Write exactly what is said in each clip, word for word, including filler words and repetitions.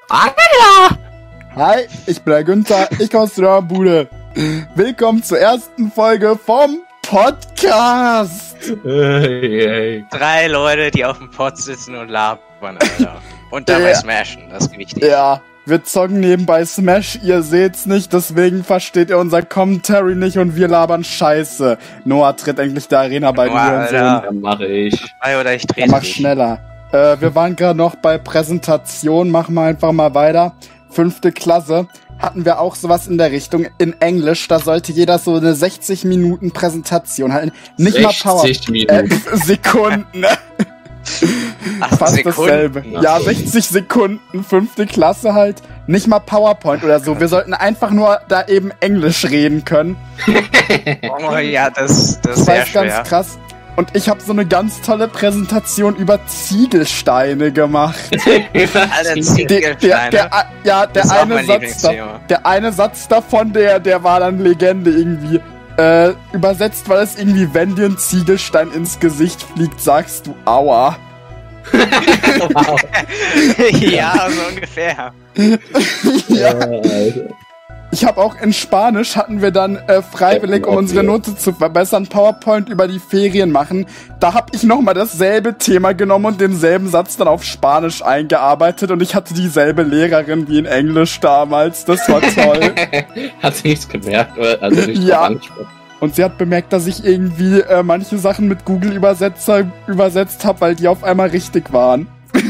Hallo! Hi, ich bin der Günther, ich komme aus der Bude. Willkommen zur ersten Folge vom Podcast. Hey, hey. Drei Leute, die auf dem Pod sitzen und labern, Alter. Und dabei Ja. smashen, das ist wichtig. Ja, wir zocken nebenbei Smash, ihr seht's nicht, deswegen versteht ihr unser Commentary nicht und wir labern Scheiße. Noah tritt endlich der Arena bei Noah, dir und so. Alter. Dann mache ich. Drei oder ich drehe Ja, mach dich. schneller. Äh, wir waren gerade noch bei Präsentation, machen wir einfach mal weiter. Fünfte Klasse. Hatten wir auch sowas in der Richtung in Englisch. Da sollte jeder so eine sechzig Minuten Präsentation halten. Nicht mal Power. sechzig Äh, Minuten. Sekunden. Ach, Fast Sekunden. dasselbe. Ach Ja, so. sechzig Sekunden, fünfte Klasse halt. Nicht mal PowerPoint oder so. Wir sollten einfach nur da eben Englisch reden können. Oh ja, das, das Das ist sehr war schwer. ganz krass. Und ich habe so eine ganz tolle Präsentation über Ziegelsteine gemacht. Alter, Der, der, Ziegelsteine. der, ja, der Das ist auch eine mein Satz da, Lieblingsthema. der eine Satz davon, der, der war dann Legende irgendwie. Äh, übersetzt war das irgendwie, wenn dir ein Ziegelstein ins Gesicht fliegt, sagst du Aua. Wow. Ja, so ungefähr. Ja. Alter. Ich habe auch in Spanisch hatten wir dann äh, freiwillig, um unsere Note zu verbessern, PowerPoint über die Ferien machen. Da habe ich nochmal dasselbe Thema genommen und denselben Satz dann auf Spanisch eingearbeitet und ich hatte dieselbe Lehrerin wie in Englisch damals. Das war toll. Hat sie nichts gemerkt? Oder? Also nicht Ja. angesprochen. Und sie hat bemerkt, dass ich irgendwie äh, manche Sachen mit Google-Übersetzer übersetzt habe, weil die auf einmal richtig waren.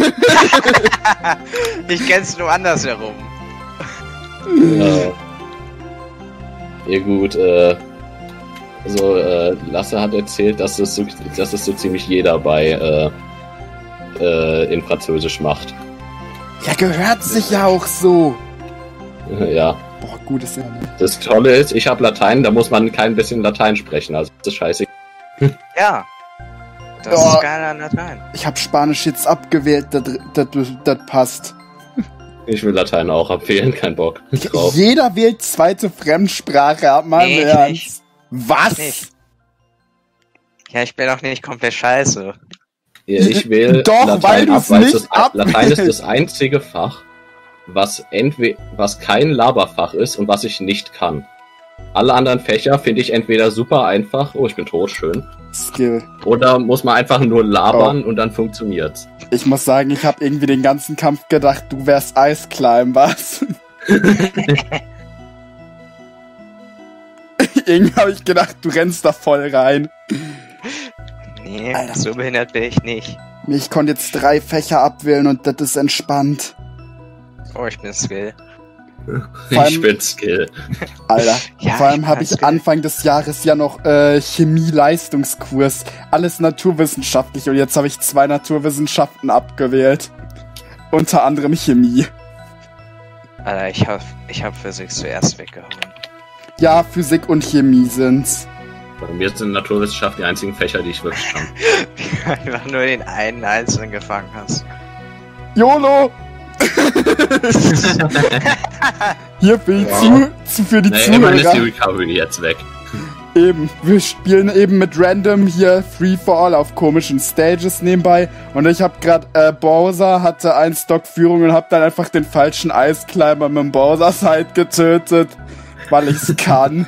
Ich kenn's nur andersherum. Ja. Ja gut, äh, also äh, Lasse hat erzählt, dass es so, dass es so ziemlich jeder bei äh, äh, in Französisch macht. Ja, gehört sich ja auch so. Ja. Boah, gut ist ja nicht. Das Tolle ist, ich habe Latein, da muss man kein bisschen Latein sprechen, also das ist scheiße. Ja. Das Ja. ist geil an Latein. Ich habe Spanisch jetzt abgewählt, das, das, das passt. Ich will Latein auch abwählen, kein Bock drauf. Jeder wählt zweite Fremdsprache ab, mal im Nee, ich Ernst. nicht. Was? Nicht. Ja, ich bin auch nicht komplett scheiße. Ja, ich will Doch, weil Latein du's ab, weil es nicht das, Latein ist abwählst. das einzige Fach, was entweder was kein Laberfach ist und was ich nicht kann. Alle anderen Fächer finde ich entweder super einfach, oh ich bin tot, schön, Skill. oder muss man einfach nur labern Oh. und dann funktioniert's. Ich muss sagen, ich habe irgendwie den ganzen Kampf gedacht, du wärst Ice Climbers. Irgendwie habe ich gedacht, du rennst da voll rein. Nee, Alter. so behindert bin ich nicht. Ich konnte jetzt drei Fächer abwählen und das ist entspannt. Oh, ich bin Skill. Vor allem- Ich bin Skill. Alter, Ja, vor allem ich habe kann's ich Skill. Anfang des Jahres ja noch äh, Chemie-Leistungskurs. Alles naturwissenschaftlich und jetzt habe ich zwei Naturwissenschaften abgewählt. Unter anderem Chemie. Alter, ich hab, ich hab Physik zuerst weggehauen. Ja, Physik und Chemie sind's. Bei mir sind Naturwissenschaft die einzigen Fächer, die ich wirklich kann. Einfach nur den einen einzelnen gefangen hast. YOLO! Hier für die, Wow. zu, zu, für die Nee, immerhin ist die Zuhörer. Recovery jetzt weg. Eben, wir spielen eben mit Random hier Free for All auf komischen Stages nebenbei. Und ich hab grad, äh, Bowser hatte ein Stockführung und hab dann einfach den falschen Ice Climber mit dem Bowser Side getötet, weil ich's kann.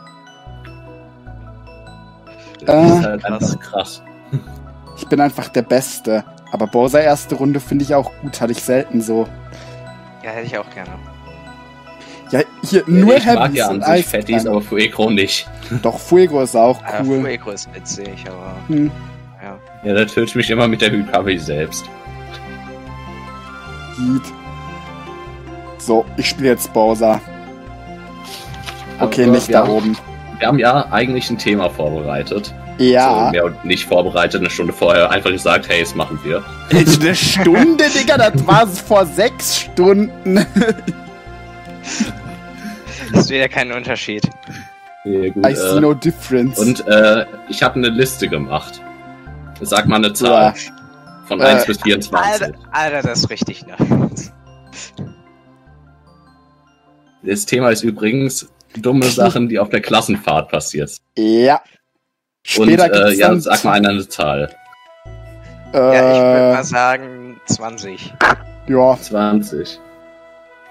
Das ist Äh, halt einfach krass. ich bin einfach der Beste. Aber Bowser erste Runde finde ich auch gut, hatte ich selten so. Ja, hätte ich auch gerne. Ja, hier nur ich mag Heavies ja an und sich Ice Fatties, Climber. aber Fuegro nicht. Doch, Fuego ist auch Alter, cool. Fuego ist witzig, aber Hm. ja. Ja, da töte ich mich immer mit der Recovery selbst. Heat. So, ich spiele jetzt Bowser. Okay, Aber nicht wir da haben- oben. Wir haben ja eigentlich ein Thema vorbereitet. Ja. So, mehr und nicht vorbereitet, eine Stunde vorher einfach gesagt, hey, das machen wir. Eine Stunde, Digga, das war vor sechs Stunden. Das ist wieder kein Unterschied. Ja, gut, I see äh, no difference. und äh, ich habe eine Liste gemacht. Sag mal eine Zahl. Von Äh, eins bis vierundzwanzig. Alter, Alter, das ist richtig nice. Das Thema ist übrigens dumme Sachen, die auf der Klassenfahrt passiert. Ja. Und Später äh, gibt's ja, dann, sag mal einer eine Zahl. Ja, ich würde Äh, mal sagen zwanzig. ja, zwanzig.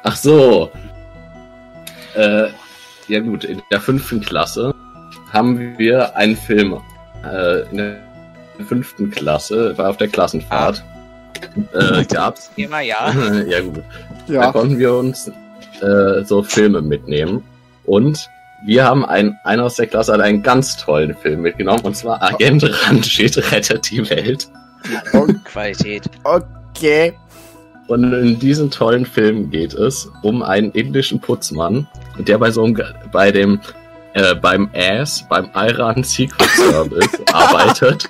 Ach so. Äh, ja gut, in der fünften Klasse haben wir einen Film. Äh, in der fünften Klasse, war auf der Klassenfahrt. Äh, gab's. Immer ja. Ja gut. Ja. Da konnten wir uns äh, so Filme mitnehmen. Und wir haben einen, einer aus der Klasse hat einen ganz tollen Film mitgenommen. Und zwar Agent Ranjit rettet die Welt. Qualität. Okay. Und in diesem tollen Film geht es um einen indischen Putzmann, der bei so einem, bei dem, äh, beim A S, beim Iran Secret Service arbeitet.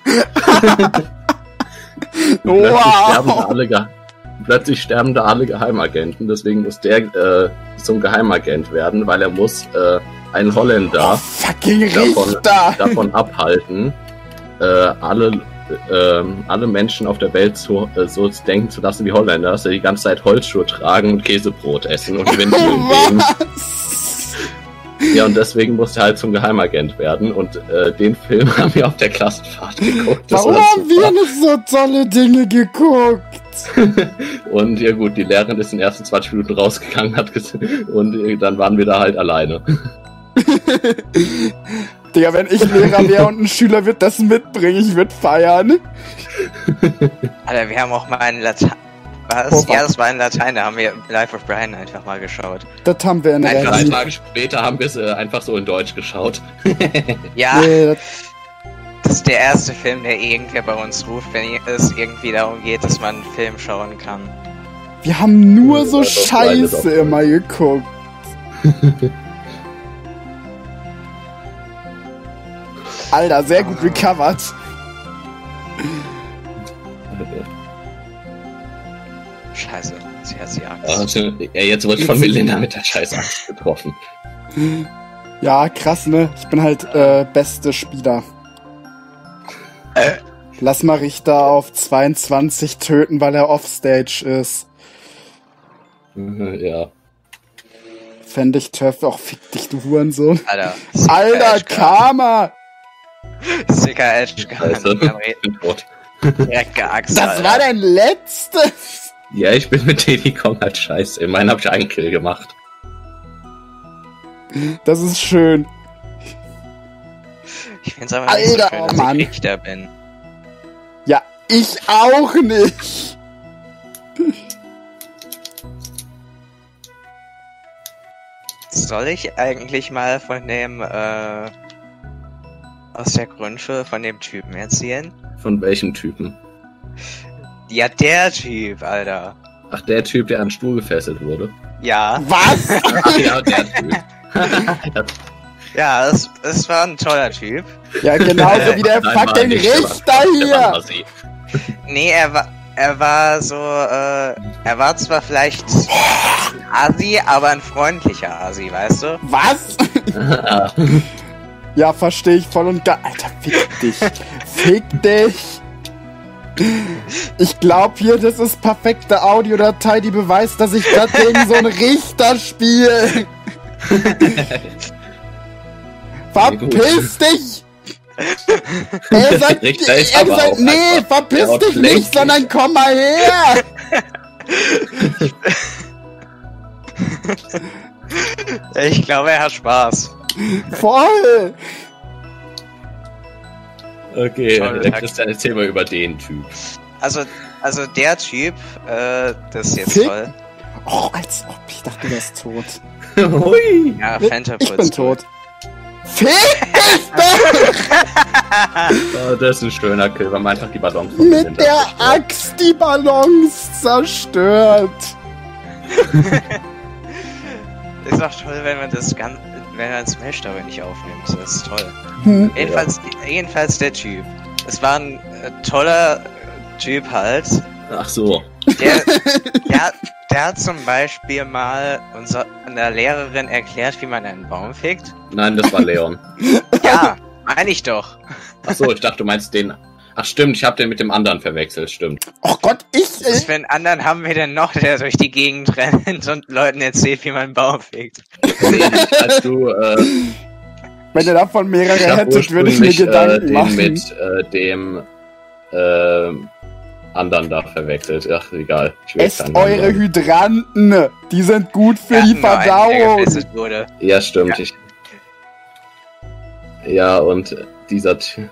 Plötzlich sterben da alle, Ge- plötzlich sterben da alle Geheimagenten, deswegen muss der äh, zum Geheimagent werden, weil er muss äh, einen Holländer Oh, fucking davon, Richter! davon abhalten, äh, alle äh, alle Menschen auf der Welt so, äh, so denken zu lassen wie Holländer, dass sie die ganze Zeit Holzschuhe tragen und Käsebrot essen und Windmühlen gehen. Was? Ja, und deswegen musste er halt zum Geheimagent werden und äh, den Film haben wir auf der Klassenfahrt geguckt. Das Warum war haben wir nicht so tolle Dinge geguckt? Und ja gut, die Lehrerin ist in den ersten zwanzig Minuten rausgegangen hat ges- und äh, dann waren wir da halt alleine. Digga, wenn ich Lehrer wäre und ein Schüler wird das mitbringen, ich würde feiern. Alter, wir haben auch mal einen Latein. Was? Oh, Ja, das war in Latein, da haben wir Life of Brian einfach mal geschaut. Das haben wir in der Drei Rallye. Tage später haben wir es äh, einfach so in Deutsch geschaut. Ja, Nee, das, das ist der erste Film, der irgendwer bei uns ruft, wenn es irgendwie darum geht, dass man einen Film schauen kann. wir haben nur so Ja, das war eine Scheiße Sache. immer geguckt. Alter, sehr gut recovered. Scheiße, sie hat sie Angst. Also, ja, jetzt wurde ich von Melinda mit der Scheißangst getroffen. Ja, krass, ne? Ich bin halt äh, beste Spieler. Äh. Lass mal Richter auf zweiundzwanzig töten, weil er offstage ist. Ja. Fände ich Töff. Auch fick dich, du Hurensohn. Alter, Alter, Karma! Sicker Edge Also, kann ich bin tot. direkt geaxt. Das Alter. war dein letztes! Ja, ich bin mit Diddy Kong halt scheiße. Immerhin habe ich einen Kill gemacht. Das ist schön. Ich find's aber nicht so Alter, schön, oh dass Mann. ich Richter bin. Ja, ich auch nicht! Soll ich eigentlich mal von dem, äh, aus der Grundschule von dem Typen erzählen? Von welchem Typen? Ja, der Typ, Alter. Ach, der Typ, der an den Stuhl gefesselt wurde. Ja, Was? Ach ja, der Typ. Das- ja, es, es war ein toller Typ. Ja, genauso wie der Nein, war fucking nicht, der war- Richter der war hier! Nazi. Nee, er war, er war so, äh, er war zwar vielleicht ein Asi, aber ein freundlicher Asi, weißt du? Was? Ja, verstehe ich voll und gar. Alter, fick dich. Fick dich. Ich glaub hier, das ist perfekte Audiodatei, die beweist, dass ich das gegen so einen Richter spiele. Verpiss dich! Er sagt, Richter ist er aber sagt auch nee, einfach verpiss der dich nicht, Outflank. sondern komm mal her! Ich glaube, er hat Spaß. Voll! Okay, Toll, der Tag. Christian, erzähl mal über den Typ. Also, also der Typ, äh, das ist jetzt Fick. toll. Oh, als ob ich dachte, der ist tot. Hui. Ja, Ich Fantaputz. bin tot. Fick dich doch! Oh, das ist ein schöner Kill, weil man einfach die Ballons von Mit Melinda der zerstört. Axt die Ballons zerstört. Ist auch toll, wenn man das ganz, wenn man Smash dabei nicht aufnimmt. Das ist toll. Hm. Jedenfalls, jedenfalls der Typ. Es war ein äh, toller Typ halt. Ach so. Der, der, der hat zum Beispiel mal unserer einer Lehrerin erklärt, wie man einen Baum fickt. Nein, das war Leon. Ja, meine ich doch. Ach so, ich dachte, du meinst den. Ach stimmt, ich habe den mit dem anderen verwechselt, stimmt. Oh Gott, ich. Was Äh, für einen anderen haben wir denn noch, der durch die Gegend rennt und Leuten erzählt, wie man einen Baum fickt? Nee, als du, äh, wenn ihr davon mehrere ich hab hättet, würde ich mir ursprünglich, Gedanken äh, den machen. mit äh, dem äh, anderen da verwechselt. Ach, egal. Ich will Esst keinen eure Namen. Hydranten. Die sind gut für Wir die hatten nur einen, der Verdauung. gefesselt wurde. Ja, stimmt. Ja. Ich... ja, und dieser... Ty-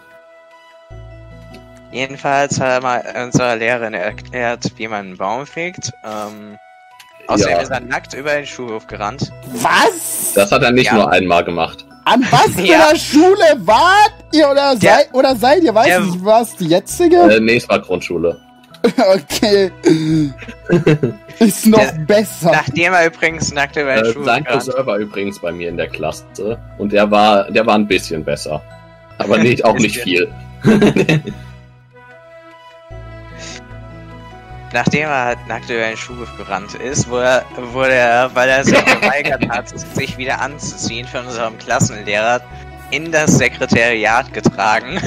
Jedenfalls hat mal unsere Lehrerin erklärt, wie man einen Baum fegt. Ähm, außerdem Ja. ist er nackt über den Schulhof gerannt. Was? Das hat er nicht Ja. nur einmal gemacht. An was für Ja. einer Schule wart ihr oder, Der- sei, oder seid ihr? Weiß der- nicht, war es die jetzige? Äh, nee, es war Grundschule. Okay. Ist noch Der- besser. Nachdem er übrigens nackt über den Äh, Schulhof sein gerannt Cousin war übrigens bei mir in der Klasse und der war, der war ein bisschen besser. Aber nicht, auch nicht viel. Nachdem er halt nackt über den Schulhof gerannt ist, wurde, wurde er, weil er sich geweigert hat, sich wieder anzuziehen, von unserem Klassenlehrer in das Sekretariat getragen.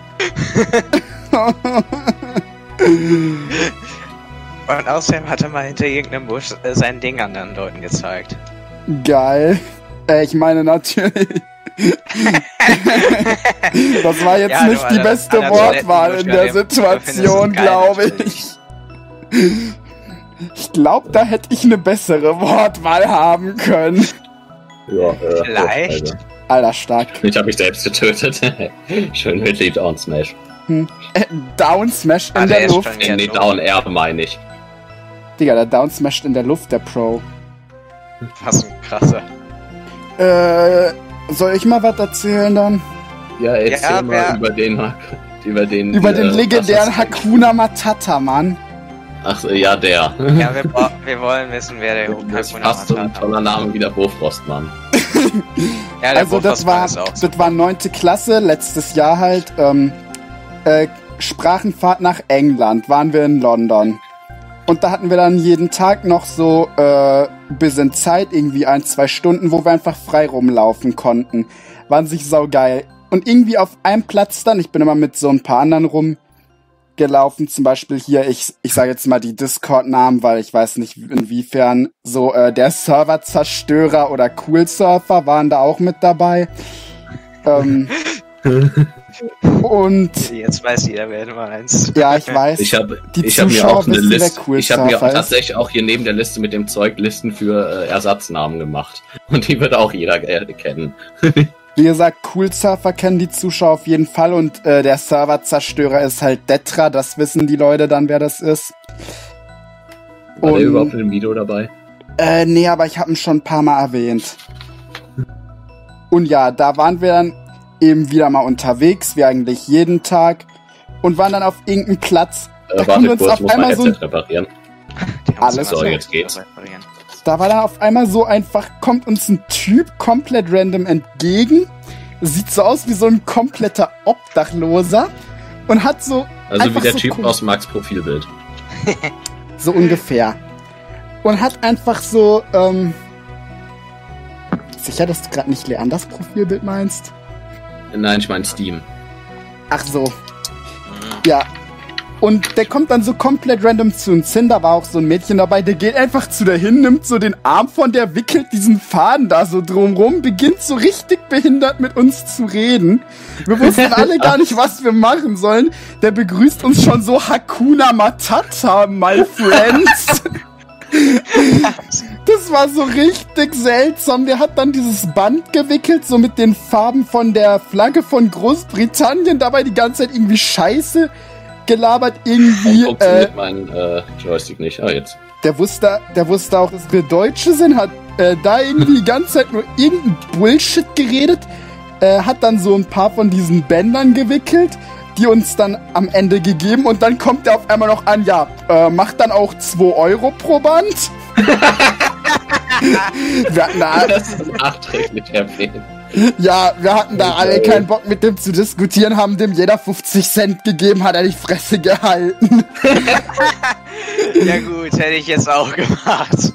Und außerdem hat er mal hinter irgendeinem Busch äh, sein Ding anderen Leuten gezeigt. Geil. Äh, ich meine natürlich. Das war jetzt Ja, nicht nur die an- beste an der Wortwahl in der Toilettenbusch, ja, den- Situation, du findest es geil, glaube natürlich. ich. Ich glaube, da hätte ich eine bessere Wortwahl haben können. Ja, äh, Vielleicht. also, Alter, stark. ich habe mich selbst getötet. Schön mit Lead Down Smash. Äh, Down Smash in Ah, der der ist Luft. schon- Äh, nee, Down Air meine ich. Digga, der Down smasht in der Luft, der Pro. Was ein krasser. Äh, soll ich mal was erzählen dann? Ja, erzähl Ja, mal wer- über den, über den, Über äh, den was legendären ist- Hakuna Matata, Mann. Ach so, ja, der. Ja, wir, bra- wir wollen wissen, wer der Das ist Hakuna fast so ein Matata toller Name wie der Bofrostmann. Ja, der Also das war, ist auch das war neunte Klasse, letztes Jahr halt. Ähm, äh, Sprachenfahrt nach England, waren wir in London. Und da hatten wir dann jeden Tag noch so äh, bisschen Zeit, irgendwie ein, zwei Stunden, wo wir einfach frei rumlaufen konnten. Waren sich saugeil. Und irgendwie auf einem Platz dann, ich bin immer mit so ein paar anderen rumgelaufen, zum Beispiel hier, ich, ich sage jetzt mal die Discord-Namen, weil ich weiß nicht inwiefern, so äh, der Serverzerstörer oder Coolsurfer waren da auch mit dabei. Ähm, und Jetzt weiß jeder, wer du meinst. ja, ich weiß. Ich habe Die ich hab mir Zuschauer auch eine wissen, wer Liste. Cool Ich habe mir Surfer ist. tatsächlich auch hier neben der Liste mit dem Zeug Listen für äh, Ersatznamen gemacht. Und die wird auch jeder äh, kennen. Wie gesagt, Coolsurfer kennen die Zuschauer auf jeden Fall und äh, der Serverzerstörer ist halt Detra, das wissen die Leute dann, wer das ist. War der Und- überhaupt in dem Video dabei? Äh, nee, aber ich habe ihn schon ein paar Mal erwähnt. Und ja, da waren wir dann eben wieder mal unterwegs, wie eigentlich jeden Tag, und waren dann auf irgendeinem Platz. Äh, Da warte kommt uns kurz, auf muss mein einmal so ein- Headset reparieren. Die haben Alles immer so, so jetzt geht's. reparieren. Da war dann auf einmal so einfach, kommt uns ein Typ komplett random entgegen, sieht so aus wie so ein kompletter Obdachloser und hat so Also wie einfach der so Typ cool- aus Max Profilbild. so ungefähr. Und hat einfach so, ähm, sicher, dass du gerade nicht Leanders Profilbild meinst? Nein, ich meine Steam. Ach so, Mhm. ja. Und der kommt dann so komplett random zu uns hin, da war auch so ein Mädchen dabei, der geht einfach zu der hin, nimmt so den Arm von der, wickelt diesen Faden da so drumrum, beginnt so richtig behindert mit uns zu reden. Wir wussten alle gar nicht, was wir machen sollen. Der begrüßt uns schon so Hakuna Matata, my friends. Das war so richtig seltsam. Der hat dann dieses Band gewickelt, so mit den Farben von der Flagge von Großbritannien, dabei die ganze Zeit irgendwie Scheiße gelabert, irgendwie. Warum Äh, funktioniert mein äh, Joystick nicht? Ah, jetzt. der wusste, der wusste auch, dass wir Deutsche sind, hat äh, da irgendwie die ganze Zeit nur irgendein Bullshit geredet, äh, hat dann so ein paar von diesen Bändern gewickelt, die uns dann am Ende gegeben und dann kommt er auf einmal noch an, ja, äh, macht dann auch zwei Euro pro Band. wir hatten da, Das ist nachträglich erwähnt. ja, wir hatten da alle keinen Bock mit dem zu diskutieren, haben dem jeder fünfzig Cent gegeben, hat er die Fresse gehalten. Ja gut, hätte ich jetzt auch gemacht.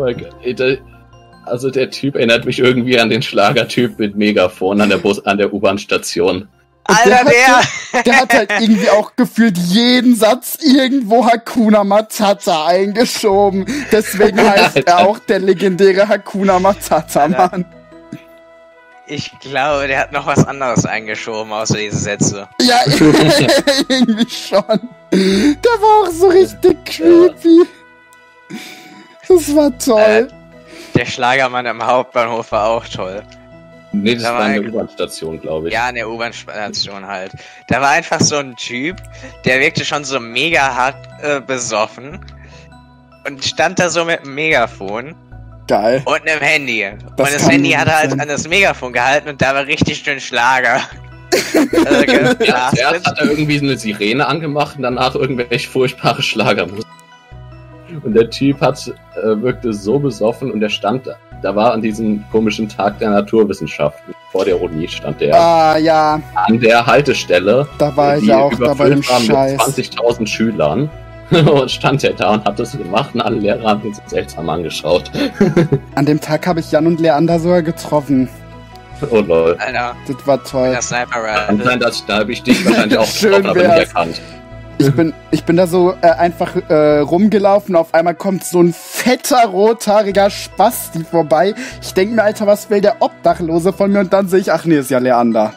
Also der Typ erinnert mich irgendwie an den Schlagertyp mit Megafon an der Bus, an der U-Bahn-Station. Alter, der der! Der hat halt irgendwie auch gefühlt jeden Satz irgendwo Hakuna Matata eingeschoben. Deswegen heißt er auch der legendäre Hakuna Matata, Alter. Mann. Ich glaube, der hat noch was anderes eingeschoben, außer diese Sätze. Ja, irgendwie schon. Der war auch so richtig creepy. Das war toll. Äh, der Schlagermann am Hauptbahnhof war auch toll. Nee, das Da war war in der ein- U-Bahn-Station, glaube ich. Ja, in der U-Bahn-Station halt. Da war einfach so ein Typ, der wirkte schon so mega hart äh, besoffen und stand da so mit einem Megafon Geil. und einem Handy. Das und das kann Handy gut hat er halt sein. an das Megafon gehalten und da war richtig schön Schlager. also, Ja, geblastet. zuerst hat er irgendwie eine Sirene angemacht und danach irgendwelche furchtbare Schlagermusik. Und der Typ hat, äh, wirkte so besoffen und der stand da. Da war an diesem komischen Tag der Naturwissenschaften. Vor der Uni stand der. Ah, ja, An der Haltestelle. da war ich die auch da bei dem überfüllt war mit Scheiß. zwanzigtausend Schülern. Und stand er da und hat das gemacht und alle Lehrer haben ihn so seltsam angeschaut. An dem Tag habe ich Jan und Leander sogar getroffen. Oh lol. Alter, Das war toll. der Sniper Kann sein, dass da habe ich dich wahrscheinlich auch Schön getroffen, aber nicht wär's. erkannt. Ich bin, ich bin da so äh, einfach äh, rumgelaufen, auf einmal kommt so ein fetter, rothaariger Spasti vorbei. Ich denke mir, Alter, was will der Obdachlose von mir? Und dann sehe ich, ach nee, ist ja Leander.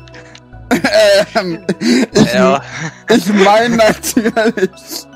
ähm, ich Hallo. ich meine natürlich.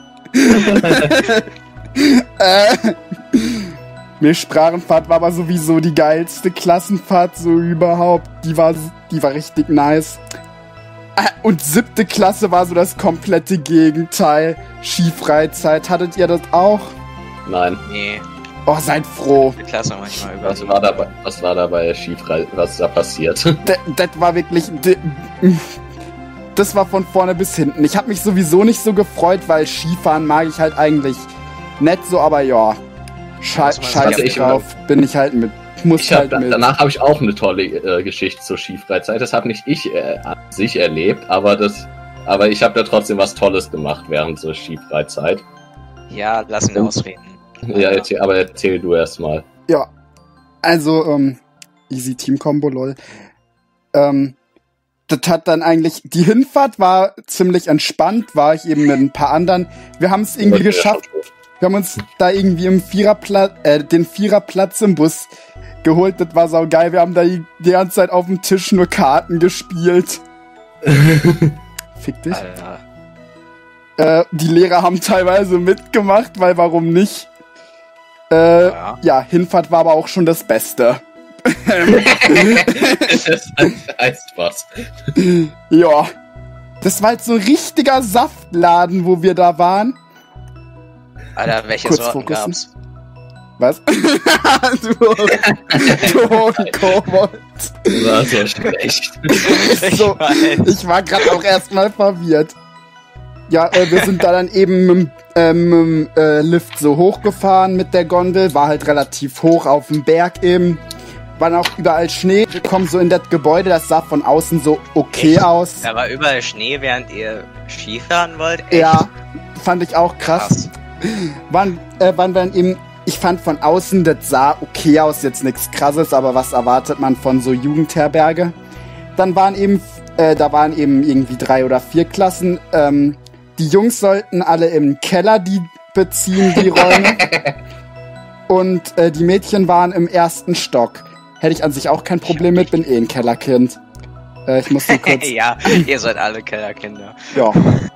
äh, mir Sprachenfahrt war aber sowieso die geilste Klassenfahrt so überhaupt. Die war, die war richtig nice. Ah, und siebte Klasse war so das komplette Gegenteil. Skifreizeit. Hattet ihr das auch? Nein. Nee, Oh, seid froh. die Klasse manchmal über. Was war dabei, was war dabei Skifrei, was da passiert? D- Das war wirklich... d- Das war von vorne bis hinten. Ich habe mich sowieso nicht so gefreut, weil Skifahren mag ich halt eigentlich nicht so, aber ja. Sche Was man Scheiß sich- drauf. Bin ich halt mit. Muss Ich hab, halt mit. danach habe ich auch eine tolle äh, Geschichte zur Skifreizeit. Das habe nicht ich äh, an sich erlebt, aber das, aber ich habe da trotzdem was Tolles gemacht während zur Skifreizeit. Ja, lass ihn Oh. ausreden. Ja, erzähl, aber erzähl du erst mal. Ja. Also, ähm, easy Team-Combo, lol. Ähm, das hat dann eigentlich, die Hinfahrt war ziemlich entspannt, war ich eben mit ein paar anderen. Wir haben es irgendwie Aber ich bin ja geschafft. schon tot. Wir haben uns da irgendwie im Viererplatz, äh, den Viererplatz im Bus geholt. Das war saugeil. Wir haben da die, die ganze Zeit auf dem Tisch nur Karten gespielt. Fick dich. Alter. Äh, die Lehrer haben teilweise mitgemacht, weil warum nicht? Äh, Ja. ja, Hinfahrt war aber auch schon das Beste. Das heißt was. Ja. Das war halt so ein richtiger Saftladen, wo wir da waren. Alter, welche Kurz Sorten fokussen. gab's? Was? du, du Kobold. Das war so schlecht. So, weiß. ich war gerade auch erstmal verwirrt. Ja, äh, wir sind da dann eben mit, äh, mit dem äh, Lift so hochgefahren mit der Gondel. War halt relativ hoch auf dem Berg eben. War auch überall Schnee. Wir kommen so in das Gebäude, das sah von außen so okay Echt? aus. Da war überall Schnee, während ihr Skifahren wollt? Echt? Ja, fand ich auch krass. Krass. Waren, äh, waren wir dann eben, ich fand von außen, das sah okay aus, jetzt nichts krasses, aber was erwartet man von so Jugendherberge? Dann waren eben, äh, da waren eben irgendwie drei oder vier Klassen. Ähm, die Jungs sollten alle im Keller die beziehen, die Räume. Und äh, die Mädchen waren im ersten Stock. Hätte ich an sich auch kein Problem mit, bin eh ein Kellerkind. Äh, ich muss nur kurz... ja, ihr seid alle Kellerkinder. Ja.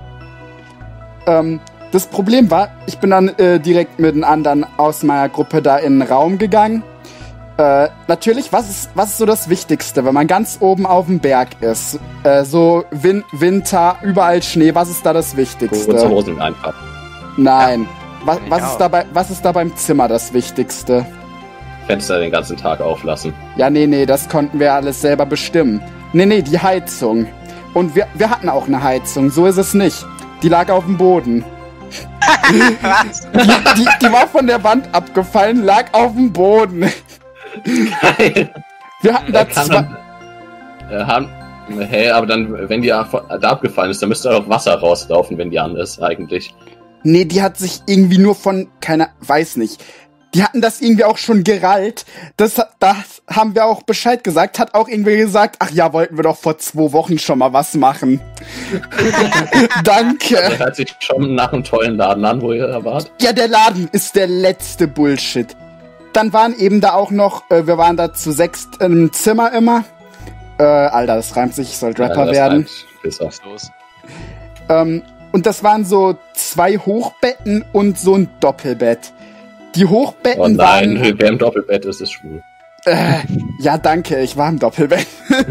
ähm, das Problem war, ich bin dann äh, direkt mit den anderen aus meiner Gruppe da in den Raum gegangen. Äh, natürlich, was ist, was ist so das Wichtigste, wenn man ganz oben auf dem Berg ist? Äh, so Win Winter, überall Schnee, was ist da das Wichtigste? Kurze Hosen einfach. Nein. Was, Find ich was, auch. ist dabei, was ist da beim Zimmer das Wichtigste? Fenster den ganzen Tag auflassen. Ja, nee, nee, das konnten wir alles selber bestimmen. Nee, nee, die Heizung. Und wir, wir hatten auch eine Heizung, so ist es nicht. Die lag auf dem Boden. Was? Die, die, die war von der Wand abgefallen, lag auf dem Boden. Geil. Wir hatten Da da kann zwei... man, äh, haben, hey, aber dann, wenn die ab- da abgefallen ist, dann müsste doch Wasser rauslaufen, wenn die an ist, eigentlich. Nee, die hat sich irgendwie nur von... Keiner... Weiß nicht. Die hatten das irgendwie auch schon gerallt. Das, das haben wir auch Bescheid gesagt. Hat auch irgendwie gesagt, ach ja, wollten wir doch vor zwei Wochen schon mal was machen. Danke. Das hört sich schon nach einem tollen Laden an, wo ihr da wart. Ja, der Laden ist der letzte Bullshit. dann waren eben da auch noch, äh, wir waren da zu sechst im Zimmer immer. Äh, Alter, das reimt sich, ich soll Rapper Ja, werden. Bis auf Los. Ähm, und das waren so zwei Hochbetten und so ein Doppelbett. Die Hochbetten Oh nein, waren... wer im Doppelbett ist, ist schwul. Äh, ja, danke, ich war im Doppelbett.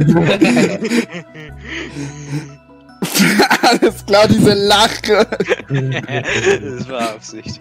Alles klar, diese Lache. Das war Absicht.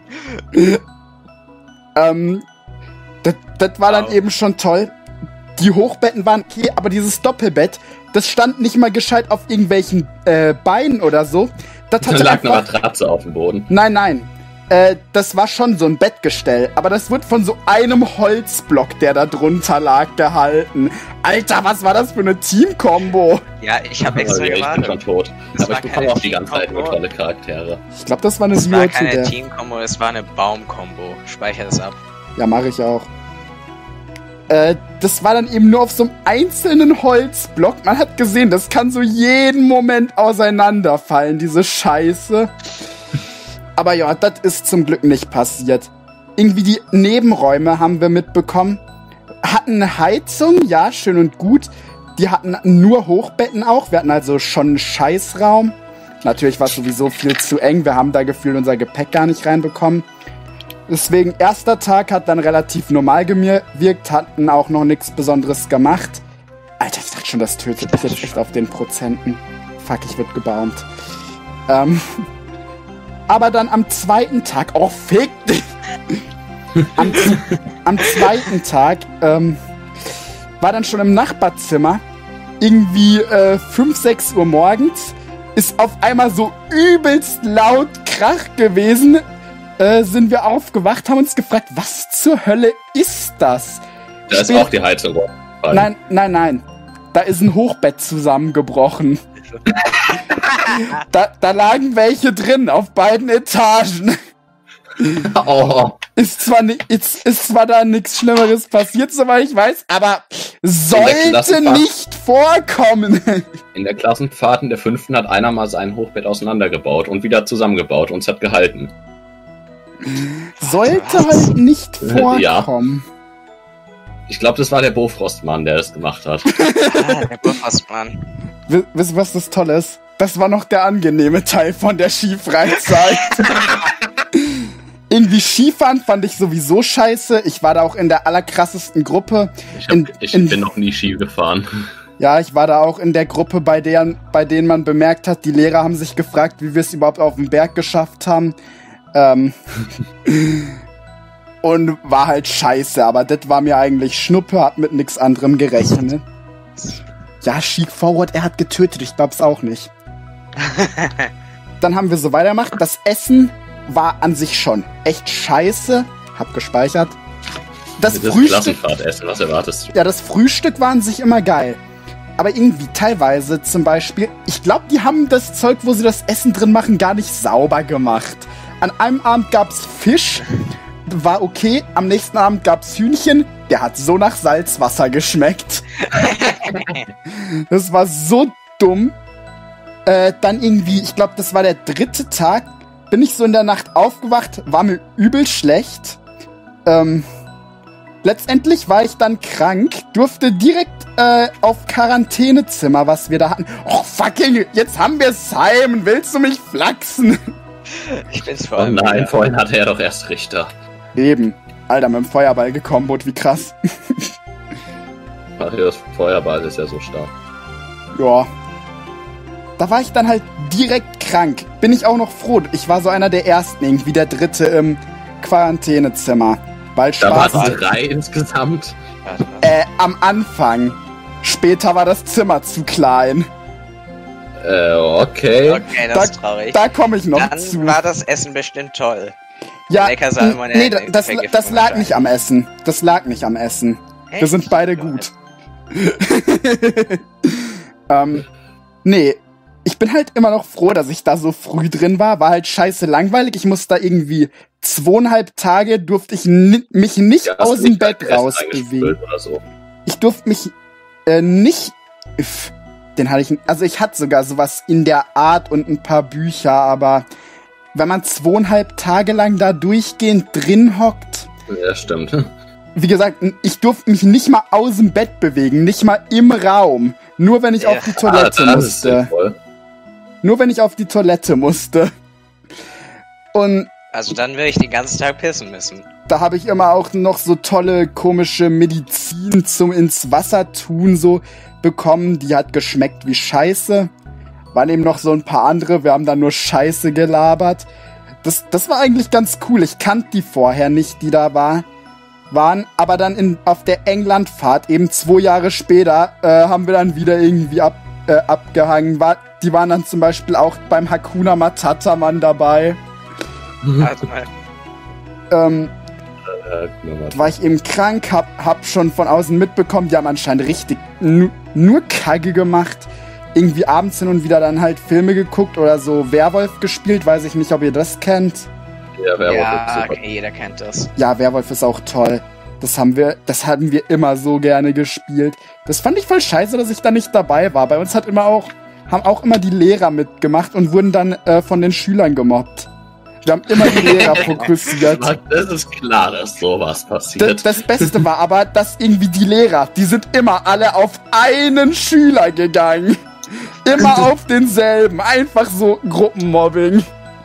ähm, das, das war dann Wow. eben schon toll. Die Hochbetten waren okay, aber dieses Doppelbett, das stand nicht mal gescheit auf irgendwelchen äh, Beinen oder so. Das Da hatte lag eine einfach... Matratze auf dem Boden. Nein, nein. Äh, das war schon so ein Bettgestell, aber das wird von so einem Holzblock, der da drunter lag, gehalten. Alter, was war das für eine Team-Kombo? Ja, ich habe extra Ja, ich bin schon gewartet. tot. Das Aber war ich bekomme keine auch die ganze Zeit nur Team-Kombo. tolle Charaktere. Ich glaube, das war eine Es war Zero to keine Death. Team-Kombo, es war eine Baum-Kombo. Speicher das ab. Ja, mache ich auch. Äh, das war dann eben nur auf so einem einzelnen Holzblock. Man hat gesehen, das kann so jeden Moment auseinanderfallen, diese Scheiße. Aber ja, das ist zum Glück nicht passiert. Irgendwie die Nebenräume haben wir mitbekommen. Hatten eine Heizung, ja, schön und gut. Die hatten nur Hochbetten auch. Wir hatten also schon einen Scheißraum. Natürlich war es sowieso viel zu eng. Wir haben da gefühlt unser Gepäck gar nicht reinbekommen. Deswegen, erster Tag hat dann relativ normal gewirkt, hatten auch noch nichts Besonderes gemacht. Alter, ich dachte schon, das tötet mich jetzt echt auf den Prozenten. Fuck, ich werd gebaumt. Ähm, aber dann am zweiten Tag, oh fick dich! Am, am zweiten Tag, ähm, war dann schon im Nachbarzimmer, irgendwie äh, fünf, sechs Uhr morgens, ist auf einmal so übelst laut Krach gewesen. Äh, sind wir aufgewacht, haben uns gefragt, was zur Hölle ist das? Da ist Spät- auch die Heizung runtergefallen. Nein, nein, nein. Da ist ein Hochbett zusammengebrochen. da, da lagen welche drin, auf beiden Etagen. Oh, Ist zwar, ni- ist, ist zwar da nichts Schlimmeres passiert, soweit ich weiß, aber sollte Klassenfahrt. nicht vorkommen. in der Klassenfahrt in der fünften hat einer mal sein Hochbett auseinandergebaut und wieder zusammengebaut und es hat gehalten. Sollte Was? halt nicht Ja. vorkommen. Ich glaube, das war der Bofrostmann, der das gemacht hat. Ah, der Buffastmann. W- Wisst ihr, was das Tolle ist? Das war noch der angenehme Teil von der Skifreizeit. Irgendwie Skifahren fand ich sowieso scheiße. Ich war da auch in der allerkrassesten Gruppe. Ich, hab, In- ich in- bin noch nie Ski gefahren. Ja, ich war da auch in der Gruppe, bei, deren, bei denen man bemerkt hat, die Lehrer haben sich gefragt, wie wir es überhaupt auf den Berg geschafft haben. Ähm und war halt scheiße, aber das war mir eigentlich Schnuppe, hat mit nix anderem gerechnet. Ja, Chic Forward, er hat getötet, ich glaub's auch nicht. Dann haben wir so weitergemacht. Das Essen war an sich schon echt scheiße. Hab gespeichert. Das Das ist Frühstück, Klassenfahrtessen, was erwartest du? ja, das Frühstück war an sich immer geil. Aber irgendwie teilweise zum Beispiel, ich glaube, die haben das Zeug, wo sie das Essen drin machen, gar nicht sauber gemacht. An einem Abend gab's Fisch, war okay. Am nächsten Abend gab's Hühnchen, der hat so nach Salzwasser geschmeckt. Das war so dumm. Äh, dann irgendwie, ich glaube, das war der dritte Tag, bin ich so in der Nacht aufgewacht, war mir übel schlecht. Ähm, letztendlich war ich dann krank, durfte direkt äh, auf Quarantänezimmer, was wir da hatten. Oh, fucking, jetzt haben wir Simon, willst du mich flachsen? Ich bin's vor Oh allem. nein, wieder. vorhin hatte er doch erst Richter. Eben. Alter, mit dem Feuerball gekombot, wie krass. Marius Feuerball ist ja so stark. Ja. Da war ich dann halt direkt krank. Bin ich auch noch froh. Ich war so einer der ersten, irgendwie der dritte im Quarantänezimmer. Bald Da Spaß. waren drei insgesamt. Warte, was? Äh, am Anfang. Später war das Zimmer zu klein. Äh, okay. Okay, das ist traurig. Da komme ich noch Dann zu. war das Essen bestimmt toll. Ja, lecker n- Salmonellen- nee, da- das, Vergiftung das lag wahrscheinlich. nicht am Essen. Das lag nicht am Essen. Wir Echt? sind beide gut. ähm, nee. Ich bin halt immer noch froh, dass ich da so früh drin war. War halt scheiße langweilig. Ich musste da irgendwie zweieinhalb Tage durfte ich ni mich nicht Ja, hast aus du dem nicht Bett dein Essen rausbewegen. eingespült Oder so. Ich durfte mich äh, nicht. Pff, den hatte ich. Also ich hatte sogar sowas in der Art und ein paar Bücher, aber wenn man zweieinhalb Tage lang da durchgehend drin hockt, Ja, stimmt. wie gesagt, ich durfte mich nicht mal aus dem Bett bewegen, nicht mal im Raum. Nur wenn ich ja. auf die Toilette ah, musste. Nur wenn ich auf die Toilette musste. Und also dann will ich den ganzen Tag pissen müssen. Da habe ich immer auch noch so tolle, komische Medizin zum ins Wasser tun so bekommen. Die hat geschmeckt wie Scheiße. Waren eben noch so ein paar andere. Wir haben dann nur Scheiße gelabert. Das, das war eigentlich ganz cool. Ich kannte die vorher nicht, die da war, waren. Aber dann in, auf der Englandfahrt, eben zwei Jahre später, äh, haben wir dann wieder irgendwie ab, äh, abgehangen. War, die waren dann zum Beispiel auch beim Hakuna Matata Mann dabei. Warte mal. Ähm, äh, war ich eben krank, hab, hab schon von außen mitbekommen, die haben anscheinend richtig nu- nur Kacke gemacht. Irgendwie abends hin und wieder dann halt Filme geguckt oder so Werwolf gespielt, weiß ich nicht, ob ihr das kennt. Ja, Werwolf ja, ist okay, jeder kennt das. Ja, Werwolf ist auch toll. Das haben wir, das haben wir immer so gerne gespielt. Das fand ich voll scheiße, dass ich da nicht dabei war. Bei uns hat immer auch, haben auch immer die Lehrer mitgemacht und wurden dann äh, von den Schülern gemobbt. Wir haben immer die Lehrer fokussiert. Das ist klar, dass sowas passiert. Das, das Beste war aber, dass irgendwie die Lehrer, die sind immer alle auf einen Schüler gegangen. Immer auf denselben. Einfach so Gruppenmobbing.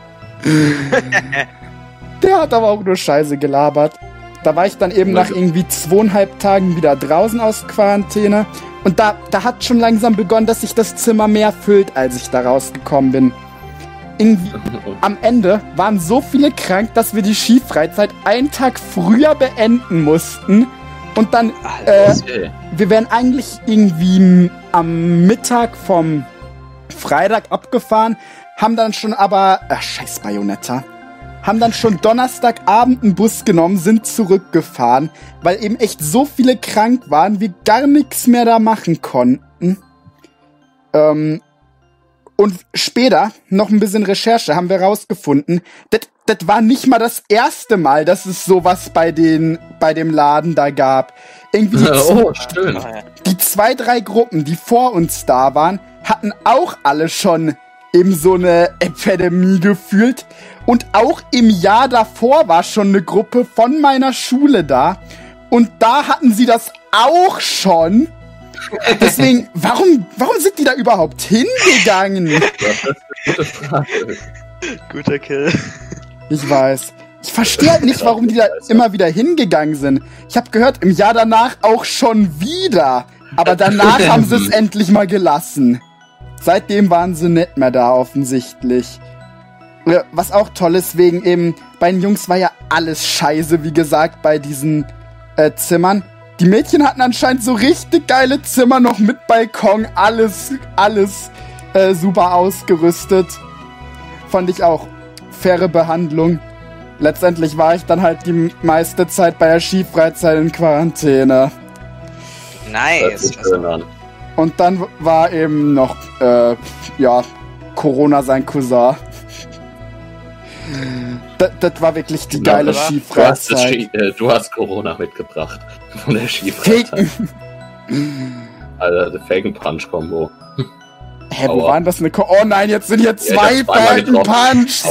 Der hat aber auch nur Scheiße gelabert. Da war ich dann eben nach irgendwie zweieinhalb Tagen wieder draußen aus Quarantäne. Und da, da hat schon langsam begonnen, dass sich das Zimmer mehr füllt, als ich da rausgekommen bin. Irgendwie am Ende waren so viele krank, dass wir die Skifreizeit einen Tag früher beenden mussten. Und dann, äh, wir wären eigentlich irgendwie am Mittag vom Freitag abgefahren, haben dann schon aber, ach, scheiß Bayonetta, haben dann schon Donnerstagabend einen Bus genommen, sind zurückgefahren, weil eben echt so viele krank waren, wir gar nichts mehr da machen konnten. Ähm, und später, noch ein bisschen Recherche, haben wir rausgefunden, das das war nicht mal das erste Mal, dass es sowas bei den, bei dem Laden da gab. Irgendwie die, oh, schön. die zwei, drei Gruppen, die vor uns da waren, hatten auch alle schon eben so eine Epidemie gefühlt. Und auch im Jahr davor war schon eine Gruppe von meiner Schule da. Und da hatten sie das auch schon. Deswegen, warum, warum sind die da überhaupt hingegangen? Das ist eine gute Frage. Guter Kill. Ich weiß. Ich verstehe halt nicht, warum die da immer wieder hingegangen sind. Ich habe gehört, im Jahr danach auch schon wieder. Aber danach haben sie es endlich mal gelassen. Seitdem waren sie nicht mehr da, offensichtlich. Was auch toll ist, wegen eben, bei den Jungs war ja alles scheiße, wie gesagt, bei diesen äh, Zimmern. Die Mädchen hatten anscheinend so richtig geile Zimmer, noch mit Balkon, alles, alles äh, super ausgerüstet. Fand ich auch faire Behandlung. Letztendlich war ich dann halt die meiste Zeit bei der Skifreizeit in Quarantäne. Nice. Und dann war eben noch, äh, ja, Corona sein Cousin. Das, das war wirklich die geile ja, Skifreizeit. Du hast, Ski, äh, du hast Corona mitgebracht von der Skifreizeit. Alter, der Fake-Punch-Kombo. Hä, wo waren das eine Ko- Oh nein, jetzt sind hier zwei ja, Falcon Punch.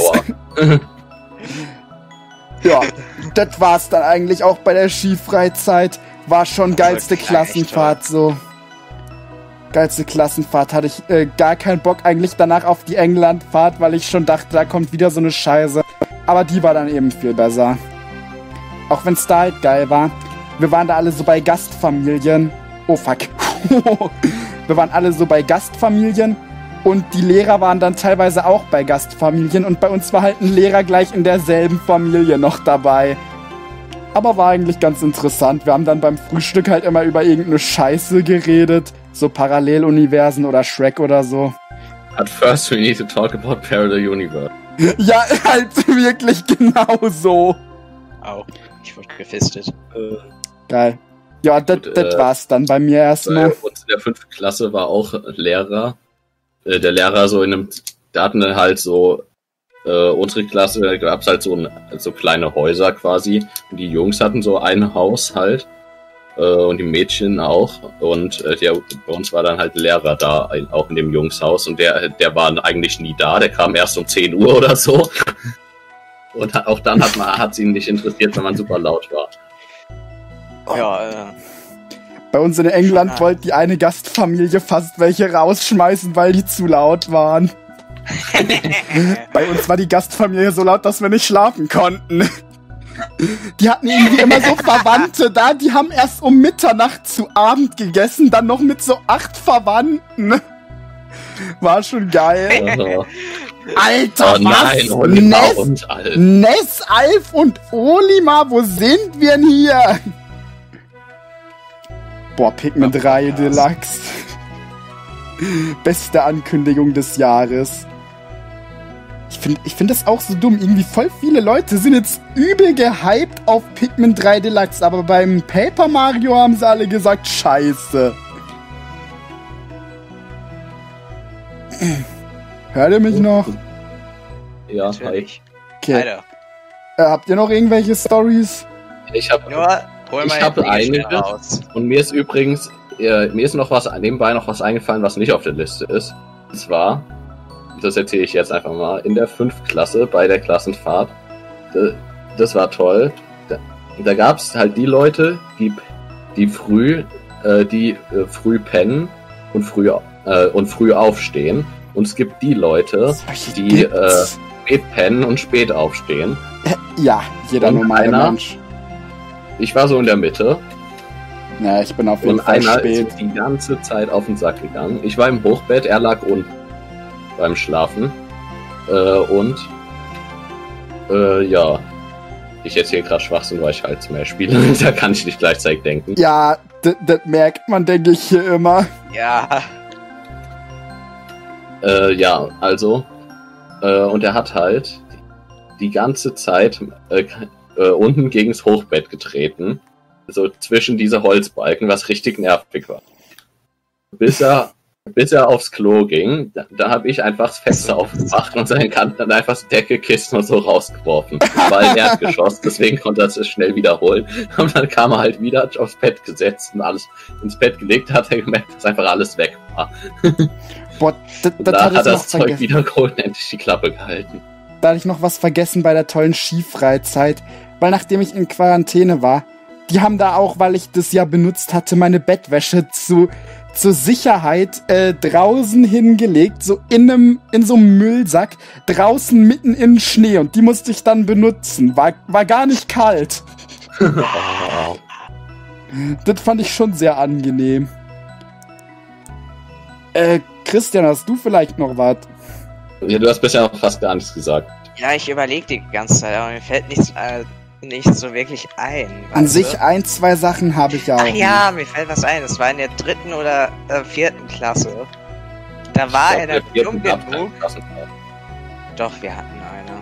Ja, das war's dann eigentlich auch bei der Skifreizeit. War schon geilste Klassenfahrt so. Geilste Klassenfahrt. Hatte ich äh, gar keinen Bock eigentlich danach auf die Englandfahrt, weil ich schon dachte, da kommt wieder so eine Scheiße. Aber die war dann eben viel besser. Auch wenn's da halt geil war. Wir waren da alle so bei Gastfamilien. Oh fuck. Wir waren alle so bei Gastfamilien und die Lehrer waren dann teilweise auch bei Gastfamilien und bei uns war halt ein Lehrer gleich in derselben Familie noch dabei. Aber war eigentlich ganz interessant. Wir haben dann beim Frühstück halt immer über irgendeine Scheiße geredet. So Paralleluniversen oder Shrek oder so. At first we need to talk about Parallel Universe. Ja, halt wirklich genau so. Au, ich wurde gefistet. Äh, Geil. Ja, das äh, war's dann bei mir erstmal. Bei uns in der fünften Klasse war auch Lehrer. Äh, der Lehrer so in einem, da hatten wir halt so, äh, unsere Klasse gab's halt so, ein, so kleine Häuser quasi. Und die Jungs hatten so ein Haus halt. Äh, und die Mädchen auch. Und äh, der, bei uns war dann halt Lehrer da, auch in dem Jungshaus. Und der, der war eigentlich nie da. Der kam erst um zehn Uhr oder so. Und auch dann hat man, hat's ihn nicht interessiert, wenn man super laut war. Ja, äh. Bei uns in England wollte die eine Gastfamilie fast welche rausschmeißen, weil die zu laut waren. Bei uns war die Gastfamilie so laut, dass wir nicht schlafen konnten. Die hatten irgendwie immer so Verwandte da, die haben erst um Mitternacht zu Abend gegessen, dann noch mit so acht Verwandten. War schon geil. Oh. Alter, Oh nein, was? Olimar Ness, und Alf. Ness, Alf und Olimar, wo sind wir denn hier? Boah, Pikmin drei Deluxe. Beste Ankündigung des Jahres. Ich finde ich find das auch so dumm. Irgendwie voll viele Leute sind jetzt übel gehypt auf Pikmin drei Deluxe, aber beim Paper Mario haben sie alle gesagt, scheiße. Hört ihr mich noch? Ja, hi. Natürlich. Okay. Alter. Äh, habt ihr noch irgendwelche Stories? Ich habe Nur, hol mal Ich habe den Gegenstand einige. raus. Und mir ist übrigens, äh, mir ist noch was, nebenbei noch was eingefallen, was nicht auf der Liste ist. Und zwar, das erzähle ich jetzt einfach mal, in der fünften Klasse bei der Klassenfahrt. Das, das war toll. Da, da gab es halt die Leute, die, die früh, äh, die äh, früh pennen und früh, äh, und früh aufstehen. Und es gibt die Leute, Solche die äh, gibt's. spät pennen und spät aufstehen. Ja, jeder Und normale einer? Mensch. Ich war so in der Mitte. Ja, ich bin auf jeden Und Fall einer spät. ist die ganze Zeit auf den Sack gegangen. Ich war im Hochbett, er lag unten beim Schlafen. Äh, und äh, ja, ich erzähle gerade Schwachsinn, weil ich halt mehr spiele. Da kann ich nicht gleichzeitig denken. Ja, das merkt man, denke ich, hier immer. Ja. Äh, ja, also. Äh, und er hat halt die ganze Zeit äh, äh, unten gegens Hochbett getreten. So zwischen diese Holzbalken, was richtig nervig war. Bis er, bis er aufs Klo ging, da, da habe ich einfach das Fenster aufgemacht und seinen Kanten dann einfach das Decke, Kisten und so rausgeworfen. Das war ein Erdgeschoss, deswegen konnte er es schnell wiederholen. Und dann kam er halt wieder, hat aufs Bett gesetzt und alles ins Bett gelegt, hat er gemerkt, dass einfach alles weg war. Boah, das, Und das da hatte hat ich er noch das Zeug vergessen. wiedergeholt und endlich die Klappe gehalten. Da hatte ich noch was vergessen bei der tollen Skifreizeit. Weil nachdem ich in Quarantäne war, die haben da auch, weil ich das ja benutzt hatte, meine Bettwäsche zu, zur Sicherheit äh, draußen hingelegt, so in einem, in so einem Müllsack, draußen mitten in Schnee, und die musste ich dann benutzen. War, war gar nicht kalt. Oh. Das fand ich schon sehr angenehm. Äh, Christian, hast du vielleicht noch was? Ja, du hast bisher noch fast gar nichts gesagt. Ja, ich überlege die ganze Zeit, aber mir fällt nichts, äh, nichts so wirklich ein. An weißt sich du? ein, zwei Sachen habe ich ja auch. Ach ja, mir fällt was ein. Das war in der dritten oder äh, vierten Klasse. Da war Ich glaub, einer der vierten dumm gab's genug. keinen Klassenfahrt. Doch, wir hatten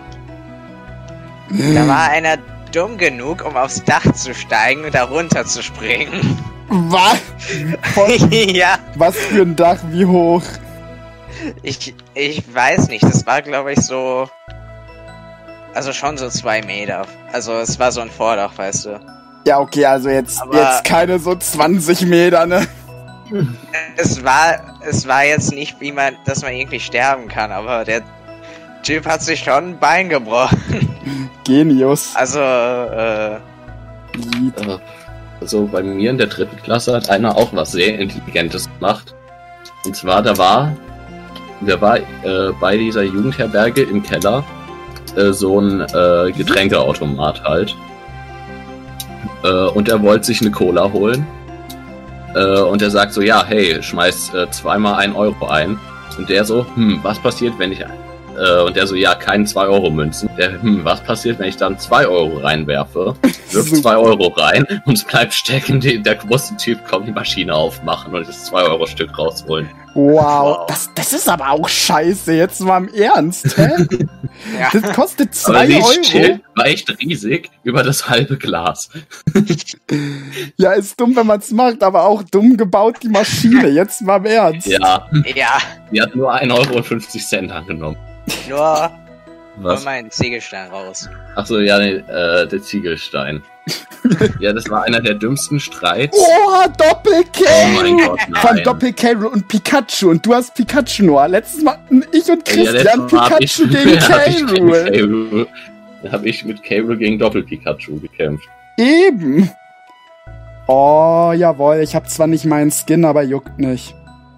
eine. Da war einer dumm genug, um aufs Dach zu steigen und da runter zu springen. Was? Von, Ja, was für ein Dach, wie hoch? ich, ich weiß nicht. Das war, glaube ich, so... Also schon so zwei Meter. Also es war so ein Vordach, weißt du. Ja, okay, also jetzt, Aber- jetzt keine so zwanzig Meter, ne? Es war, es war jetzt nicht, wie man, dass man irgendwie sterben kann, aber der Typ hat sich schon ein Bein gebrochen. Genius. Also, äh, Lied. Äh, Also bei mir in der dritten Klasse hat einer auch was sehr Intelligentes gemacht. Und zwar, da war, der war äh, bei dieser Jugendherberge im Keller äh, so ein äh, Getränkeautomat halt. Äh, und er wollte sich eine Cola holen. Äh, und er sagt so, ja, hey, schmeiß äh, zweimal ein Euro ein. Und der so, hm, was passiert, wenn ich... Äh, und der so, ja, keine zwei Euro Münzen. Der, hm, was passiert, wenn ich dann zwei Euro reinwerfe? Wirf Super. zwei Euro rein und es bleibt stecken. Die, der große Typ kommt die Maschine aufmachen und das zwei Euro Stück rausholen. Wow, Wow. das, das ist aber auch scheiße, jetzt mal im Ernst, hä? ja. Das kostet Aber zwei dieses Euro. Schild war echt riesig über das halbe Glas. Ja, ist dumm, wenn man's macht, aber auch dumm gebaut, die Maschine, jetzt mal im Ernst. Ja, Ja, die hat nur ein Euro und fünfzig Cent angenommen. nur, hol Was? mal einen Ziegelstein raus. Achso, ja, nee, äh, der Ziegelstein. Ja, das war einer der dümmsten Streits. Oh, Doppel-K! Oh mein Gott, Von nein. Doppel-K und Pikachu. Und du hast Pikachu nur. Letztes Mal ich und Ja, Christian letztes Mal hab Pikachu ich- gegen hab ich gegen K-Rool. K-Rool- Da habe ich mit K-Rool gegen Doppel-Pikachu gekämpft. Eben. Oh, jawohl, ich hab zwar nicht meinen Skin, aber juckt nicht.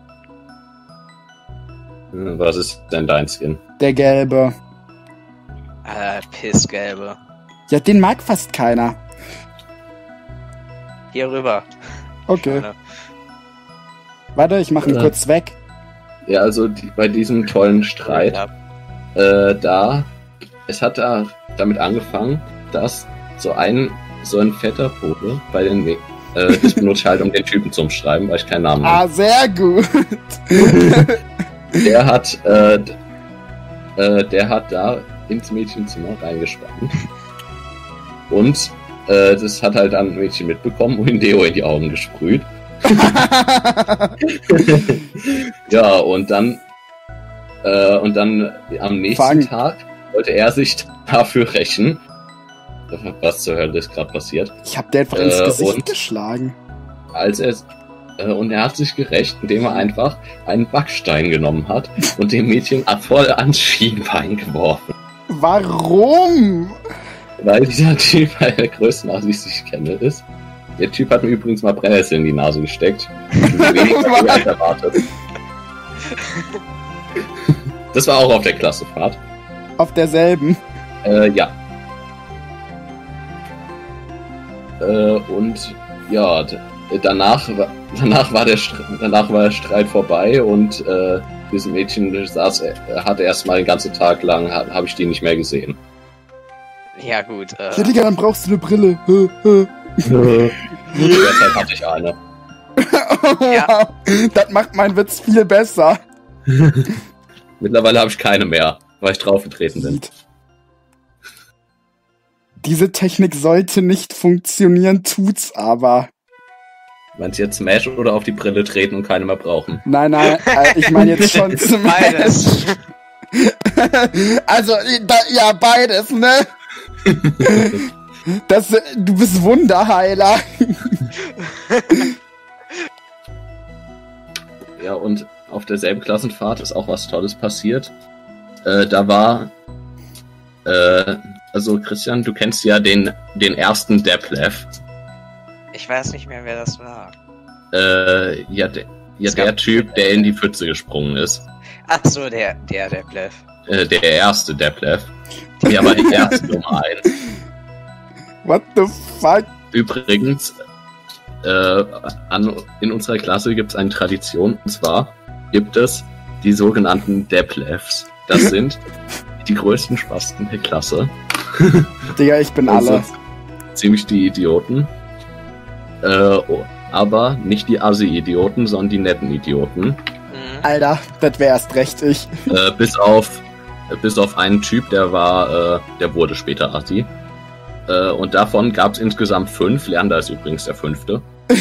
Was ist denn dein Skin? Der gelbe. Äh, Pissgelbe. Ja, den mag fast keiner. Hier rüber. Okay. Schade. Warte, ich mach ihn Ja. kurz weg. Ja, also die, bei diesem tollen Streit, Ja. äh, da, es hat da damit angefangen, dass so ein, so ein fetter Pole bei den, äh, das benutze ich halt, um den Typen zu umschreiben, weil ich keinen Namen habe. Ah, sehr gut. Der hat, äh, d- äh, der hat da ins Mädchenzimmer reingespannt. Und, äh, das hat halt dann ein Mädchen mitbekommen und ein Deo in die Augen gesprüht. Ja, und dann, äh, und dann am nächsten Fang. Tag wollte er sich dafür rächen. Was zur Hölle ist gerade passiert? Ich hab dir einfach ins Äh, Gesicht und? geschlagen. Als er, äh, und er hat sich gerächt, indem er einfach einen Backstein genommen hat und dem Mädchen voll ans Schienbein geworfen. Warum? Weil dieser Typ einer der größten Nazis, die ich kenne, ist. Der Typ hat mir übrigens mal Brennnessel in die Nase gesteckt. Weniger als erwartet. Das war auch auf der Klassenfahrt. Auf derselben. Äh, ja. Äh, und ja, d- danach, wa- danach, war der Str- danach war der Streit vorbei und äh, dieses Mädchen saß, äh, hat erstmal den ganzen Tag lang, ha, habe ich die nicht mehr gesehen. Ja, gut. Äh, Ja, Digga, dann brauchst du eine Brille. Hö, hö. Derzeit hatte ich eine. Ja. Das macht meinen Witz viel besser. Mittlerweile habe ich keine mehr, weil ich draufgetreten bin. Diese Technik sollte nicht funktionieren, tut's aber. Meinst du jetzt Smash oder auf die Brille treten und keine mehr brauchen? Nein, nein, äh, ich meine jetzt schon zum Beides. Also, da, ja, beides, ne? Das, äh, du bist Wunderheiler. Ja, und auf derselben Klassenfahrt ist auch was Tolles passiert. Äh, da war, äh, also Christian, du kennst ja den, den ersten Deplev. Ich weiß nicht mehr, wer das war. Äh, ja, de, ja Es gab- der Typ, der in die Pfütze gesprungen ist. Ach so, der, der, der Bluff. Äh, der erste Deplev. Der war die erste Nummer eins. What the fuck? Übrigens, äh, an, in unserer Klasse gibt es eine Tradition, und zwar gibt es die sogenannten Deplevs. Das sind die größten Spasten der Klasse. Digga, ich bin Also alle. ziemlich die Idioten. Äh, oh, aber nicht die Assi-Idioten, sondern die netten Idioten. Mhm. Alter, das wär erst recht ich. Äh, bis auf bis auf einen Typ, der war, äh, der wurde später Assi. Äh, und davon gab es insgesamt fünf. Leander ist übrigens der fünfte.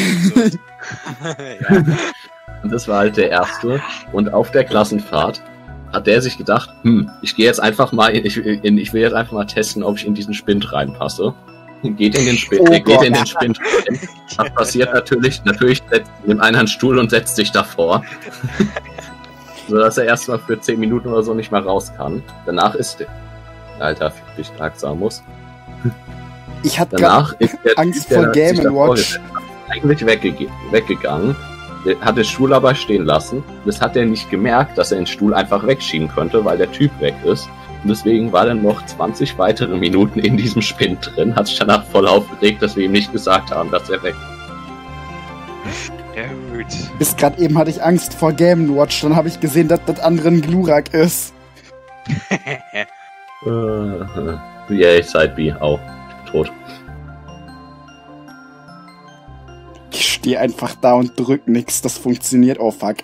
Ja. Und das war halt der erste. Und auf der Klassenfahrt hat der sich gedacht, hm, ich gehe jetzt einfach mal, in, ich, in, ich will jetzt einfach mal testen, ob ich in diesen Spind reinpasse. Geht in den Spind, Oh äh, geht Gott. in den Spind rein. Was passiert natürlich? Natürlich setzt, nimmt einer einen Stuhl und setzt sich davor. So dass er erstmal für zehn Minuten oder so nicht mehr raus kann. Danach ist der, Alter, ich stark sagen muss. Ich hatte grad Danach ist der Angst Typ, der vor sich Game and davor Watch. gesetzt hat, eigentlich weggege weggegangen. Der hat den Stuhl aber stehen lassen. Das hat er nicht gemerkt, dass er den Stuhl einfach wegschieben könnte, weil der Typ weg ist. Und deswegen war dann noch zwanzig weitere Minuten in diesem Spind drin. Hat sich danach voll aufgeregt, dass wir ihm nicht gesagt haben, dass er weg ist. Ja, gut. bis gerade eben hatte ich Angst vor Game and Watch, dann habe ich gesehen, dass das andere ein Glurak ist. Äh, yeah, Side B, auch. Tot. Ich stehe einfach da und drück nix, das funktioniert, oh fuck.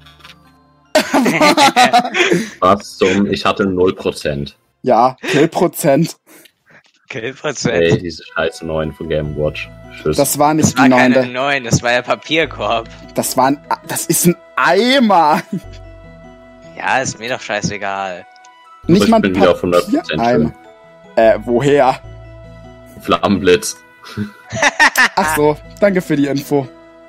Was zum, ich hatte null Prozent. Ja, Killprozent. Killprozent. Ey, diese scheiße neun von Game Watch. Tschüss. Das war Das nicht war die keine neunte. neun, das war der Papierkorb. Das war ein, das ist ein Eimer. Ja, ist mir doch scheißegal. Nicht ich mal ein bin wieder auf hundert Prozent Papiereimer. Äh, woher? Flammenblitz. Ach so, danke für die Info.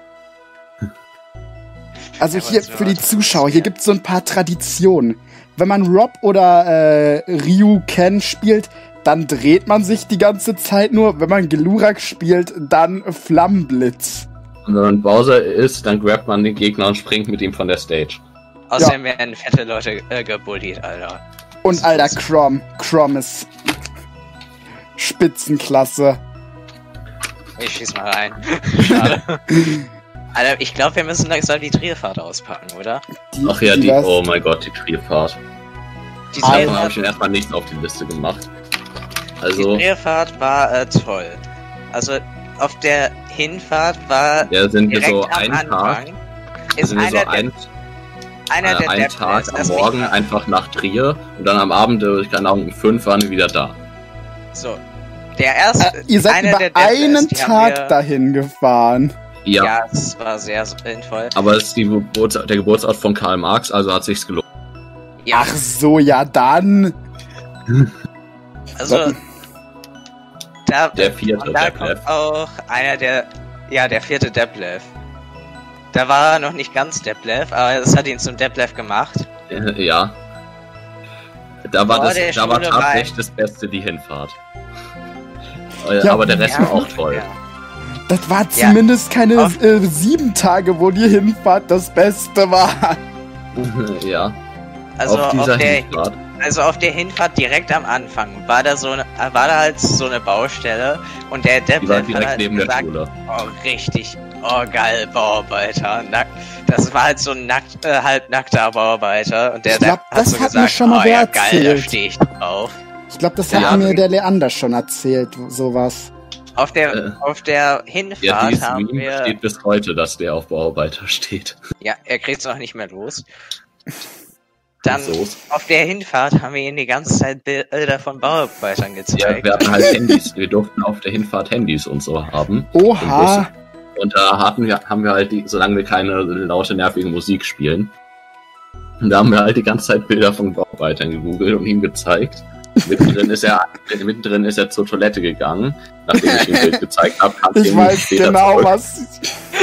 Also Ja, hier, was für die war- Zuschauer, hier gibt's so ein paar Traditionen. Wenn man Rob oder äh, Ryu Ken spielt, dann dreht man sich die ganze Zeit nur. Wenn man Glurak spielt, dann Flammenblitz. Und wenn man Bowser ist, dann grabt man den Gegner und springt mit ihm von der Stage. Außerdem ja. werden fette Leute äh, gebullied, Alter. Und Alter, Chrom. Chrom ist Spitzenklasse. Ich schieß mal rein. Schade. Alter, ich glaube, wir müssen langsam die Trierfahrt auspacken, oder? Die, Ach ja, die, die, was? oh mein Gott, die Trierfahrt. Die Davon habe Trierfahrt, ich schon erstmal nichts auf die Liste gemacht. die Also, Trierfahrt war äh, toll. Also, auf der Hinfahrt war ja, sind wir direkt so am einen Anfang Tag, ist sind wir einer, so der, ein, einer äh, der einen Deppen Tag ist. am Lass mich Morgen mal- einfach nach Trier und dann am Abend, äh, keine Ahnung, um fünf waren wir wieder da. So. Der erste, Äh, ihr seid einer über der Deppen einen ist, die haben wir- Tag dahin gefahren. Ja, Ja, es war sehr sinnvoll. aber es ist die Geburts der Geburtsort von Karl Marx, also hat sich's gelohnt. Ja, Ach so, ja dann. also da, Der vierte und da Detlef. kommt auch einer der, ja, der vierte Detlef. Da war er noch nicht ganz Detlef, aber das hat ihn zum Detlef gemacht. Äh, ja. Da war, Vor das, der da war Schule tatsächlich war- das Beste die Hinfahrt. Äh, Ja, aber der Rest Ja, war auch toll. ja. Das war Ja. zumindest keine Auf- äh, sieben Tage, wo die Hinfahrt das Beste war. Ja, Also auf auf, dieser der, Hinfahrt. also auf der Hinfahrt direkt am Anfang war da so eine, war da halt so eine Baustelle und der Die war Detlef hat direkt halt neben der gesagt, Schule. oh richtig, oh geil, Bauarbeiter. Nack, das war halt so ein nackt, äh, halbnackter Bauarbeiter und der Ich glaub, Depp hat das so hat mir gesagt, schon mal oh wer ja geil, da erzählt. stehe ich drauf. Ich glaube, das Ja, hat mir aber- der Leander schon erzählt, sowas. Auf der, Äh, auf der Ja, Hinfahrt dieses haben Meme wir, steht bis heute, dass der auf Bauarbeiter steht. ja, er kriegt's auch nicht mehr los. Dann So. auf der Hinfahrt haben wir ihm die ganze Zeit Bilder von Bauarbeitern Ja, gezeigt. wir hatten halt Handys. Wir durften auf der Hinfahrt Handys und so haben. Oha. Und da hatten wir, haben wir halt, die, solange wir keine laute, nervige Musik spielen, und da haben wir halt die ganze Zeit Bilder von Bauarbeitern gegoogelt und ihm gezeigt. Mittendrin ist er, mittendrin ist er zur Toilette gegangen, nachdem ich ihm ein Bild gezeigt habe. kam Ich zehn weiß Minuten später genau, zurück. was.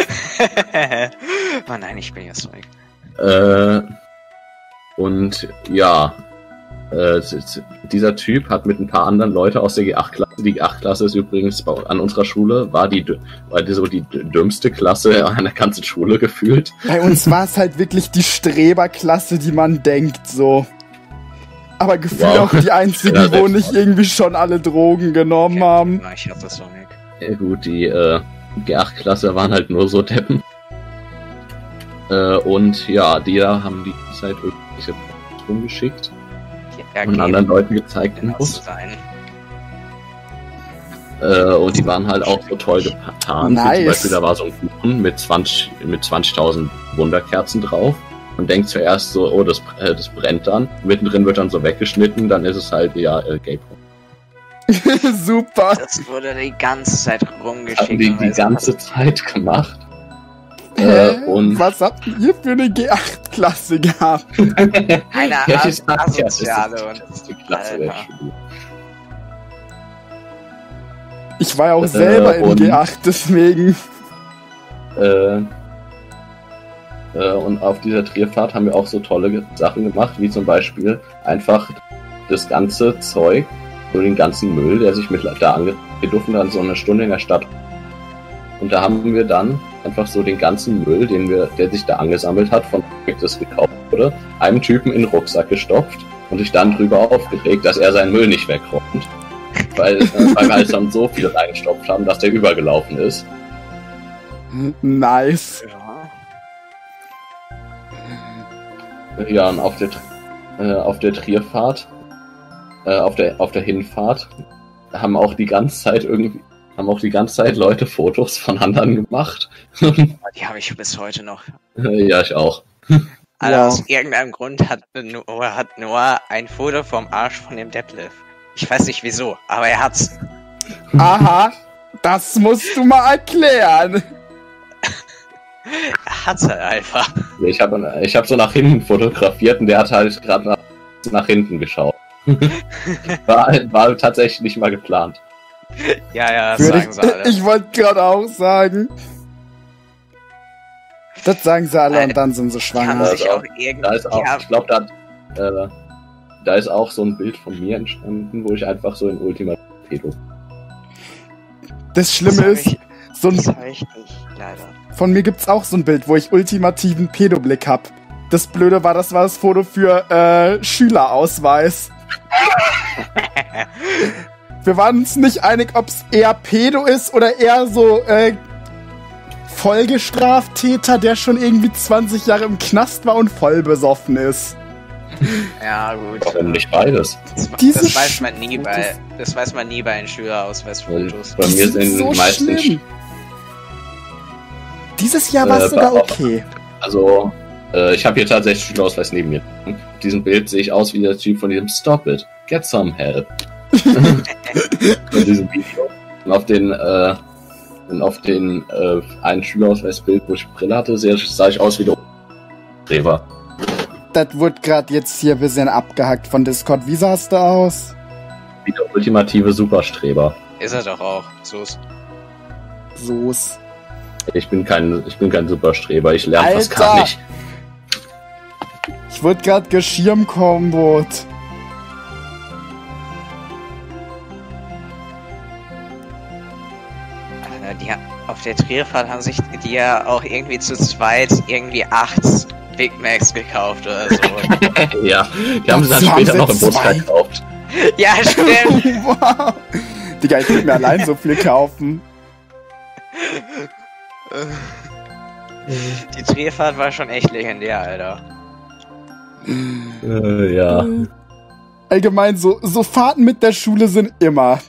Oh nein, ich bin jetzt weg. Äh, und ja, äh, dieser Typ hat mit ein paar anderen Leuten aus der G acht Klasse, die G acht Klasse ist übrigens bei, an unserer Schule, war die, war die so die dümmste Klasse an der ganzen Schule gefühlt. Bei uns war es halt wirklich die Streberklasse, die man denkt, so. Aber gefühlt Wow. auch die einzigen, Ja, wo selbst- nicht irgendwie schon alle Drogen genommen haben. Na, ich hab das noch nicht. Ja, gut, die äh, G acht Klasse waren halt nur so Deppen. Äh, und ja, die da haben die Zeit irgendwelche Fotos rumgeschickt Ja, und geht. anderen Leuten gezeigt. Kann Infos. das sein. Äh, und die waren halt auch so toll getan. Nice. Wie zum Beispiel, da war so ein Kuchen mit zwanzig mit zwanzigtausend Wunderkerzen drauf. Und denkt zuerst so, oh, das, äh, das brennt dann. Mittendrin wird dann so weggeschnitten, dann ist es halt, ja, äh, Gay. Super. Das wurde die ganze Zeit rumgeschickt. Haben die und die weiß ganze was- Zeit gemacht. Hä? Äh, und Was habt ihr für eine G acht Klasse gehabt? Eine Ja, As ich sag ja, das ist- asoziale und das ist die Klasse der Alter. Schule. Ich war ja auch Äh, selber in und- G acht, deswegen. Äh, äh, und auf dieser Trierfahrt haben wir auch so tolle Ge- Sachen gemacht, wie zum Beispiel einfach das ganze Zeug, so den ganzen Müll, der sich mit da ange... Wir durften dann so eine Stunde in der Stadt. Und da haben wir dann einfach so den ganzen Müll, den wir, der sich da angesammelt hat, von das gekauft wurde, einem Typen in den Rucksack gestopft und sich dann drüber aufgeregt, dass er seinen Müll nicht wegräumt. Weil, äh, weil wir halt dann so viel reingestopft haben, dass der übergelaufen ist. Nice. Ja. Ja, und auf der, äh, auf der Trierfahrt, äh, auf der, auf der Hinfahrt, haben auch die ganze Zeit irgendwie, haben auch die ganze Zeit Leute Fotos von anderen gemacht. Die habe ich bis heute noch. Ja, ich auch. Also Wow. aus irgendeinem Grund hat Noah, hat Noah ein Foto vom Arsch von dem Detlef. Ich weiß nicht wieso, aber er hat's. Aha. Das musst du mal erklären. Er hat's halt einfach. Ich habe ich hab so nach hinten fotografiert und der hat halt gerade nach, nach hinten geschaut. War, war tatsächlich nicht mal geplant. Ja, ja, das Würde sagen sie alle. ich ich wollte gerade auch sagen. Das sagen sie alle und dann sind sie Die haben schwanger. Ja, sich also auch Da irgendwie. ist auch, Ja, ich glaube, da, hat, äh, da ist auch so ein Bild von mir entstanden, wo ich einfach so in Ultima Pedo. Das Schlimme Das hab ist, ich- so ein, Das habe ich nicht, leider. von mir gibt's auch so ein Bild, wo ich ultimativen Pedoblick hab. Das Blöde war, das war das Foto für äh, Schülerausweis. Wir waren uns nicht einig, ob's eher Pedo ist oder eher so äh, Folgestraftäter, der schon irgendwie zwanzig Jahre im Knast war und voll besoffen ist. Ja, gut. Warum nicht beides? Das, Diese das weiß man nie Sch- bei, das weiß man nie bei den Weil Schülerausweisfotos. bei Die mir sind sind so meistens, schlimm. Dieses Jahr war es Äh, sogar bei- okay. also äh, ich habe hier tatsächlich Schülerausweis neben mir. Auf diesem Bild sehe ich aus wie der Typ von diesem Stop It, Get Some Help. Von diesem Video. Und auf den, äh, und auf den äh, einen Schülerausweisbild, wo ich Brille hatte, sah ich, sah ich aus wie der Streber. Das wird gerade jetzt hier ein bisschen abgehackt von Discord. Wie sahst du aus? Wie der ultimative Superstreber. Ist er doch auch. So ist. So's. Ich bin kein, ich bin kein Superstreber, ich lerne fast Alter! gar nicht. Ich wurde gerade geschirmkombot. Alter, die, ha- auf der Trierfahrt haben sich die ja auch irgendwie zu zweit irgendwie acht Big Macs gekauft oder so. Ja, die haben sie dann So haben später sie noch im Bus zwei. verkauft. Ja, stimmt. Wow. Digga, ich will mir allein so viel kaufen. Die Trierfahrt war schon echt legendär, Alter. Äh, ja. Allgemein, so, so Fahrten mit der Schule sind immer.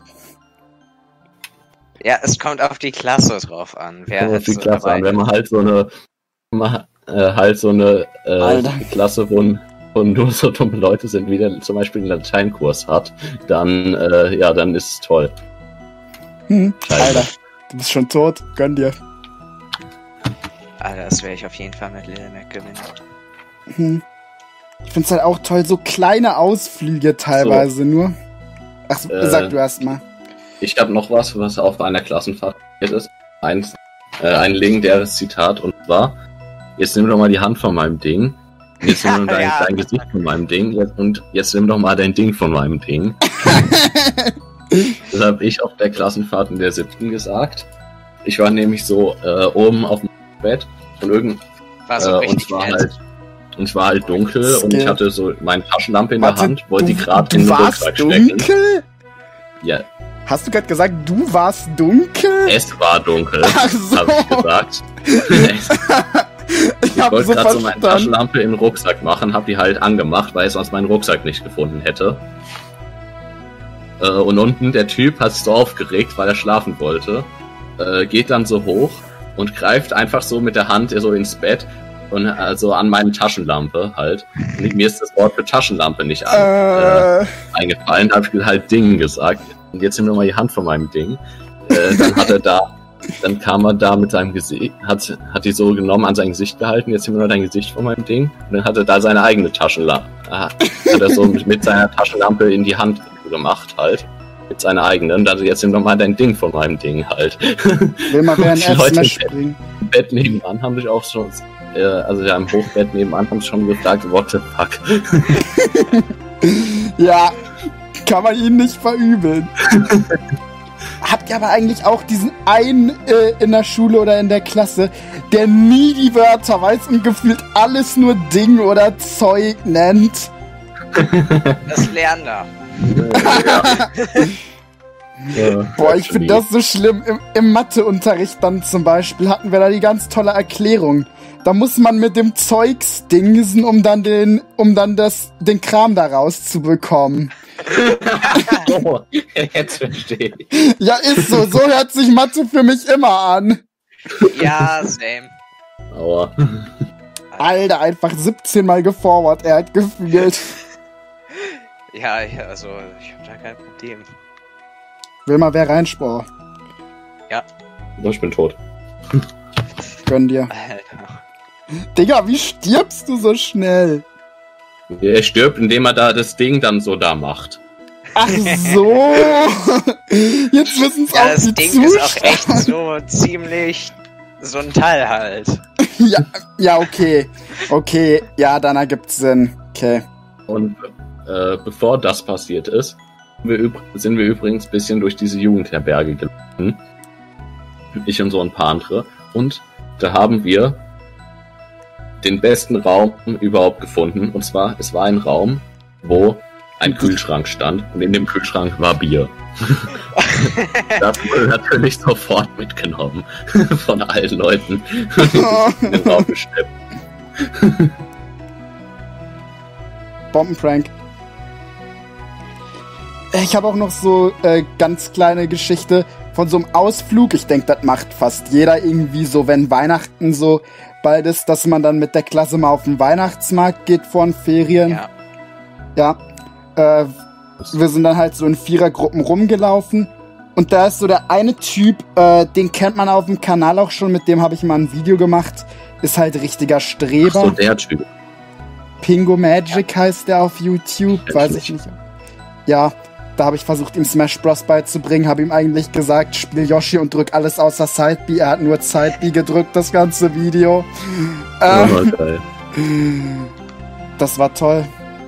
Ja, es kommt auf die Klasse drauf an. Wer Kommt hat auf die so Klasse dabei? an. Wenn man halt so eine, man, äh, halt so eine äh, Alter. Klasse, wo, wo nur so dumme Leute sind, wie der zum Beispiel einen Lateinkurs hat, dann, äh, ja, dann ist es toll. Hm, Scheiße. Alter, du bist schon tot. Gönn dir. Alter, das werde ich auf jeden Fall mit Little Mac gewinnen. Hm. Ich find's halt auch toll, so kleine Ausflüge teilweise nur. Ach, so, Äh. sag du erst mal. Ich habe noch was, was auf einer Klassenfahrt passiert ist. Ein, äh, ein legendäres Zitat, und zwar: Jetzt nimm doch mal die Hand von meinem Ding. Jetzt nimm doch dein, Ja. dein Gesicht von meinem Ding. Jetzt, und jetzt nimm doch mal dein Ding von meinem Ding. Das habe ich auf der Klassenfahrt in der siebten gesagt. Ich war nämlich so äh, oben auf dem Bett und irgend War so äh, und richtig es war nett. halt und es war halt dunkel und ich Skill. hatte so meine Taschenlampe in Warte, der Hand, wollte die du- gerade du in den warst Rucksack stecken. dunkel? Ja, Hast du gerade gesagt, du warst dunkel? es war dunkel, Ach so. habe ich gesagt. Ich Ich hab wollte so gerade so meine verstanden. Taschenlampe in den Rucksack machen, habe die halt angemacht, weil ich sonst meinen Rucksack nicht gefunden hätte. Äh, und unten der Typ hat sich so aufgeregt, weil er schlafen wollte. Äh, geht dann so hoch und greift einfach so mit der Hand so ins Bett und also an meine Taschenlampe halt. Und mir ist das Wort für Taschenlampe nicht an, äh, Äh, eingefallen, da habe ich halt Ding gesagt. Und jetzt nimm doch mal die Hand von meinem Ding. Äh, dann hat er da, dann kam er da mit seinem Gesicht, hat, hat die so genommen, an sein Gesicht gehalten, jetzt nimm nur dein Gesicht von meinem Ding. Und dann hat er da seine eigene Taschenlampe, hat er so mit, mit seiner Taschenlampe in die Hand gemacht halt. Mit seiner eigenen. Also jetzt nimm doch mal dein Ding von meinem Ding halt. will mal wer ein Die Leute F-Smash springen. Im Bett nebenan haben sich auch schon, äh, also ja, im Hochbett nebenan haben sich schon gefragt, what the fuck. Ja, kann man ihn nicht verübeln. Habt ihr aber eigentlich auch diesen einen äh, in der Schule oder in der Klasse, der nie die Wörter weiß und gefühlt alles nur Ding oder Zeug nennt? Das lernen da. Ja, Boah, ich finde das so schlimm. Im, Im Matheunterricht dann zum Beispiel hatten wir da die ganz tolle Erklärung. Da muss man mit dem Zeugs dingsen, um dann den, um dann das, den Kram da rauszubekommen. Oh, jetzt verstehe ich. Ja, ist so. So hört sich Mathe für mich immer an. Ja, same. Aua. Alter, einfach siebzehn Mal geforward, er hat gefühlt. Ja, ja, also ich hab da kein Problem. Will mal wer reinspor. Ich bin tot. Gönn dir. Alter. Digga, wie stirbst du so schnell? Er stirbt, indem er da das Ding dann so da macht. Ach so. Jetzt wissen's Ja, auch das die Ding ist auch echt Zuschauer. so ziemlich so ein Teil halt. Ja, ja, okay. Okay, ja, dann ergibt's Sinn. Okay. Und äh, bevor das passiert ist, wir sind wir übrigens ein bisschen durch diese Jugendherberge gelaufen. Ich und so ein paar andere. Und da haben wir den besten Raum überhaupt gefunden. Und zwar, es war ein Raum, wo ein Kühlschrank stand. Und in dem Kühlschrank war Bier. Das wurde natürlich sofort mitgenommen. Von allen Leuten. In den Raum geschleppt. Bombenprank. Ich habe auch noch so äh, ganz kleine Geschichte von so einem Ausflug. Ich denke, das macht fast jeder irgendwie so, wenn Weihnachten so bald ist, dass man dann mit der Klasse mal auf den Weihnachtsmarkt geht vor den Ferien. Ja. Ja. Äh, wir sind dann halt so in Vierergruppen rumgelaufen. Und da ist so der eine Typ, äh, den kennt man auf dem Kanal auch schon, mit dem habe ich mal ein Video gemacht. Ist halt richtiger Streber. Ach so, der Typ. Pingo Magic heißt der auf YouTube, weiß ich nicht. Ja, da habe ich versucht, ihm Smash Bros. Beizubringen, habe ihm eigentlich gesagt, spiel Yoshi und drück alles außer Side B. Er hat nur Side B gedrückt, das ganze Video. Ähm, Oh, geil. das war toll.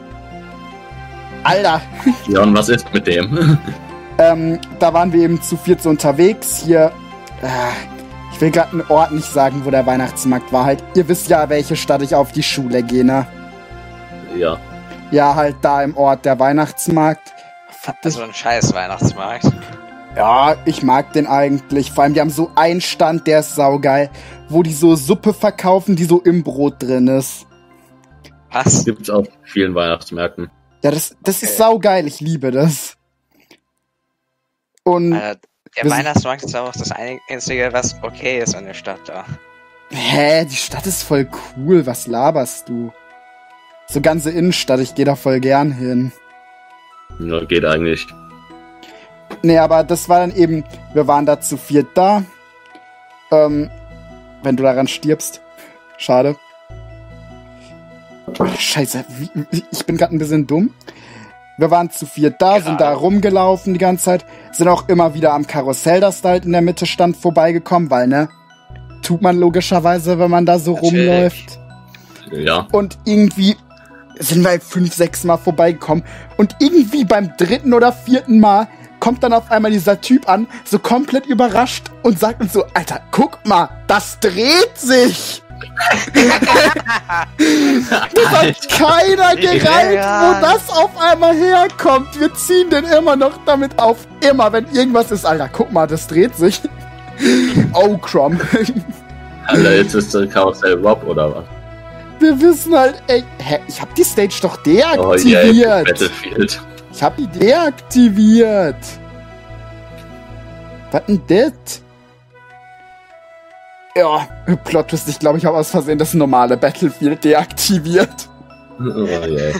Alter! Ja, und was ist mit dem? Ähm, da waren wir eben zu viert so unterwegs. Hier, äh, ich will gerade einen Ort nicht sagen, wo der Weihnachtsmarkt war. Halt, ihr wisst ja, welche Stadt ich auf die Schule gehe, ne? Ja. Ja, halt da im Ort der Weihnachtsmarkt. So ein scheiß Weihnachtsmarkt. Ja, ich mag den eigentlich. Vor allem, die haben so einen Stand, der ist saugeil, wo die so Suppe verkaufen, die so im Brot drin ist. Was? Gibt's auf vielen Weihnachtsmärkten. Ja, das, das ist Okay. saugeil. Ich liebe das. Und, Alter, der wir sind- Weihnachtsmarkt ist auch das Einzige, was okay ist an der Stadt da. hä, die Stadt ist voll cool. Was laberst du? So ganze Innenstadt, ich gehe da voll gern hin. Ja, geht eigentlich. Nee, aber das war dann eben, wir waren da zu viert da. Ähm, wenn du daran stirbst. Schade. Scheiße, wie, ich bin gerade ein bisschen dumm. Wir waren zu viert da, Gerade. sind da rumgelaufen die ganze Zeit, sind auch immer wieder am Karussell, das da halt in der Mitte stand, vorbeigekommen, weil, ne, tut man logischerweise, wenn man da so Natürlich. rumläuft. Ja. Und irgendwie sind wir halt fünf, sechs Mal vorbeigekommen. Und irgendwie beim dritten oder vierten Mal kommt dann auf einmal dieser Typ an, so komplett überrascht und sagt uns so, Alter, guck mal, das dreht sich. Das hat keiner gerallt, Ja. wo das auf einmal herkommt. Wir ziehen den immer noch damit auf. Immer, wenn irgendwas ist, Alter, guck mal, das dreht sich. Oh, Crom. Alter, jetzt ist der Karussell Rob oder was? Wir wissen halt, ey, hä, ich hab die Stage doch Oh yeah, deaktiviert. Battlefield. Ich hab die deaktiviert. Was denn das? Ja, Plot Twist, ich glaube, ich habe aus Versehen das normale Battlefield deaktiviert. Oh yeah.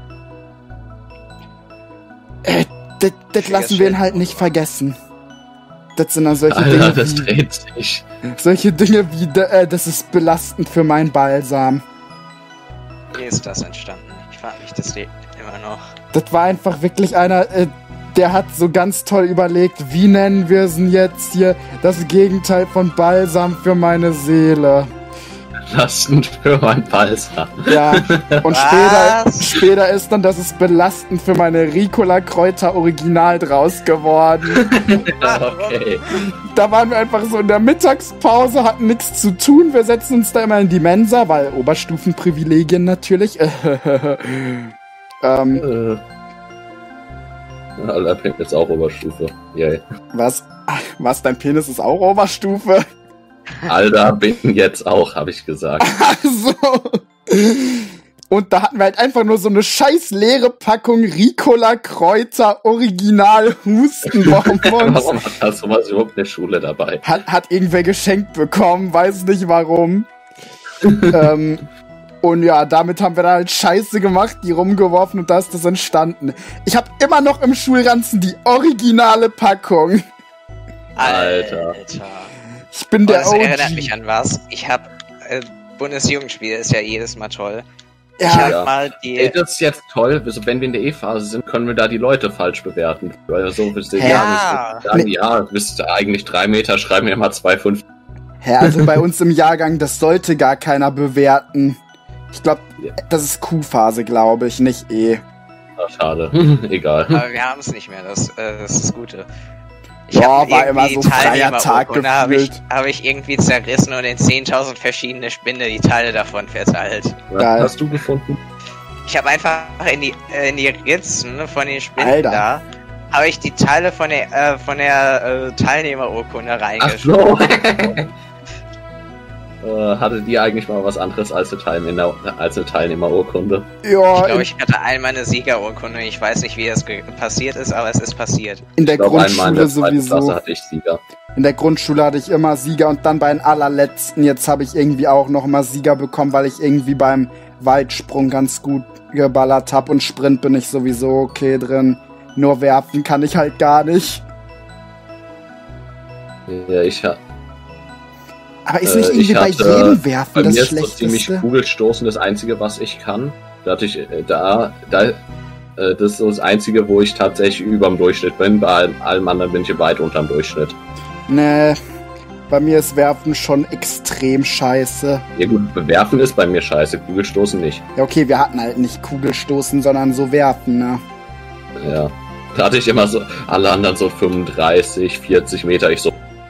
Äh, das, das lassen wir ihn halt nicht vergessen. Das sind dann solche Alter, Dinge das wie, dreht sich. solche Dinge wie, äh, das ist belastend für meinen Balsam. Wie ist das entstanden? Ich frage mich das le- immer noch. Das war einfach wirklich einer, äh, der hat so ganz toll überlegt, wie nennen wir es denn jetzt hier, das Gegenteil von Balsam für meine Seele. Belastend für mein Balsam. Ja, und Was? später, später ist dann, das ist belastend für meine Ricola-Kräuter Original draus geworden. Okay. Da waren wir einfach so in der Mittagspause, hatten nichts zu tun. Wir setzen uns da immer in die Mensa, weil Oberstufenprivilegien natürlich. ähm, Äh. Alter, Pimp ist auch Oberstufe. Yay. was? Was, dein Penis ist auch Oberstufe? Alter, bin jetzt auch, habe ich gesagt. Also. Und da hatten wir halt einfach nur so eine scheiß leere Packung Ricola Kräuter Original Hustenbonbons. Warum hat das sowas überhaupt in der Schule dabei? Hat, hat irgendwer geschenkt bekommen, weiß nicht warum. ähm, und ja, damit haben wir da halt Scheiße gemacht, die rumgeworfen und da ist das entstanden. Ich habe immer noch im Schulranzen die originale Packung. Alter. Ich bin Oh, der das O G. erinnert mich an was. Ich hab äh, Bundesjugendspiel ist ja jedes Mal toll. Ich Ja, hab Ja. mal die. Ey, das ist jetzt toll. Also, wenn wir in der E-Phase sind, können wir da die Leute falsch bewerten. Weil so wisst ihr Ja. ja nicht. Sagen, ja, bist du eigentlich drei Meter, schreiben wir mal zwei Komma fünf. Hä, also bei uns im Jahrgang, das sollte gar keiner bewerten. Ich glaube, Ja. das ist Q-Phase, glaube ich, nicht E. schade. Egal. Aber wir haben es nicht mehr, das, äh, das ist das Gute. Ich Ja, hab war immer irgendwie so freier Tag Teilnehmerurkunde habe ich, gefühlt. hab ich irgendwie zerrissen und in zehntausend verschiedene Spinde die Teile davon verteilt. Was Geil. hast du gefunden? Ich habe einfach in die, äh, in die Ritzen von den Spinden Alter. da, habe ich die Teile von der, äh, von der äh, Teilnehmerurkunde Ach reingeschrieben. so. äh, hattet ihr eigentlich mal was anderes als eine, Teilnehmer, als eine Teilnehmerurkunde? Ja, Ich glaube, in, ich hatte einmal eine Siegerurkunde. Ich weiß nicht, wie das ge- passiert ist, aber es ist passiert. in der Ich glaube, einmal in Grundschule der zweiten sowieso. Klasse hatte ich Sieger. In der Grundschule hatte ich immer Sieger und dann bei den allerletzten, jetzt habe ich irgendwie auch noch mal Sieger bekommen, weil ich irgendwie beim Weitsprung ganz gut geballert habe und Sprint bin ich sowieso okay drin. Nur werfen kann ich halt gar nicht. Ja, ich ha Aber ist Äh, nicht ich irgendwie bei hatte- jedem Werfen Bei das mir ist so ziemlich Schlechteste? Kugelstoßen das Einzige, was ich kann. Da hatte ich, äh, da, da, äh, das ist so das Einzige, wo ich tatsächlich überm Durchschnitt bin. Bei allem, allem anderen bin ich weit unterm Durchschnitt. Nee, bei mir ist Werfen schon extrem scheiße. Ja gut, bewerfen ist bei mir scheiße, Kugelstoßen nicht. Ja, okay, wir hatten halt nicht Kugelstoßen, sondern so Werfen, ne? Ja. Da hatte ich immer so, alle anderen so fünfunddreißig, vierzig Meter. Ich so,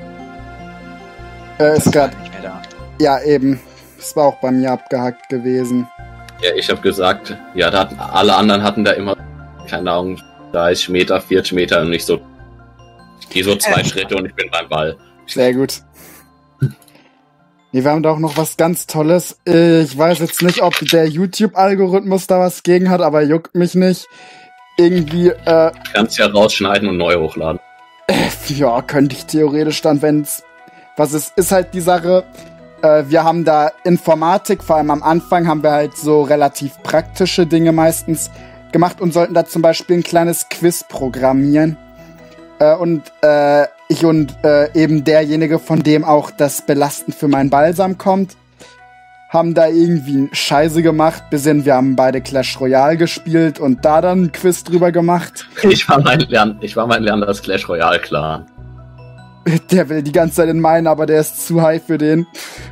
Äh, ist Das war grad, nicht mehr da. ja eben. Das war auch bei mir abgehackt gewesen. ja, ich habe gesagt, ja, da hatten, alle anderen hatten da immer, keine Ahnung, dreißig Meter, vierzig Meter und nicht so, ich gehe so zwei Schritte und ich bin beim Ball. Sehr gut. Nee, wir haben da auch noch was ganz Tolles. Äh, Ich weiß jetzt nicht, ob der YouTube-Algorithmus da was gegen hat, aber juckt mich nicht. Irgendwie, äh, Du kannst ja rausschneiden und neu hochladen. ja, könnte ich theoretisch dann, wenn's was ist, ist halt die Sache, äh, wir haben da Informatik, vor allem am Anfang haben wir halt so relativ praktische Dinge meistens gemacht und sollten da zum Beispiel ein kleines Quiz programmieren. Äh, und äh, ich und äh, eben derjenige, von dem auch das Belasten für meinen Balsam kommt, haben da irgendwie Scheiße gemacht, bis hin, wir haben beide Clash Royale gespielt und da dann ein Quiz drüber gemacht. Ich war mein Lern, ich war mein Lerner das Clash Royale Clan. Der will die ganze Zeit in meinen, aber der ist zu high für den.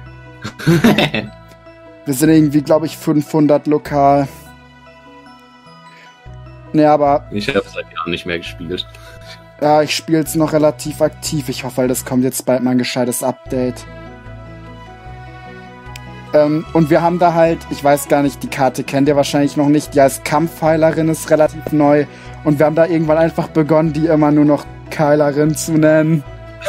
Wir sind irgendwie, glaube ich, fünfhundert lokal. Ne, aber Ich habe seit Jahren nicht mehr gespielt. ja, ich spiele es noch relativ aktiv. Ich hoffe, das kommt jetzt bald mal ein gescheites Update. Ähm, und wir haben da halt, ich weiß gar nicht, die Karte kennt ihr wahrscheinlich noch nicht, die heißt Kampfheilerin, ist relativ neu. Und wir haben da irgendwann einfach begonnen, die immer nur noch Keilerin zu nennen.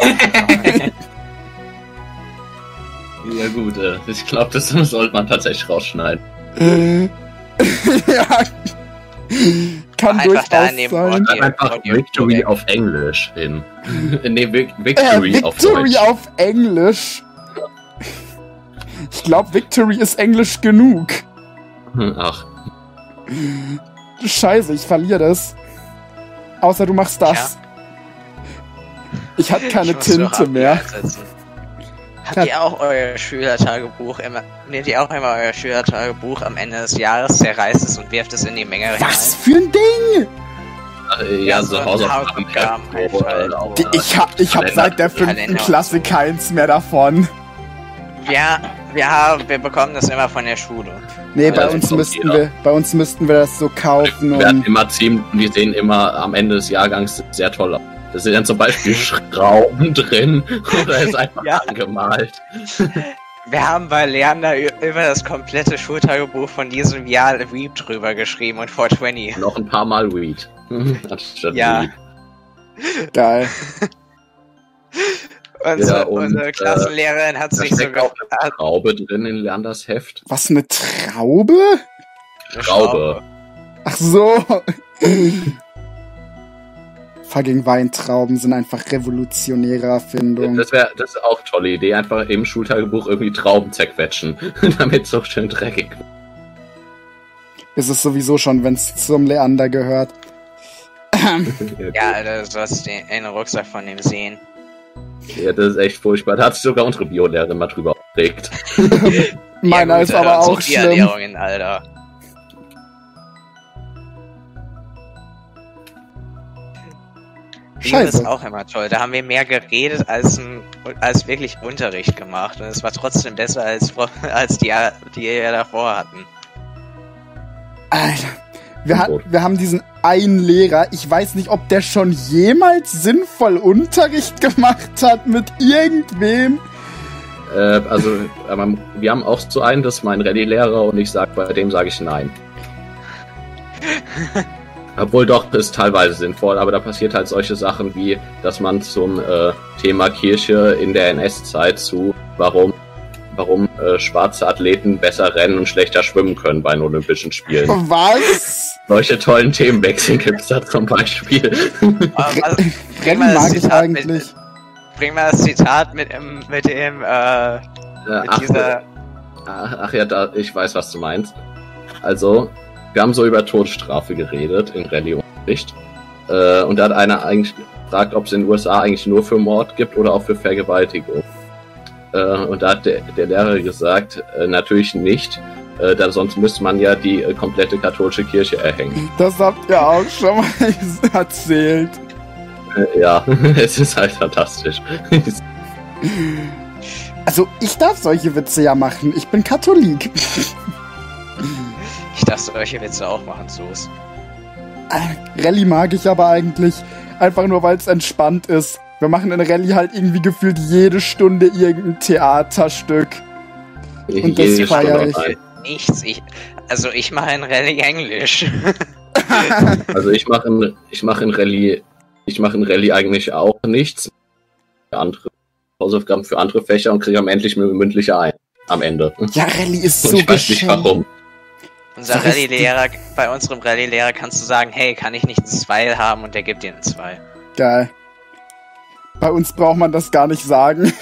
Ja gut, äh, ich glaube, das sollte man tatsächlich rausschneiden. Ja. Kann Einfach da durchaus in dem sein. Ort- Schreib einfach Audio- Victory Audio- auf Englisch hin. nee, Vic Äh, Victory auf Victory Deutsch. auf Englisch. Ich glaube, Victory ist Englisch genug. Hm, Ach, Scheiße, ich verliere das. Außer du machst das. Ich hatte keine Ich muss noch Tinte mehr. absetzen. Habt ihr auch euer Schülertagebuch immer, nehmt ihr auch immer euer Schülertagebuch am Ende des Jahres, zerreißt es und wirft es in die Menge Was für ein Ding? äh, ja, Ja, so so ein Hausaufgaben. Hausaufgaben halt so, halt. äh, auch, Die- Ich hab, ich hab Kalender- seit der fünften Kalender und Klasse so. keins mehr davon. Ja, wir haben, wir bekommen das immer von der Schule. Nee, Ja, bei das uns bekommt müssten jeder. wir, bei uns müssten wir das so kaufen Wir werden und immer ziemlich, wir sehen immer am Ende des Jahrgangs sehr toll aus. Da sind dann zum Beispiel Schrauben drin oder ist einfach Ja. angemalt. Wir haben bei Leander ü- über das komplette Schultagebuch von diesem Jahr Weep drüber geschrieben und vier zwanzig. Noch ein paar Mal Weed. Anstatt Ja. Weed. geil. Unsere, Ja, und, unsere äh, Klassenlehrerin hat Da sich so steckt auch ge- eine Schraube drin in Leanders Heft. Was, eine Traube? eine Schraube. Ach so. Fucking Weintrauben sind einfach revolutionäre Erfindungen. Das wäre das ist auch eine tolle Idee. Einfach im Schultagebuch irgendwie Trauben zerquetschen, damit es so schön dreckig wird. Ist es sowieso schon, wenn es zum Leander gehört. Ja, Alter, du sollst den, den Rucksack von dem sehen. Ja, das ist echt furchtbar. Da hat sich sogar unsere Biolehrerin mal drüber aufgeregt. Meiner Ja, ist gut, aber Alter, auch unsere schlimm. Bierernährungen, Alter. Bio ist Scheiße. auch immer toll. Da haben wir mehr geredet als, ein, als wirklich Unterricht gemacht. Und es war trotzdem besser als, vor- als die, die wir davor hatten. Alter, Wir, hat, wir haben diesen einen Lehrer, ich weiß nicht, ob der schon jemals sinnvoll Unterricht gemacht hat mit irgendwem. Äh, also, äh, wir haben auch so einen, das ist mein Rallye-Lehrer und ich sag, bei dem sage ich nein. Obwohl doch, ist teilweise sinnvoll, aber da passiert halt solche Sachen wie, dass man zum äh, Thema Kirche in der N S-Zeit zu, warum warum äh, schwarze Athleten besser rennen und schlechter schwimmen können bei den Olympischen Spielen. Was? Solche tollen Themenwechsel gibt es da zum Beispiel. Also, Rennen mag ich eigentlich. Mit, bring mal das Zitat mit, dem, mit dem, äh, mit ach, dieser... Ach, ach ja, da, ich weiß, was du meinst. Also, wir haben so über Todesstrafe geredet in Rallye-Unterricht. Äh, und da hat einer eigentlich gefragt, ob es in den U S A eigentlich nur für Mord gibt oder auch für Vergewaltigung. Äh, und da hat der, der Lehrer gesagt, äh, natürlich nicht, äh, da sonst müsste man ja die äh, komplette katholische Kirche erhängen. Das habt ihr auch schon mal erzählt. Äh, ja, es ist halt fantastisch. Also, ich darf solche Witze ja machen. Ich bin Katholik. Ich darf solche Witze auch machen, Sus. Rallye mag ich aber eigentlich einfach nur, weil es entspannt ist. Wir machen in Rallye halt irgendwie gefühlt jede Stunde irgendein Theaterstück. Und das feiere ich. Nichts. Ich, also ich mache in Rallye Englisch. Also ich mache in, ich mache in Rallye, ich mache in Rallye eigentlich auch nichts. Andere Hausaufgaben für andere Fächer und kriege am endlich mündliche ein. Am Ende. Ja, Rallye ist und so ich weiß nicht warum. Unser Rallye-Lehrer, bei unserem Rallye-Lehrer kannst du sagen, hey, kann ich nicht ein zwei haben und der gibt dir ein zwei. Geil. Bei uns braucht man das gar nicht sagen.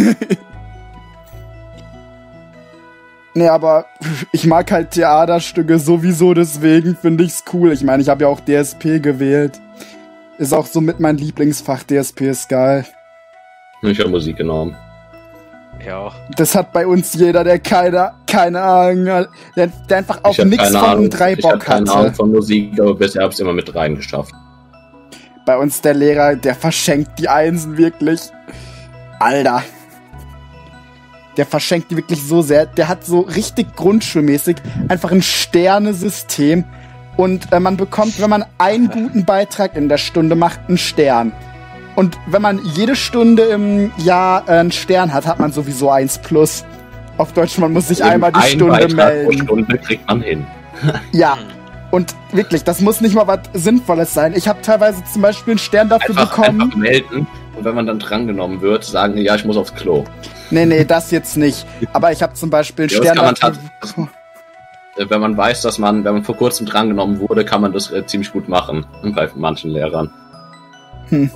Nee, aber ich mag halt Theaterstücke sowieso, deswegen finde ich's cool. Ich meine, ich habe ja auch D S P gewählt. Ist auch so mit mein Lieblingsfach, D S P ist geil. Ich habe Musik genommen. Ich auch. Das hat bei uns jeder, der keine, keine Ahnung, der, der einfach auf nichts von den drei Bock hatte. Ich habe keine Ahnung von Musik, aber bisher habe ich es immer mit rein geschafft. Bei uns der Lehrer, der verschenkt die Einsen wirklich. Alter. Der verschenkt die wirklich so sehr. Der hat so richtig grundschulmäßig einfach ein Sternesystem. Und äh, man bekommt, wenn man einen guten Beitrag in der Stunde macht, einen Stern. Und wenn man jede Stunde im Jahr äh, einen Stern hat, hat man sowieso eins plus. Auf Deutsch, man muss sich einmal die Stunde Beitrag melden. Pro Stunde kriegt man hin. Ja. Und wirklich, das muss nicht mal was Sinnvolles sein. Ich habe teilweise zum Beispiel einen Stern dafür einfach, bekommen. Einfach melden und wenn man dann drangenommen wird, sagen, ja, ich muss aufs Klo. Nee, nee, das jetzt nicht. Aber ich habe zum Beispiel einen ja, Stern dafür... Man wenn man weiß, dass man, wenn man vor kurzem drangenommen wurde, kann man das äh, ziemlich gut machen. Bei manchen Lehrern. Hm.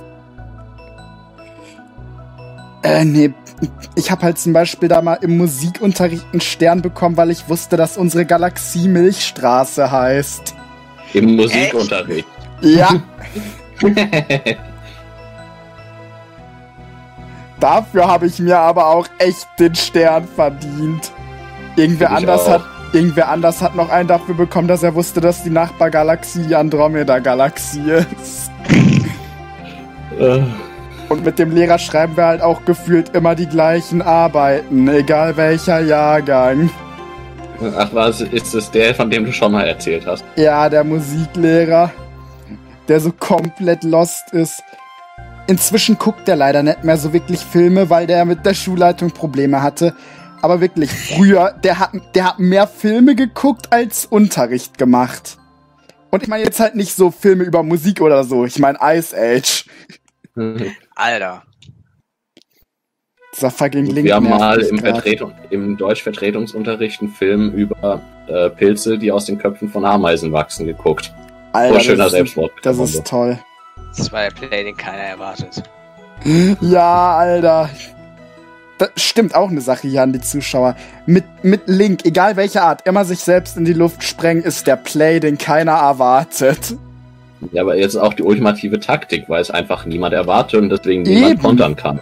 Äh, nee. Ich habe halt zum Beispiel da mal im Musikunterricht einen Stern bekommen, weil ich wusste, dass unsere Galaxie Milchstraße heißt. Im Musikunterricht? Ja. Dafür habe ich mir aber auch echt den Stern verdient. Irgendwer anders hat, irgendwer anders hat noch einen dafür bekommen, dass er wusste, dass die Nachbargalaxie die Andromeda-Galaxie ist. äh. Und mit dem Lehrer schreiben wir halt auch gefühlt immer die gleichen Arbeiten, egal welcher Jahrgang. Ach was, ist es der, von dem du schon mal erzählt hast? Ja, der Musiklehrer, der so komplett lost ist. Inzwischen guckt er leider nicht mehr so wirklich Filme, weil der mit der Schulleitung Probleme hatte. Aber wirklich, früher, der hat, der hat mehr Filme geguckt als Unterricht gemacht. Und ich meine jetzt halt nicht so Filme über Musik oder so, ich meine Ice Age. Alter. Dieser fucking Link. Wir haben mal im, Vertretung, im Deutschvertretungsunterricht einen Film über äh, Pilze, die aus den Köpfen von Ameisen wachsen, geguckt. Alter, oh, schöner das, Selbstmord. Das ist toll. Das war der Play, den keiner erwartet. Ja, Alter. Das stimmt auch eine Sache hier an die Zuschauer. Mit, mit Link, egal welche Art, immer sich selbst in die Luft sprengen, ist der Play, den keiner erwartet. Ja, aber jetzt auch die ultimative Taktik, weil es einfach niemand erwartet und deswegen niemand kontern kann.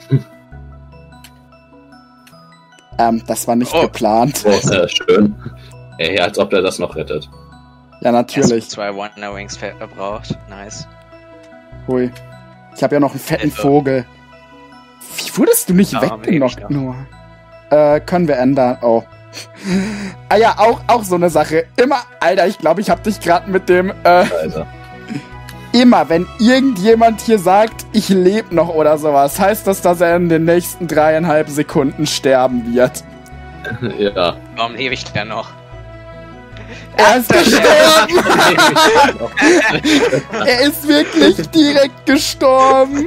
Ähm, das war nicht oh. geplant. Oh, äh, schön. Ey, als ob der das noch rettet. Ja, natürlich. Erst zwei Wonder Wings verbraucht. Nice. Hui. Ich habe ja noch einen fetten Hilfe. Vogel. Wie wurdest du nicht Ja, weggenockt, nur? Äh, können wir ändern. Oh. Ah ja, auch, auch so eine Sache. Immer, Alter, ich glaube, ich hab dich gerade mit dem, äh, Alter. Immer, wenn irgendjemand hier sagt, ich lebe noch oder sowas, heißt das, dass er in den nächsten dreieinhalb Sekunden sterben wird. Ja. Warum lebe ich denn noch? Er ist gestorben! Er ist wirklich direkt gestorben!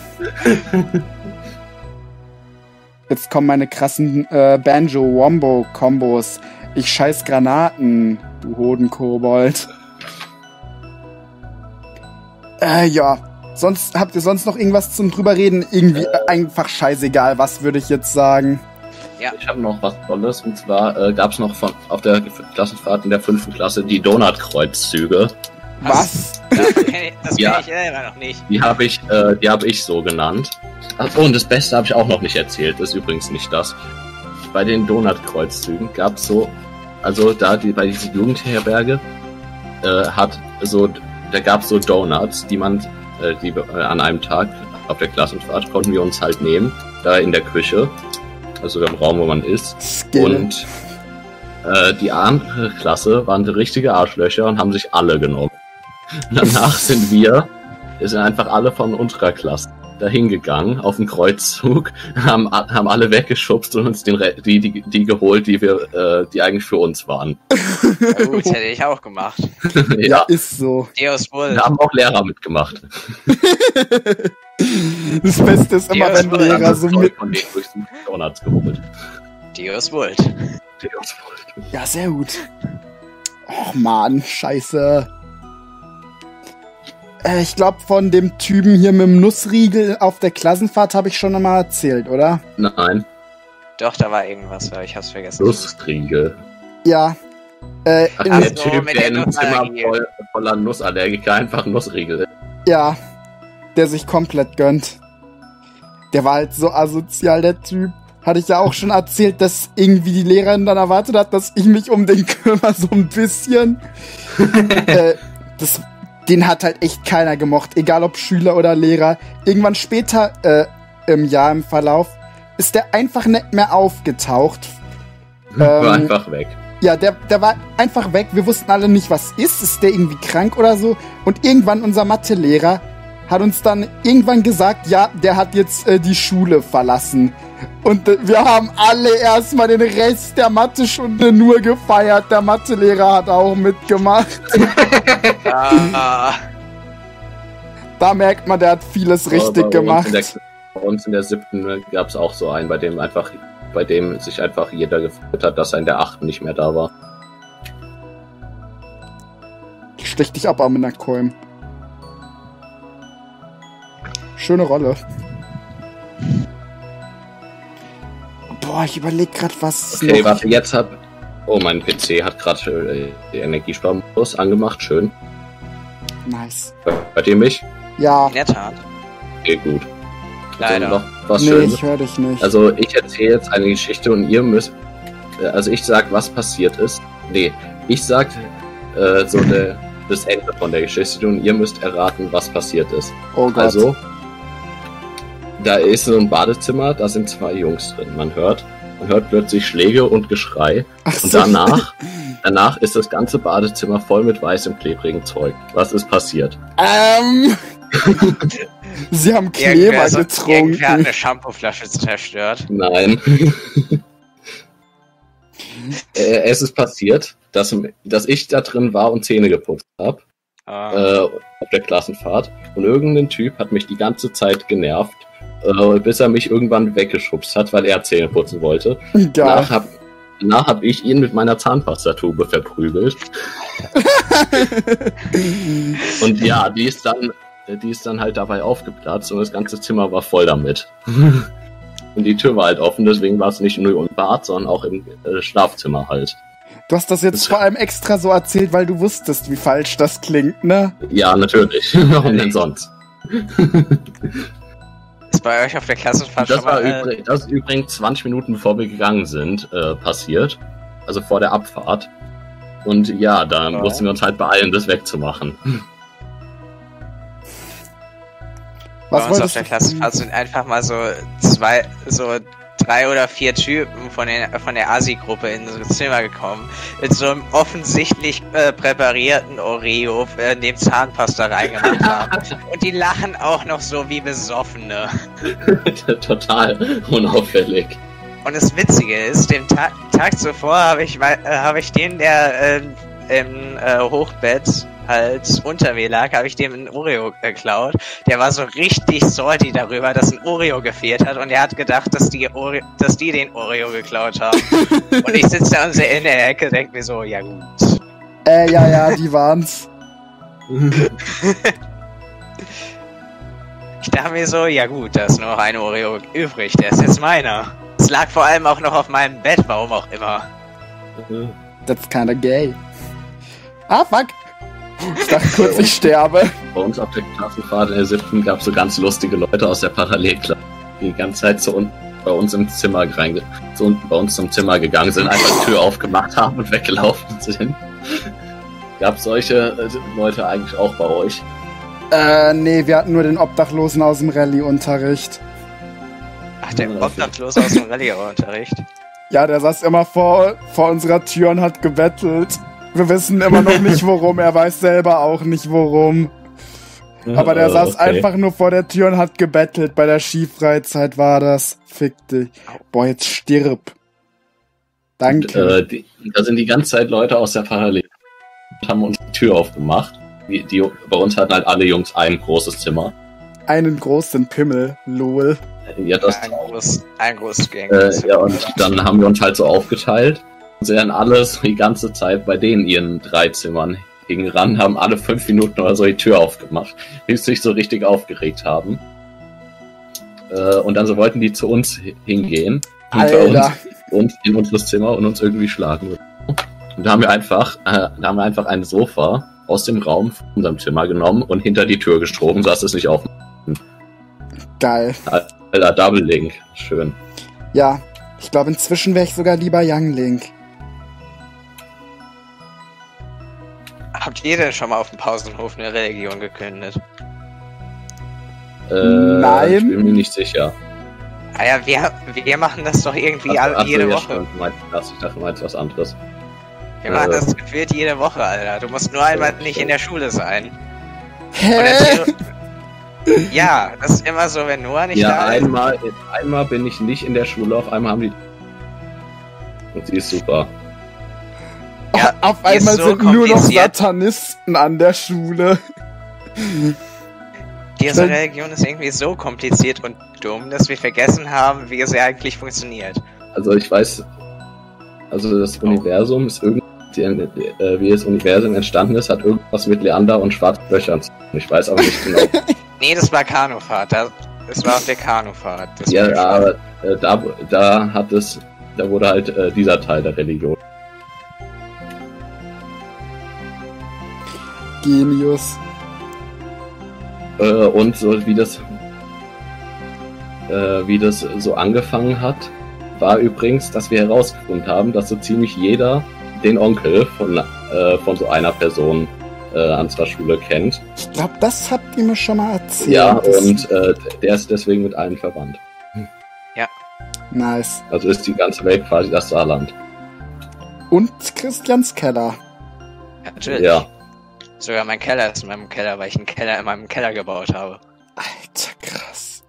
Jetzt kommen meine krassen äh, Banjo-Wombo-Kombos. Ich scheiß Granaten, du Hodenkobold. Äh, ja. Sonst, habt ihr sonst noch irgendwas zum drüber reden? Irgendwie äh, einfach scheißegal, was würde ich jetzt sagen? Ja. Ich habe noch was Tolles, und zwar äh, gab es noch von, auf der Klassenfahrt in der fünften Klasse die Donut-Kreuzzüge. Was? Das kenne ich, das kenn Ja. ich immer noch nicht. Die habe ich, äh, die habe ich so genannt. Ach, und das Beste habe ich auch noch nicht erzählt, ist übrigens nicht das. Bei den Donut-Kreuzzügen gab es so, also da die, bei dieser Jugendherberge äh, hat so, da gab es so Donuts, die man, äh, die äh, an einem Tag auf der Klassenfahrt konnten wir uns halt nehmen, da in der Küche, also im Raum, wo man ist. Skill. Und äh, die andere Klasse waren richtige Arschlöcher und haben sich alle genommen. Danach sind wir, wir sind einfach alle von unserer Klasse dahin gegangen auf den Kreuzzug, haben, haben alle weggeschubst und uns den Re die, die, die geholt, die wir, äh, die eigentlich für uns waren. Ja, gut, hätte ich auch gemacht. Ja, Ja, ist so. Deus Bull. da haben auch Lehrer mitgemacht. Das Beste ist immer, Ja, wenn das Lehrer so mit... von denen durch die Donuts geholt. Deus Bull. Ja, sehr gut. Och man, scheiße. Äh, ich glaube, von dem Typen hier mit dem Nussriegel auf der Klassenfahrt habe ich schon einmal erzählt, oder? Nein, Doch, da war irgendwas, aber ich hab's vergessen. Nussriegel. Ja. Äh, Ach, in, der so, Typ, mit der der in einem Zimmer Nussallergie. voll, voller Nussallergiker einfach Nussriegel ist. ja. Der sich komplett gönnt. Der war halt so asozial, der Typ. Hatte ich ja auch schon erzählt, dass irgendwie die Lehrerin dann erwartet hat, dass ich mich um den kümmere, so ein bisschen. äh, das, den hat halt echt keiner gemocht, egal ob Schüler oder Lehrer. Irgendwann später äh, im Jahr im Verlauf ist der einfach nicht mehr aufgetaucht. War Ähm, einfach weg. Ja, der, der war einfach weg. Wir wussten alle nicht, was ist. Ist der irgendwie krank oder so? Und irgendwann unser Mathelehrer hat uns dann irgendwann gesagt, ja, der hat jetzt äh, die Schule verlassen. Und äh, wir haben alle erstmal den Rest der Mathe-Stunde nur gefeiert. Der Mathelehrer hat auch mitgemacht. Ah, Da merkt man, der hat vieles richtig Aber bei gemacht. Uns in der, bei uns in der siebten gab es auch so einen, bei dem einfach, bei dem sich einfach jeder gefreut hat, dass er in der achten nicht mehr da war. Ich stech dich ab, Amina Kolm. Schöne Rolle. Boah, ich überleg grad, was Okay, noch... warte, jetzt hab. Oh, mein P C hat gerade äh, die Energiesparmodus angemacht, schön. Nice. Hört ihr mich? Ja, in der Tat. Okay, gut. Leider. Also noch was nee, Schönes. ich höre dich nicht. Also ich erzähle jetzt eine Geschichte und ihr müsst, äh, also ich sag, was passiert ist. Nee, ich sag äh, so der, das Ende von der Geschichte und ihr müsst erraten, was passiert ist. oh Gott. Also, da ist so ein Badezimmer, da sind zwei Jungs drin. Man hört, man hört plötzlich Schläge und Geschrei Ach und so. danach, danach ist das ganze Badezimmer voll mit weißem, klebrigem Zeug. Was ist passiert? Ähm. Sie haben Kleber Irgendwer, so, irgendwer hat getrunken. eine Shampooflasche zerstört. Nein. äh, es ist passiert, dass, dass ich da drin war und Zähne geputzt habe. Ah. Äh, auf der Klassenfahrt. Und irgendein Typ hat mich die ganze Zeit genervt, äh, bis er mich irgendwann weggeschubst hat, weil er Zähne putzen wollte. Geil. Danach habe danach hab ich ihn mit meiner Zahnpastatube verprügelt. Und ja, die ist dann, die ist dann halt dabei aufgeplatzt und das ganze Zimmer war voll damit. Und die Tür war halt offen, deswegen war es nicht nur im Bad, sondern auch im äh, Schlafzimmer halt. Du hast das jetzt vor allem extra so erzählt, weil du wusstest, wie falsch das klingt, ne? Ja, natürlich. Warum denn sonst? Ist bei euch auf der Klassenfahrt Das schon war mal... Äh, übrig, das ist übrigens zwanzig Minuten bevor wir gegangen sind, äh, passiert. Also vor der Abfahrt. Und ja, da Ja. mussten wir uns halt beeilen, das wegzumachen. bei Was uns auf wolltest der du- Klassenfahrt sind einfach mal so zwei, so drei oder vier Typen von, den, von der Asi-Gruppe in das Zimmer gekommen, mit so einem offensichtlich äh, präparierten Oreo, äh, in dem Zahnpasta reingemacht haben. Und die lachen auch noch so wie Besoffene. Total unauffällig. Und das Witzige ist, den Ta Tag zuvor habe ich, äh, hab ich den, der äh, im äh, Hochbett halt unter mir lag, habe ich dem ein Oreo geklaut. Der war so richtig salty darüber, dass ein Oreo gefehlt hat und er hat gedacht, dass die, Ore dass die den Oreo geklaut haben. Und ich sitze da in der Ecke, denke mir so, ja gut. Äh, ja, ja, die waren's. Ich dachte mir so, ja gut, da ist nur noch ein Oreo übrig, der ist jetzt meiner. Es lag vor allem auch noch auf meinem Bett, warum auch immer. That's kinda gay. Ah, fuck. Ich dachte kurz, ich sterbe. Bei uns auf der Klassenfahrt in der siebten gab es so ganz lustige Leute aus der Parallelklasse, die die ganze Zeit zu uns, bei uns im Zimmer reinge zu, bei uns zum Zimmer gegangen sind, einfach die Tür aufgemacht haben und weggelaufen sind. Gab es solche Leute eigentlich auch bei euch? Äh, nee, wir hatten nur den Obdachlosen aus dem Rallye-Unterricht. Ach, der Obdachlose aus dem Rallye-Unterricht? Ja, der saß immer vor, vor unserer Tür und hat gebettelt. Wir wissen immer noch nicht worum, er weiß selber auch nicht worum. Aber der saß okay. einfach nur vor der Tür und hat gebettelt. Bei der Skifreizeit war das. Fick dich. Boah, jetzt stirb. Danke. Und, äh, die, da sind die ganze Zeit Leute aus der Parallel und haben uns die Tür aufgemacht. Die, die, bei uns hatten halt alle Jungs ein großes Zimmer. Einen großen Pimmel, lol. Ja, das ein, groß, ein großes Gang. Äh, ja, und dann haben wir uns halt so aufgeteilt. Und sie dann alles die ganze Zeit bei denen ihren drei Zimmern hingen ran, haben alle fünf Minuten oder so die Tür aufgemacht, bis sie sich so richtig aufgeregt haben. Äh, und dann so wollten die zu uns hingehen. Alter. Und in unseres Zimmer und uns irgendwie schlagen. Und da haben wir einfach, äh, da haben wir einfach ein Sofa aus dem Raum von unserem Zimmer genommen und hinter die Tür gestroben, sodass es nicht aufmacht. Geil. Alter, Double Link. Schön. Ja, ich glaube inzwischen wäre ich sogar lieber Young Link. Habt ihr denn schon mal auf dem Pausenhof eine Religion gekündigt? Äh, Nein. Ich bin mir nicht sicher. Ah ja, wir, wir machen das doch irgendwie Ach, alle, ach, jede ja, Woche. Stimmt. Du meinst das, ich dachte, du meinst was anderes. Wir machen Äh. das gefühlt jede Woche, Alter. Du musst nur einmal nicht in der Schule sein. Hä? Ja, das ist immer so, wenn Noah nicht Ja, da ist. einmal, einmal bin ich nicht in der Schule, auf einmal haben die... Und sie ist super. Ja, auf die ist einmal so sind nur noch kompliziert. Satanisten an der Schule. Diese Religion ist irgendwie so kompliziert und dumm, dass wir vergessen haben, wie sie eigentlich funktioniert. Also ich weiß... Also das Universum ist irgendwie... Äh, wie das Universum entstanden ist, hat irgendwas mit Leander und schwarzen Löchern zu tun. Ich weiß aber nicht genau. Nee, das war Kanufahrt. Das, das war auf der Kanufahrt. Das Ja, war aber äh, da, da hat es... Da wurde halt äh, dieser Teil der Religion. Genius. Äh, und so wie das äh, wie das so angefangen hat, war übrigens, dass wir herausgefunden haben, dass so ziemlich jeder den Onkel von, äh, von so einer Person äh, an unserer Schule kennt. Ich glaube, das habt ihr mir schon mal erzählt. Ja, Das- und äh, der ist deswegen mit allen verwandt. Nice. Also ist die ganze Welt quasi das Saarland. Und Christians Keller. Natürlich. Ja. Sogar mein Keller ist in meinem Keller, weil ich einen Keller in meinem Keller gebaut habe. Alter, krass.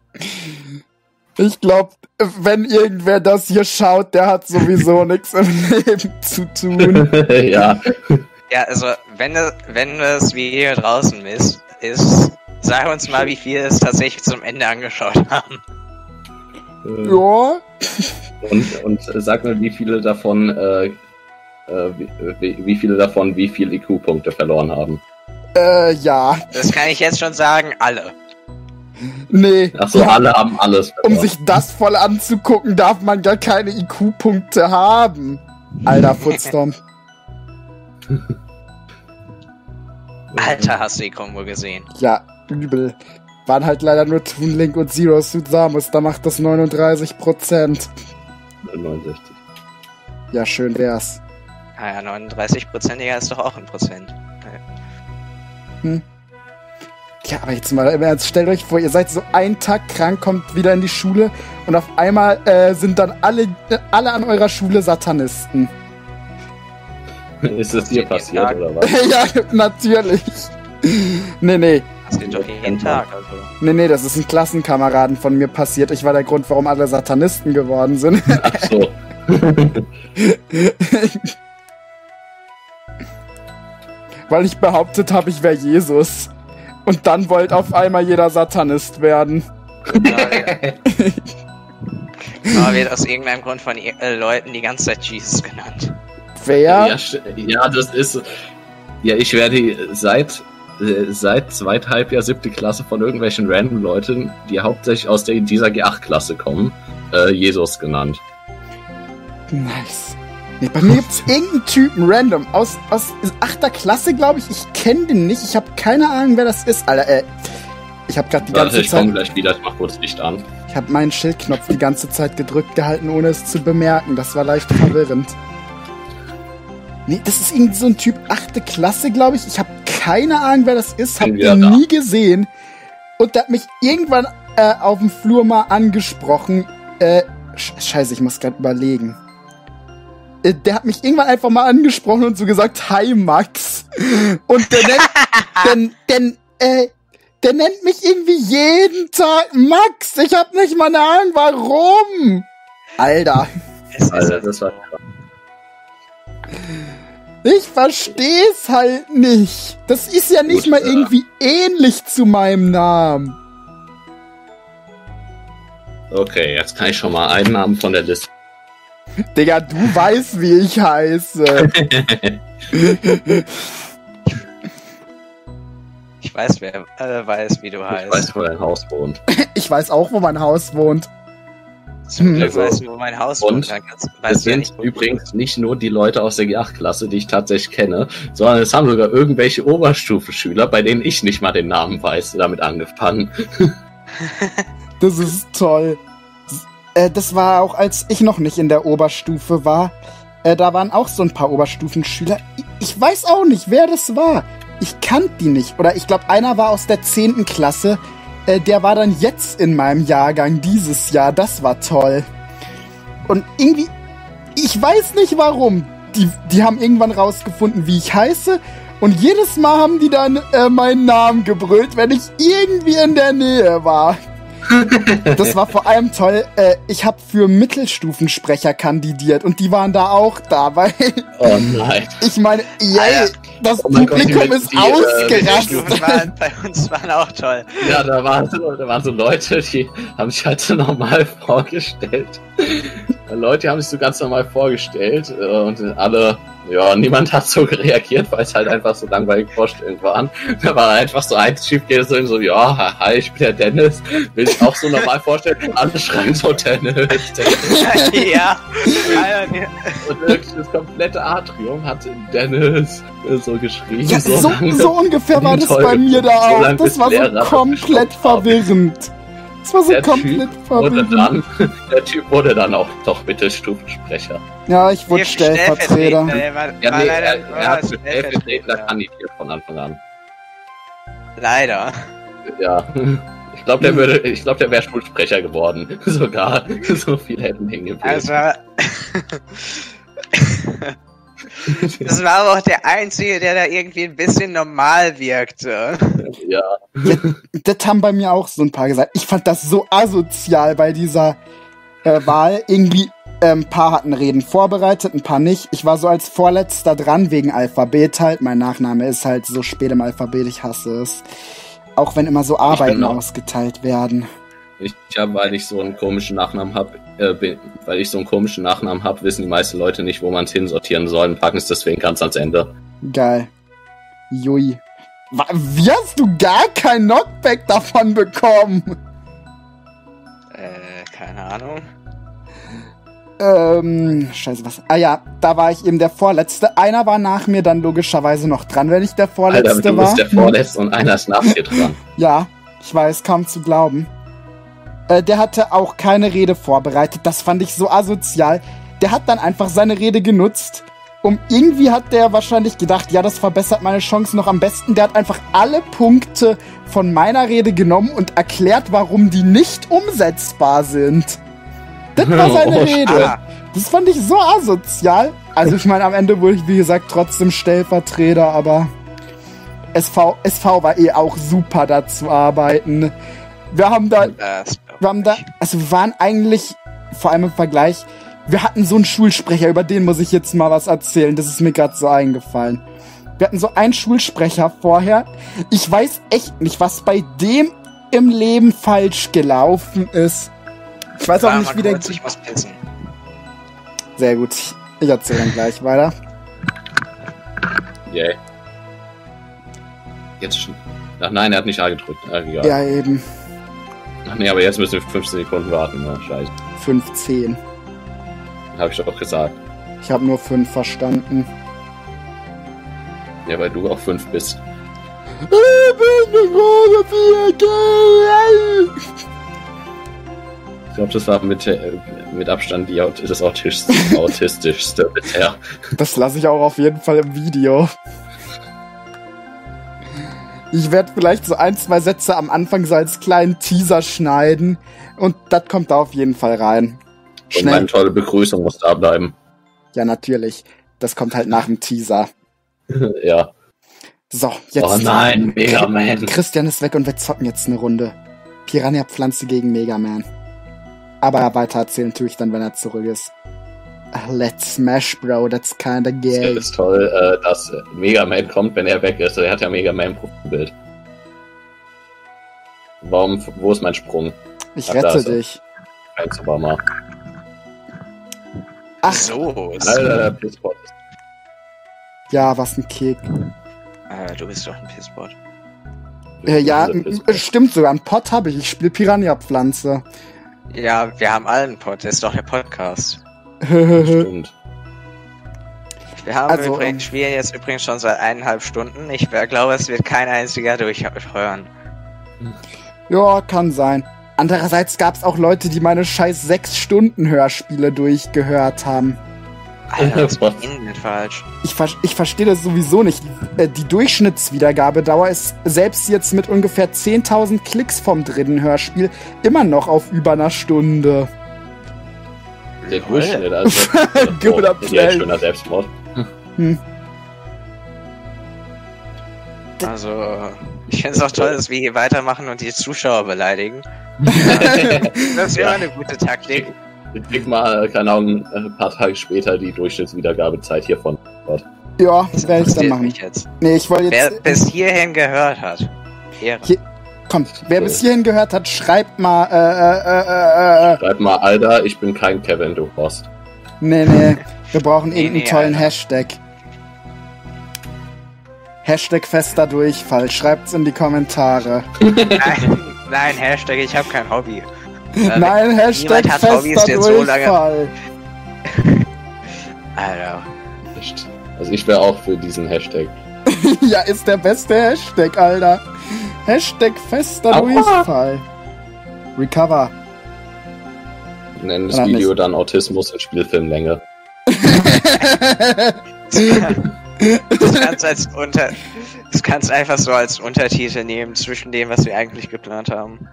Ich glaube, wenn irgendwer das hier schaut, der hat sowieso nichts im Leben zu tun. Ja. Ja, also, wenn, das- wenn das Video draußen ist, ist, sag uns mal, wie viele es tatsächlich zum Ende angeschaut haben. Äh, Ja. Und, und äh, sag mal, wie viele davon, äh, äh, wie, wie, wie viele davon wie viel I Q-Punkte verloren haben. Äh, ja. Das kann ich jetzt schon sagen, alle. Nee. Achso, die haben- alle haben alles Um verloren. sich das voll anzugucken, darf man gar keine I Q-Punkte haben. Alter, Footstorm. Alter, hast du die Kombo gesehen. Ja, übel. Waren halt leider nur Toon Link und Zero Suit Samus, da macht das neununddreißig Prozent. neunundsechzig. Ja, schön wär's. Naja, neununddreißig Prozentiger ist doch auch ein Prozent. Ja, aber jetzt mal, jetzt stellt euch vor, ihr seid so einen Tag krank, kommt wieder in die Schule und auf einmal äh, sind dann alle, äh, alle an eurer Schule Satanisten. Ist das dir passiert, oder was? Ja, natürlich. Nee, nee. Das geht doch jeden Tag, also. Nee, nee, das ist ein Klassenkameraden von mir passiert. Ich war der Grund, warum alle Satanisten geworden sind. Ach so. Weil ich behauptet habe, ich wäre Jesus. Und dann wollte auf einmal jeder Satanist werden. Aber wird aus irgendeinem Grund von äh, Leuten die ganze Zeit Jesus genannt. Wer? Ja, ja, das ist... Ja, ich werde seit... seit zweieinhalb siebte Klasse von irgendwelchen random Leuten, die hauptsächlich aus der, dieser G acht Klasse kommen, äh, Jesus genannt. Nice. Nee, bei mir gibt's irgendeinen Typen random aus, aus achter Klasse, glaube ich. Ich kenne den nicht. Ich habe keine Ahnung, wer das ist. Alter, äh, ich habe gerade die ganze Warte, ich Zeit... komme gleich wieder. Ich mach kurz Licht an. Ich habe meinen Schildknopf die ganze Zeit gedrückt gehalten, ohne es zu bemerken. Das war leicht verwirrend. Nee, das ist irgendwie so ein Typ achte Klasse, glaube ich. Ich habe keine Ahnung, wer das ist. Hab ihn nie gesehen. Und der hat mich irgendwann äh, auf dem Flur mal angesprochen. Äh, Scheiße, ich muss gerade überlegen. Äh, der hat mich irgendwann einfach mal angesprochen und so gesagt, hi Max. Und der nennt, der, der, äh, der nennt mich irgendwie jeden Tag Max. Ich hab nicht mal eine Ahnung, warum. Alter. Alter, das war krass. Ich versteh's halt nicht. Das ist ja nicht Gut, mal ja. irgendwie ähnlich zu meinem Namen. Okay, jetzt kann ich schon mal einen Namen von der Liste. Digga, du weißt, wie ich heiße. Ich weiß, wer äh, weiß, wie du heißt. Ich weiß, wo dein Haus wohnt. Ich weiß auch, wo mein Haus wohnt. Zum Glück Also, weißt du, wo mein Haus und wohnt. Dann kannst, Es weißt du ja sind nicht, wo übrigens nicht nur die Leute aus der G acht Klasse, die ich tatsächlich kenne, sondern es haben sogar irgendwelche Oberstufenschüler, bei denen ich nicht mal den Namen weiß, damit angefangen. Das ist toll. Äh, das war auch, als ich noch nicht in der Oberstufe war. Äh, da waren auch so ein paar Oberstufenschüler. Ich, ich weiß auch nicht, wer das war. Ich kannte die nicht. Oder ich glaube, einer war aus der zehnten Klasse. Äh, der war dann jetzt in meinem Jahrgang dieses Jahr. Das war toll. Und irgendwie, ich weiß nicht warum. Die, die haben irgendwann rausgefunden, wie ich heiße. Und jedes Mal haben die dann äh, meinen Namen gebrüllt, wenn ich irgendwie in der Nähe war. Das war vor allem toll. Äh, ich habe für Mittelstufensprecher kandidiert und die waren da auch da, weil Oh nein. ich meine, yay, das Oh mein Gott, Publikum die- ist die, äh, ausgerastet. Die waren, bei uns waren auch toll. Ja, da waren, so, da waren so Leute, die haben sich halt so normal vorgestellt. Leute haben sich so ganz normal vorgestellt äh, und alle, ja, niemand hat so reagiert, weil es halt einfach so langweilige Vorstellungen waren. Da war einfach so ein Typ, der so, so, ja, hi, ich bin der Dennis, will ich auch so normal vorstellen. Alle schreien so Dennis, Dennis. Ja. Alter, nee. Und wirklich das komplette Atrium hat Dennis so geschrien. Ja, so, lange. so ungefähr war das Toll. bei mir da So auch. lange, Das bis war so Lehrer komplett gestoppt haben. verwirrend. Das war so Der komplett Typ wurde verwirrend. dann, der Typ wurde dann auch doch Mittelstufensprecher. Ja, ich wurde Wir Stellvertreter. Der war, Ja, war nee, leider er, nur er hat als für Stellvertreter Stellvertreter. kandidiert von Anfang an. Leider. Ja. Ich glaube, der würde, ich glaube, der wäre Schulsprecher geworden. Sogar. So viel hätten hingewählt. Also, das war aber auch der Einzige, der da irgendwie ein bisschen normal wirkte. Ja. Das haben bei mir auch so ein paar gesagt. Ich fand das so asozial bei dieser äh, Wahl. Irgendwie, äh, ein paar hatten Reden vorbereitet, ein paar nicht. Ich war so als Vorletzter dran, wegen Alphabet halt. Mein Nachname ist halt so spät im Alphabet, ich hasse es. Auch wenn immer so Arbeiten auch. ausgeteilt werden. Ich, ich habe, weil ich so einen komischen Nachnamen habe, äh, bin, weil ich so einen komischen Nachnamen habe, wissen die meisten Leute nicht, wo man es hinsortieren soll und packen es deswegen ganz ans Ende. Geil. Jui. Wa- Wie hast du gar kein Knockback davon bekommen? Äh, keine Ahnung. Ähm, scheiße, was? Ah ja, da war ich eben der Vorletzte. Einer war nach mir dann logischerweise noch dran, wenn ich der Vorletzte Alter, du war. bist der Vorletzte und einer ist nach dir dran. Ja, ich weiß, kaum zu glauben. Äh, der hatte auch keine Rede vorbereitet. Das fand ich so asozial. Der hat dann einfach seine Rede genutzt um irgendwie hat der wahrscheinlich gedacht, ja, das verbessert meine Chancen noch am besten. Der hat einfach alle Punkte von meiner Rede genommen und erklärt, warum die nicht umsetzbar sind. Das war seine Oh, Rede. Das fand ich so asozial. Also ich meine, am Ende wurde ich, wie gesagt, trotzdem Stellvertreter, aber S V, S V war eh auch super, da zu arbeiten. Wir haben da, Das glaub wir haben da, ich. also wir waren eigentlich, vor allem im Vergleich, wir hatten so einen Schulsprecher, über den muss ich jetzt mal was erzählen, das ist mir gerade so eingefallen. Wir hatten so einen Schulsprecher vorher. Ich weiß echt nicht, was bei dem im Leben falsch gelaufen ist. Ich weiß auch Warte nicht, mal wie der... kurz, ich muss pissen. Sehr gut, ich erzähle dann gleich weiter. Yay. Jetzt schon. Ach nein, er hat nicht A gedrückt. Ach, egal. Ja, eben. Ach nee, aber jetzt müssen wir fünfzehn Sekunden warten. Na, scheiße. fünfzehn. Hab ich doch gesagt. Ich habe nur fünf verstanden. Ja, weil du auch fünf bist. Ich glaube, das war mit, äh, mit Abstand die Aut das autistischste, autistischste bisher. Das lasse ich auch auf jeden Fall im Video. Ich werde vielleicht so ein, zwei Sätze am Anfang so als kleinen Teaser schneiden. Und das kommt da auf jeden Fall rein. Und meine tolle Begrüßung muss da bleiben. Ja, natürlich. Das kommt halt nach dem Teaser. Ja. So, jetzt. Oh nein, Mega Man. Christian ist weg und wir zocken jetzt eine Runde. Piranha-Pflanze gegen Mega Man. Aber weiter erzählen tue ich dann, wenn er zurück ist. Let's smash, bro, that's kinda gay. Das ist toll, äh, dass Mega Man kommt, wenn er weg ist. Er hat ja Mega Man Profilbild. Warum, wo ist mein Sprung? Ich Ach, da rette ist er. dich. Eins Obama. Ach, So, ist, Alter, der Pisspot. ja, was ein Kick. äh, du bist doch ein Pisspot. Äh, ja, Dieser m- Pisspot. stimmt sogar. Einen Pot habe ich. Ich spiele Piranha-Pflanze. Ja, wir haben alle einen Pod, das ist doch der Podcast. Stimmt. Wir haben Also, übrigens, ähm, spielen jetzt übrigens schon seit eineinhalb Stunden. Ich äh, glaube, es wird kein einziger durchhören. Ja, kann sein. Andererseits gab es auch Leute, die meine scheiß sechs Stunden Hörspiele durchgehört haben. Alter, was Was? ist mit Ihnen denn falsch? Ich, ver ich verstehe das sowieso nicht. Äh, Die Durchschnittswiedergabedauer ist selbst jetzt mit ungefähr zehntausend Klicks vom dritten Hörspiel immer noch auf über einer Stunde. Der Durchschnitt, also. Guter oh, sehr Play. schöner Selbstmord. Hm. Also, ich finde es auch toll, dass wir hier weitermachen und die Zuschauer beleidigen. Das wäre Ja. eine gute Taktik. Ich krieg mal, keine Ahnung, ein paar Tage später die Durchschnittswiedergabezeit hiervon. Ja, das werde ich dann interessiert machen. mich jetzt. Nee, ich wollte Wer jetzt. bis hierhin gehört hat. Ehre. Hier- Komm, wer bis hierhin gehört hat, schreibt mal. Äh, äh, äh, äh, äh. Schreib mal, Alter, ich bin kein Kevin, du Horst. Nee, nee. Wir brauchen Nee, irgendeinen nee, tollen Alter. Hashtag. Hashtag fester Durchfall. Schreibt's in die Kommentare. Nein, nein, Hashtag, ich habe kein Hobby. Äh, Nein, Hashtag niemand hat Hobbys, fester der so lange- Durchfall. Alter. Echt. Also ich wäre auch für diesen Hashtag. Ja, ist der beste Hashtag, Alter. Hashtag fester Aua. Durchfall. Recover. Wir nennen das Oder Video nicht? dann Autismus in Spielfilmlänge. Das kannst als unter, das kannst einfach so als Untertitel nehmen zwischen dem, was wir eigentlich geplant haben.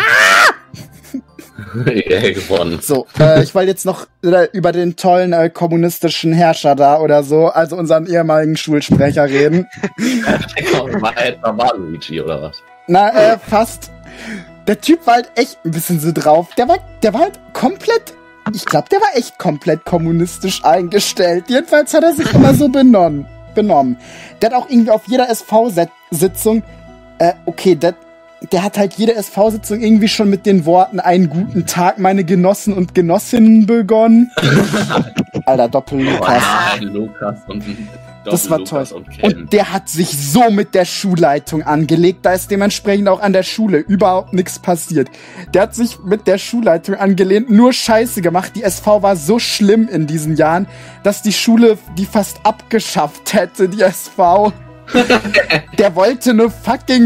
Yeah, gewonnen. So, äh, ich wollte jetzt noch äh, über den tollen äh, kommunistischen Herrscher da oder so, also unseren ehemaligen Schulsprecher reden. War etwa war Luigi oder was? Na, äh, fast. Der Typ war halt echt ein bisschen so drauf. Der war, der war halt komplett, ich glaube, der war echt komplett kommunistisch eingestellt. Jedenfalls hat er sich immer so benommen. benommen. Der hat auch irgendwie auf jeder S V-Sitzung, äh, okay, der, der hat halt jede S V-Sitzung irgendwie schon mit den Worten einen guten Tag, meine Genossen und Genossinnen begonnen. Alter, Doppel-Lukas. Oh nein, Lukas und Das war Doppel-Lukas toll. und Ken. Und der hat sich so mit der Schulleitung angelegt, da ist dementsprechend auch an der Schule überhaupt nichts passiert. Der hat sich mit der Schulleitung angelehnt, nur Scheiße gemacht. Die S V war so schlimm in diesen Jahren, dass die Schule die fast abgeschafft hätte, die S V. Der wollte eine fucking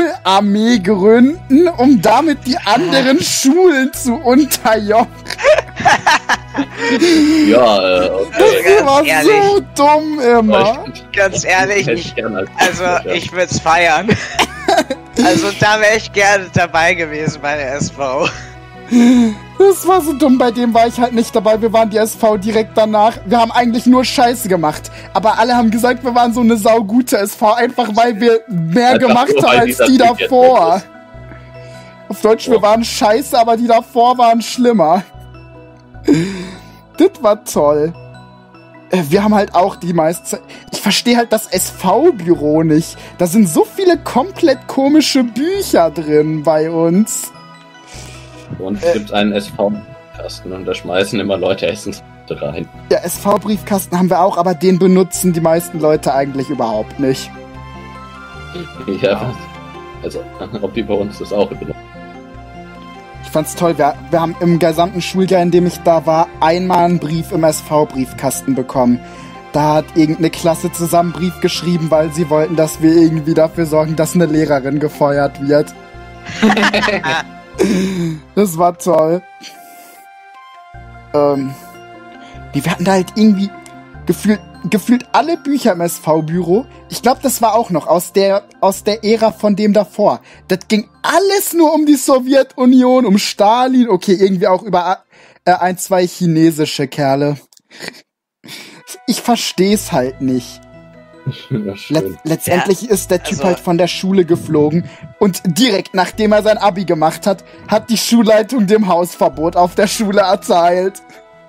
Schularmee gründen, um damit die anderen Schulen zu unterjochen. Ja, äh, okay. Das war ehrlich. so dumm immer. Ganz ehrlich, Hätte ich, gern als also Fußballer. ich würde es feiern. Also da wäre ich gerne dabei gewesen bei der S V. Das war so dumm, bei dem war ich halt nicht dabei. Wir waren die S V direkt danach. Wir haben eigentlich nur Scheiße gemacht. Aber alle haben gesagt, wir waren so eine saugute S V, einfach weil wir mehr Einfach gemacht nur, haben weil als dieser die Typ jetzt davor. weg Auf Deutsch, wir Oh. waren scheiße, aber die davor waren schlimmer. Das war toll. Äh, Wir haben halt auch die meiste Zeit... Ich verstehe halt das S V-Büro nicht. Da sind so viele komplett komische Bücher drin bei uns. Und es gibt einen S V-Kasten und da schmeißen immer Leute Essen rein. Ja, S V-Briefkasten haben wir auch, aber den benutzen die meisten Leute eigentlich überhaupt nicht. Ja, also, ob die bei uns das auch benutzen. Ich fand's toll, wir, wir haben im gesamten Schuljahr, in dem ich da war, einmal einen Brief im S V-Briefkasten bekommen. Da hat irgendeine Klasse zusammen einen Brief geschrieben, weil sie wollten, dass wir irgendwie dafür sorgen, dass eine Lehrerin gefeuert wird. Das war toll. Ähm, wir hatten da halt irgendwie gefühlt, gefühlt alle Bücher im S V-Büro. Ich glaube, das war auch noch aus der, aus der Ära von dem davor. Das ging alles nur um die Sowjetunion, um Stalin, okay, irgendwie auch über äh, ein, zwei chinesische Kerle. Ich versteh's halt nicht. Ja, Let schön. letztendlich Ja, ist der Typ also- halt von der Schule geflogen und direkt nachdem er sein Abi gemacht hat, hat die Schulleitung dem Hausverbot auf der Schule erteilt.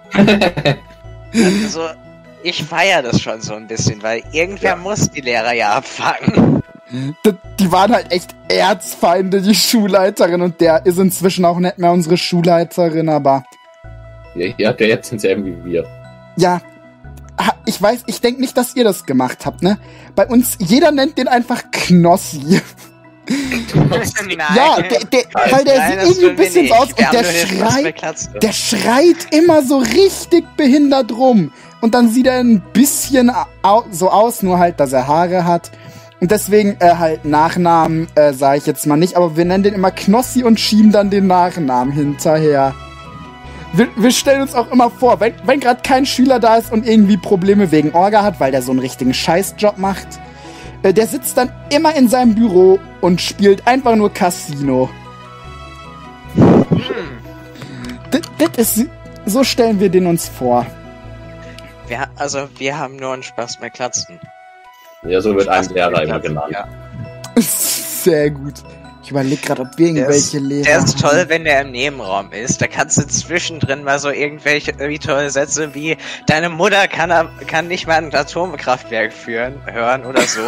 Also ich feiere das schon so ein bisschen, weil irgendwer Ja. muss die Lehrer ja abfangen. D die waren halt echt Erzfeinde, die Schulleiterin, und der ist inzwischen auch nicht mehr unsere Schulleiterin, aber Ja, ihr habt ja jetzt denselben wie wir. ja, ha- ich weiß, ich denke nicht, dass ihr das gemacht habt, ne? Bei uns, jeder nennt den einfach Knossi. Nein. Ja, der, der, weil der Nein, sieht das irgendwie tun ein wir bisschen nicht. so aus Wir und haben der nur den Spaß schreit, beklatzt. der schreit immer so richtig behindert rum. Und dann sieht er ein bisschen au so aus, nur halt, dass er Haare hat. Und deswegen äh, halt Nachnamen, äh, sage ich jetzt mal nicht, aber wir nennen den immer Knossi und schieben dann den Nachnamen hinterher. Wir, wir stellen uns auch immer vor, wenn, wenn gerade kein Schüler da ist und irgendwie Probleme wegen Orga hat, weil der so einen richtigen Scheißjob macht, äh, der sitzt dann immer in seinem Büro und spielt einfach nur Casino. Hm. Das, das ist, so stellen wir den uns vor. Wir, also wir haben nur einen Spaß mehr Klatzen. Ja, so wird ein Spaß Lehrer mehr immer Klatzen, genannt. ja. Sehr gut. Ich überlege gerade, ob wir Der irgendwelche ist, Lehrer der ist haben. toll, wenn der im Nebenraum ist. Da kannst du zwischendrin mal so irgendwelche irgendwie tolle Sätze wie deine Mutter kann, am- kann nicht mal ein Atomkraftwerk führen, hören oder so.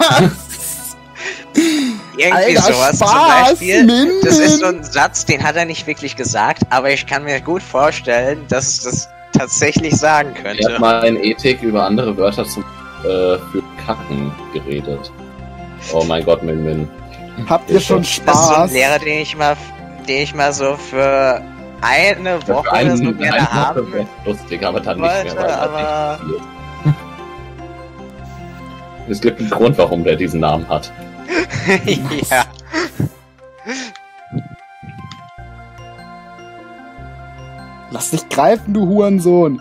Irgendwie Alter, sowas zum Spaß, Beispiel. Min, Das ist so Min. ein Satz, den hat er nicht wirklich gesagt, aber ich kann mir gut vorstellen, dass es das tatsächlich sagen Ich könnte. habe mal in Ethik über andere Wörter zum, äh, für Kacken geredet. Oh mein Gott, Min Min. Habt ihr schon Das ist so ein Spaß? Lehrer, den ich mal, den ich mal so für eine Woche Für oder so einen- gerne eine Woche haben wär's lustig, aber dann nicht mehr. wollte, Weil er aber- nicht spielt. Es gibt einen Grund, warum der diesen Namen hat. ja. Lass dich greifen, du Hurensohn.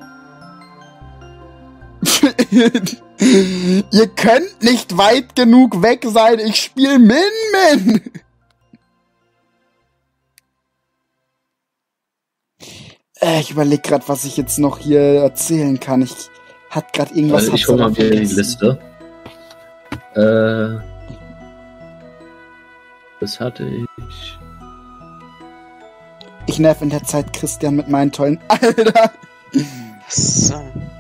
Ihr könnt nicht weit genug weg sein. Ich spiel Min-Min. Äh, ich überlege gerade, was ich jetzt noch hier erzählen kann. Ich hat gerade irgendwas. Also ich hab's hole mal aber wieder die vergessen. Liste. Äh, das hatte ich. Ich nerv in der Zeit Christian mit meinen tollen. Alter! So.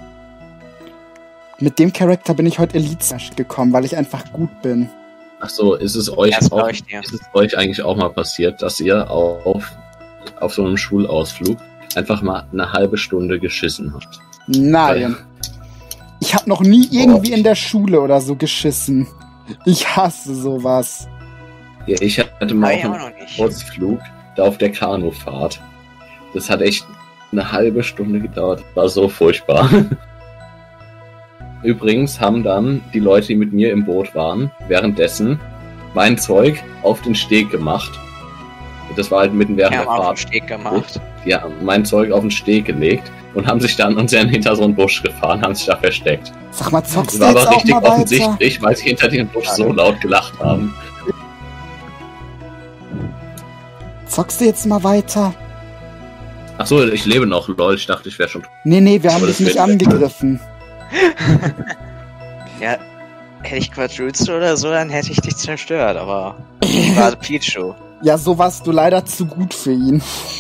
Mit dem Charakter bin ich heute Elite Smash gekommen, weil ich einfach gut bin. Ach so, ist es euch Das auch, brauch ich dir. ist es euch eigentlich auch mal passiert, dass ihr auf, auf so einem Schulausflug einfach mal eine halbe Stunde geschissen habt? Nein. Ich habe noch nie irgendwie in der Schule oder so geschissen. Ich hasse sowas. Ja, ich hatte mal Nein, auf auch einem noch nicht. Ausflug da auf der Kanufahrt. Das hat echt eine halbe Stunde gedauert. War so furchtbar. Übrigens haben dann die Leute, die mit mir im Boot waren, währenddessen mein Zeug auf den Steg gemacht. Das war halt mitten während Wir der haben auf den Fahrt. Steg gemacht. die haben mein Zeug auf den Steg gelegt und haben sich dann und sind hinter so einen Busch gefahren, haben sich da versteckt. Sag mal, zockst Das du war jetzt aber auch richtig mal weiter? offensichtlich, weil sie hinter dem Busch so laut gelacht haben. Zockst du jetzt mal weiter? Achso, ich lebe noch, lol, ich dachte, ich wäre schon... Nee, nee, wir haben Aber dich das nicht wird- angegriffen. Ja, hätte ich Quadrutsu oder so, dann hätte ich dich zerstört, aber ich war Pichu. Ja, so warst du leider zu gut für ihn.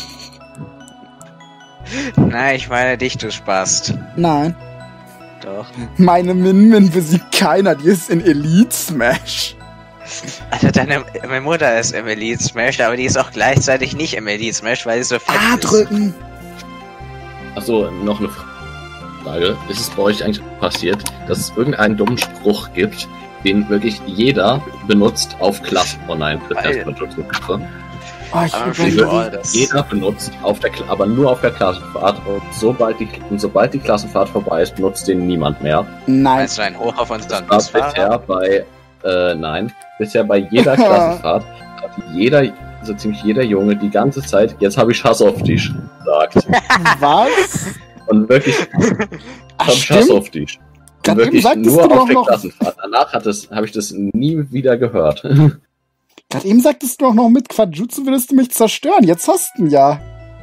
Nein, ich meine dich, du Spast. Nein. Doch. Meine Min-Min besiegt keiner, die ist in Elite Smash. Alter, deine, meine Mutter ist im Elite Smash, aber die ist auch gleichzeitig nicht im Elite Smash, weil sie so fett A ist. drücken. Achso, noch eine Frage. Ist es bei euch eigentlich passiert, dass es irgendeinen dummen Spruch gibt, den wirklich jeder benutzt auf Klassen? Oh nein, das Weil- ist Quadrutsu-Gruppe. Oh, ich Aber Die für überlege. all das. jeder benutzt auf der Kla aber nur auf der Klassenfahrt und sobald die, und sobald die Klassenfahrt vorbei ist, benutzt den niemand mehr. Nein. Meinst du einen Hoch auf unseren Das war bisher Busfahrer? bei äh, nein, bisher bei jeder Klassenfahrt hat jeder, so ziemlich jeder Junge die ganze Zeit, jetzt habe ich Hass auf dich gesagt. Was? Und wirklich, Ach, hab ich Hass stimmt. auf dich. Und Gerade eben wirklich sagtest nur du auf doch der noch, Klassenfahrt. Danach hat es, habe ich das nie wieder gehört. gerade eben sagtest du auch noch, mit Quadrutsu würdest du mich zerstören. Jetzt hast du ihn ja.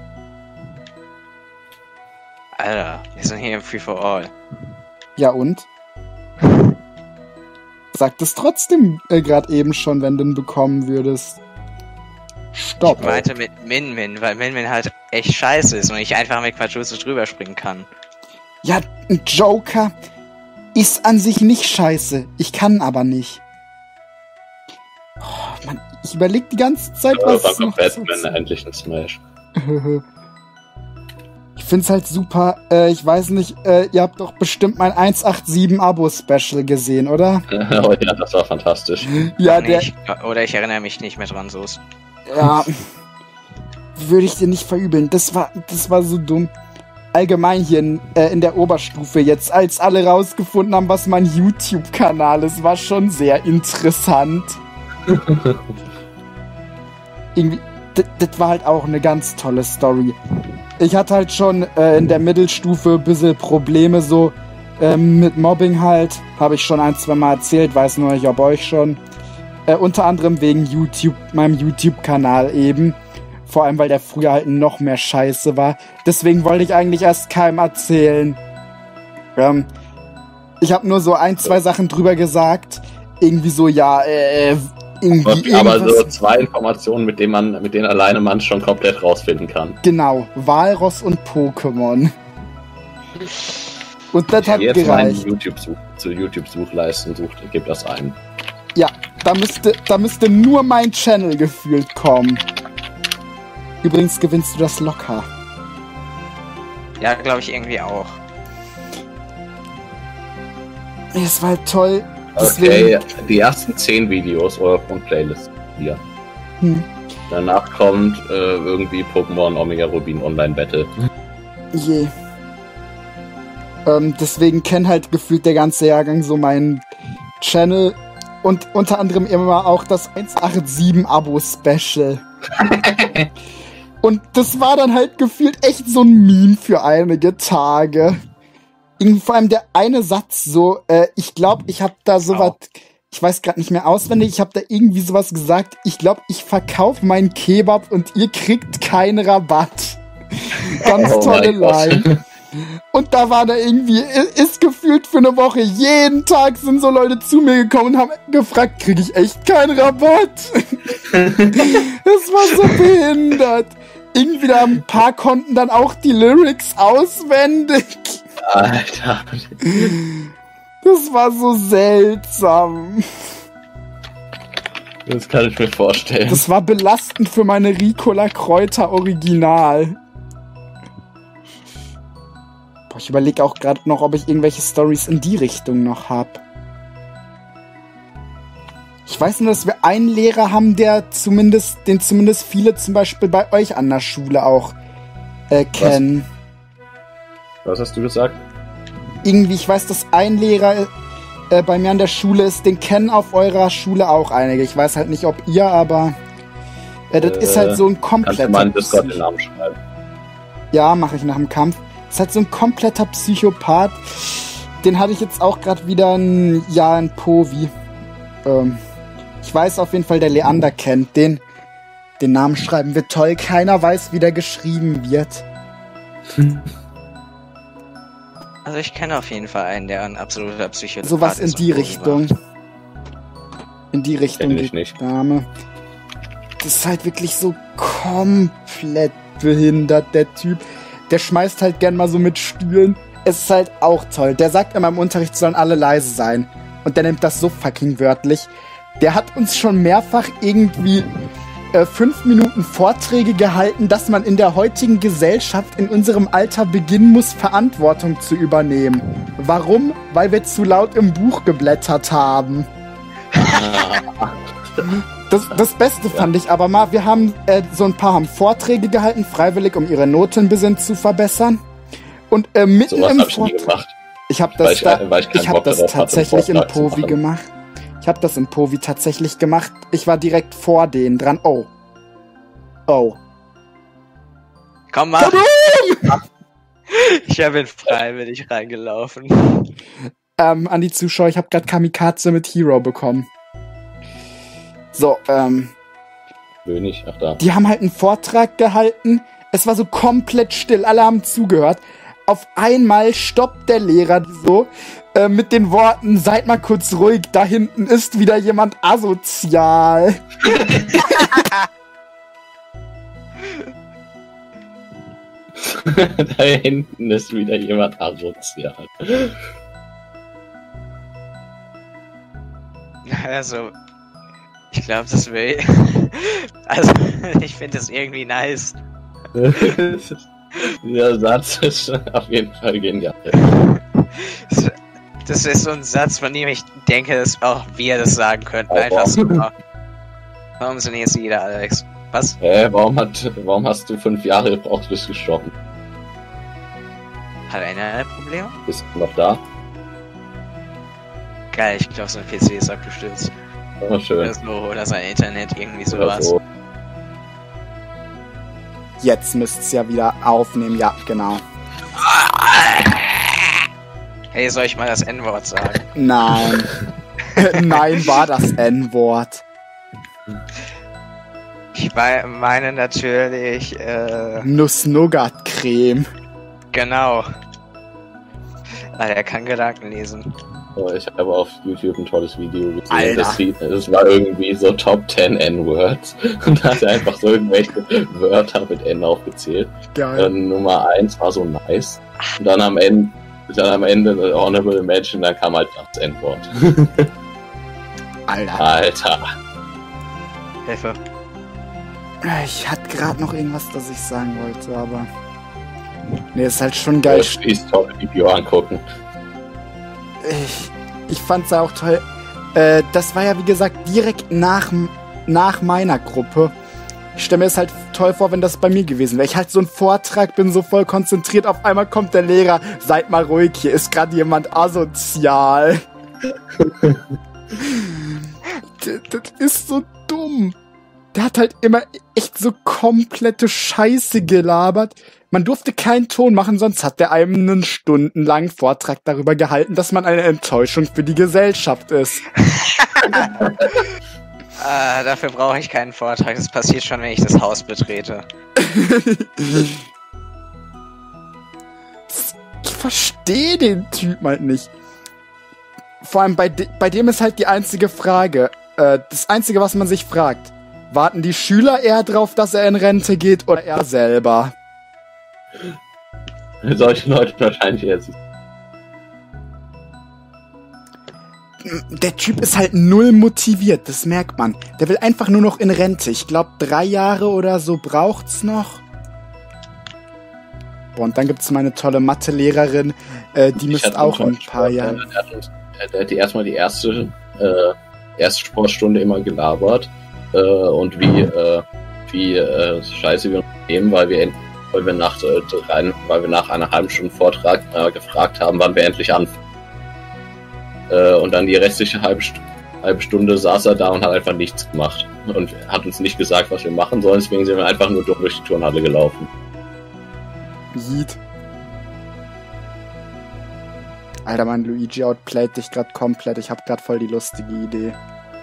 Alter, wir sind hier im Free for All. Ja und? Sag das trotzdem äh, gerade eben schon, wenn du ihn bekommen würdest. Stopp. Ich meinte mit Min Min, weil Min Min halt echt scheiße ist und ich einfach mit Quadrutsu drüber springen kann. Ja, ein Joker ist an sich nicht scheiße. Ich kann aber nicht. Oh, Mann, ich überlege die ganze Zeit, Aber was dann es noch kommt zu Batman endlich in Smash. Ich find's halt super. Äh, ich weiß nicht, äh, ihr habt doch bestimmt mein eins acht sieben Abo-Special gesehen, oder? Oh ja, das war fantastisch. Ja, Nee, der. ich, oder ich erinnere mich nicht mehr dran, so ist. Ja. Würde ich dir nicht verübeln. Das war, das war so dumm. Allgemein hier in, äh, in der Oberstufe jetzt, als alle rausgefunden haben, was mein YouTube-Kanal ist, war schon sehr interessant. Irgendwie, das- das war halt auch eine ganz tolle Story. Ich hatte halt schon äh, in der Mittelstufe ein bisschen Probleme so ähm, mit Mobbing halt. Habe ich schon ein, zwei Mal erzählt, weiß nur nicht, ob euch schon. Äh, unter anderem wegen YouTube, meinem YouTube-Kanal eben. Vor allem, weil der früher halt noch mehr Scheiße war. Deswegen wollte ich eigentlich erst keinem erzählen. Ähm, ich habe nur so ein, zwei Sachen drüber gesagt. Irgendwie so, ja, äh, irgendwie Aber so irgendwas. zwei Informationen, mit denen man, mit denen alleine man schon komplett rausfinden kann. Genau, Walross und Pokémon. Und das hat Jetzt mal gereicht. YouTube -Such, zu YouTube-Suchleisten sucht, gibt das ein. Ja, da müsste, da müsste nur mein Channel gefühlt kommen. Übrigens gewinnst du das locker. Ja, glaube ich irgendwie auch. Es war halt toll. Okay, die ersten zehn Videos oder von Playlist hier. Hm. Danach kommt äh, irgendwie Pokémon Omega Rubin Online Battle. Je. Ähm, deswegen kennt halt gefühlt der ganze Jahrgang so meinen Channel und unter anderem immer auch das eins acht sieben Abo-Special. Und das war dann halt gefühlt echt so ein Meme für einige Tage. Irgendwie vor allem der eine Satz so, äh, ich glaube, ich habe da sowas, ich weiß gerade nicht mehr auswendig, ich habe da irgendwie sowas gesagt, ich glaube, ich verkaufe meinen Kebab und ihr kriegt keinen Rabatt. Ganz Oh tolle mein Gott. Line. Und da war da irgendwie, i- ist gefühlt für eine Woche, jeden Tag sind so Leute zu mir gekommen und haben gefragt, kriege ich echt keinen Rabatt? Das war so behindert. Irgendwie da ein paar konnten dann auch die Lyrics auswendig. Alter. Das war so seltsam. Das kann ich mir vorstellen. Das war belastend für meine Ricola Kräuter Original. Boah, ich überlege auch gerade noch, ob ich irgendwelche Stories in die Richtung noch hab. Ich weiß nur, dass wir einen Lehrer haben, der zumindest, den zumindest viele zum Beispiel bei euch an der Schule auch äh, kennen. Was hast du gesagt? Irgendwie, ich weiß, dass ein Lehrer äh, bei mir an der Schule ist, den kennen auf eurer Schule auch einige. Ich weiß halt nicht, ob ihr, aber äh, das Äh, ist halt so ein Kannst du kompletter... mal in Discord den Namen schreiben? Ja, mache ich nach dem Kampf. Ist halt so ein kompletter Psychopath. Den hatte ich jetzt auch gerade wieder ein Jahr in Povi. Ähm, ich weiß auf jeden Fall, der Leander kennt den. Den Namen schreiben wir toll. Keiner weiß, wie der geschrieben wird. Also ich kenne auf jeden Fall einen, der ein absoluter Psychopath ist. Sowas in die Richtung. In die Richtung Kenn ich die nicht. Dame. Das ist halt wirklich so komplett behindert, der Typ. Der schmeißt halt gern mal so mit Stühlen. Es ist halt auch toll. Der sagt immer im Unterricht, sollen alle leise sein. Und der nimmt das so fucking wörtlich. Der hat uns schon mehrfach irgendwie äh, fünf Minuten Vorträge gehalten, dass man in der heutigen Gesellschaft in unserem Alter beginnen muss, Verantwortung zu übernehmen. Warum? Weil wir zu laut im Buch geblättert haben. Das, das Beste fand ich aber mal, wir haben, äh, so ein paar haben Vorträge gehalten, freiwillig, um ihre Noten ein bisschen zu verbessern. Und äh, mitten Sowas im hab ich nie Vortrag... gemacht. Ich habe Weil das, ich- da, weil ich keinen ich hab Bock das darauf hatte, tatsächlich in Vortrag zu Povi machen. gemacht. Ich habe das in Povi tatsächlich gemacht. Ich war direkt vor denen dran. Oh. Oh. Komm mal! Ich habe ihn freiwillig reingelaufen. Ähm, an die Zuschauer, ich habe gerade Kamikaze mit Hero bekommen. So, ähm, König, ach da. die haben halt einen Vortrag gehalten. Es war so komplett still, alle haben zugehört. Auf einmal stoppt der Lehrer so äh, mit den Worten, seid mal kurz ruhig, da hinten ist wieder jemand asozial. Da hinten ist wieder jemand asozial. Also, ich glaube, das will... Also, ich finde das irgendwie nice. Dieser Satz ist auf jeden Fall genial. Das ist so ein Satz, von dem ich denke, dass auch wir das sagen könnten. Oh, Einfach wow. so. Warum sind jetzt jeder, Alex? Was? Hä, warum, hat, warum hast du fünf Jahre gebraucht, bis gestorben? Hat einer ein Problem? Bist du noch da? Geil, ich glaube, sein P C ist abgestürzt. Oh, schön. Oder, so, oder sein Internet, irgendwie Oder sowas. so. Jetzt müsst's ja wieder aufnehmen, ja, genau. Hey, soll ich mal das N-Wort sagen? Nein. Nein, war das N-Wort. Ich mei- meine natürlich, äh, Nuss-Nougat-Creme. genau. Ah, er kann Gedanken lesen. Oh, ich habe auf YouTube ein tolles Video gesehen. Alter. Das, sieht- das war irgendwie so Top zehn N-Words. Und da hat er einfach so irgendwelche Wörter mit N aufgezählt. Geil. Dann Nummer eins war so nice. Und dann am Ende, dann am Ende äh, Honorable Mention, dann kam halt das N-Wort. Alter. Alter. Hilfe. Ich hatte gerade noch irgendwas, das ich sagen wollte, aber... Nee, ist halt schon geil. Please Talk Video angucken. Ich, ich fand's ja auch toll. Äh, das war ja, wie gesagt, direkt nach, nach meiner Gruppe. Ich stelle mir es halt toll vor, wenn das bei mir gewesen wäre. Ich halt so ein Vortrag, bin so voll konzentriert. Auf einmal kommt der Lehrer. Seid mal ruhig, hier ist gerade jemand asozial. das, das ist so dumm. Der hat halt immer echt so komplette Scheiße gelabert. Man durfte keinen Ton machen, sonst hat der einem einen stundenlangen Vortrag darüber gehalten, dass man eine Enttäuschung für die Gesellschaft ist. Ah, dafür brauche ich keinen Vortrag. Das passiert schon, wenn ich das Haus betrete. Ich verstehe den Typ halt nicht. Vor allem bei, de bei dem ist halt die einzige Frage, äh, das Einzige, was man sich fragt, warten die Schüler eher drauf, dass er in Rente geht oder er selber? Solche Leute wahrscheinlich jetzt. Der Typ ist halt null motiviert, das merkt man. Der will einfach nur noch in Rente. Ich glaube, drei Jahre oder so braucht's noch. Boah, und dann gibt's meine tolle Mathelehrerin, äh, die Ich müsste hatte auch in einen ein paar Sportlehrer, Jahren... Der hat, uns, der hat erstmal die erste, äh, erste Sportstunde immer gelabert. Äh, und wie, äh, wie äh, scheiße wir uns nehmen, weil wir, en- weil, wir nach, äh, rein, weil wir nach einer halben Stunde Vortrag äh, gefragt haben, wann wir endlich anfangen. Äh, und dann die restliche halbe, St- halbe Stunde saß er da und hat einfach nichts gemacht. Und hat uns nicht gesagt, was wir machen sollen, deswegen sind wir einfach nur durch die Turnhalle gelaufen. Yeet. Alter, mein Luigi outplayt dich gerade komplett. Ich hab grad voll die lustige Idee.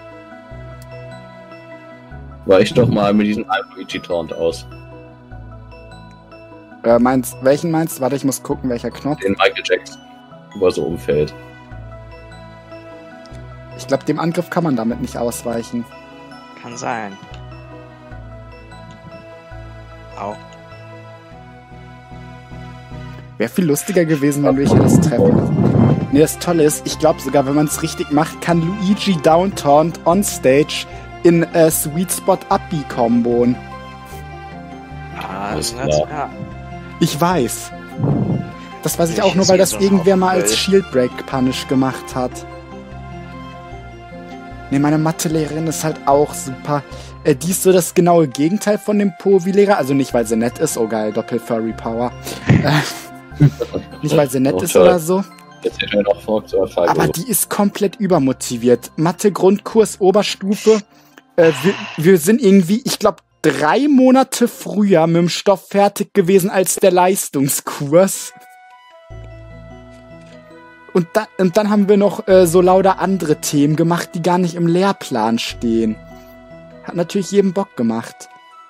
Weich doch mal mit diesem Luigi-Taunt aus. Äh, meinst, welchen meinst du? Warte, ich muss gucken, welcher Knopf. Den Michael Jackson, wo er so umfällt. Ich glaube, dem Angriff kann man damit nicht ausweichen. Kann sein. Au. Wäre viel lustiger gewesen, wenn du hier das treffen hast. Nee, das Tolle ist, ich glaube sogar, wenn man es richtig macht, kann Luigi Downtaunt on Stage in äh, Sweet Spot Up-B komboen. Ah, Alles das, klar. ja. Ich weiß. Das weiß ich Ich auch nur, weil sehe das so irgendwer mal auf als Welt. Shield Break Punish gemacht hat. Nee, meine Mathelehrerin ist halt auch super. Äh, die ist so das genaue Gegenteil von dem Povi-Lehrer. Also nicht, weil sie nett ist. Oh geil, Doppel-Furry-Power. Äh, nicht, weil sie nett Oh, ist toll. oder so. Jetzt hätte er noch vor zur Frage. Aber die ist komplett übermotiviert. Mathe-Grundkurs, Oberstufe. Äh, wir, wir sind irgendwie, ich glaube, drei Monate früher mit dem Stoff fertig gewesen als der Leistungskurs. Und, da, und dann haben wir noch äh, so lauter andere Themen gemacht, die gar nicht im Lehrplan stehen. Hat natürlich jedem Bock gemacht.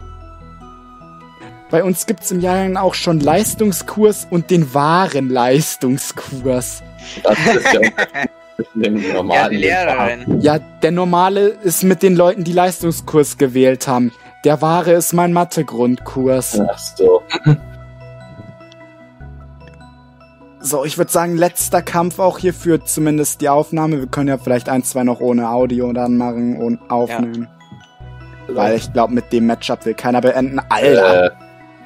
Bei uns gibt's im Jahrgang auch schon Leistungskurs und den wahren Leistungskurs. Das ist ja dem Ja, normalen die Lehrerin. Ja, der normale ist mit den Leuten, die Leistungskurs gewählt haben. Der wahre ist mein Mathe-Grundkurs. Ach so. So, ich würde sagen, letzter Kampf auch hier für zumindest die Aufnahme. Wir können ja vielleicht ein, zwei noch ohne Audio dann machen und aufnehmen. Weil ich glaube, mit dem Matchup will keiner beenden. Alter! Äh,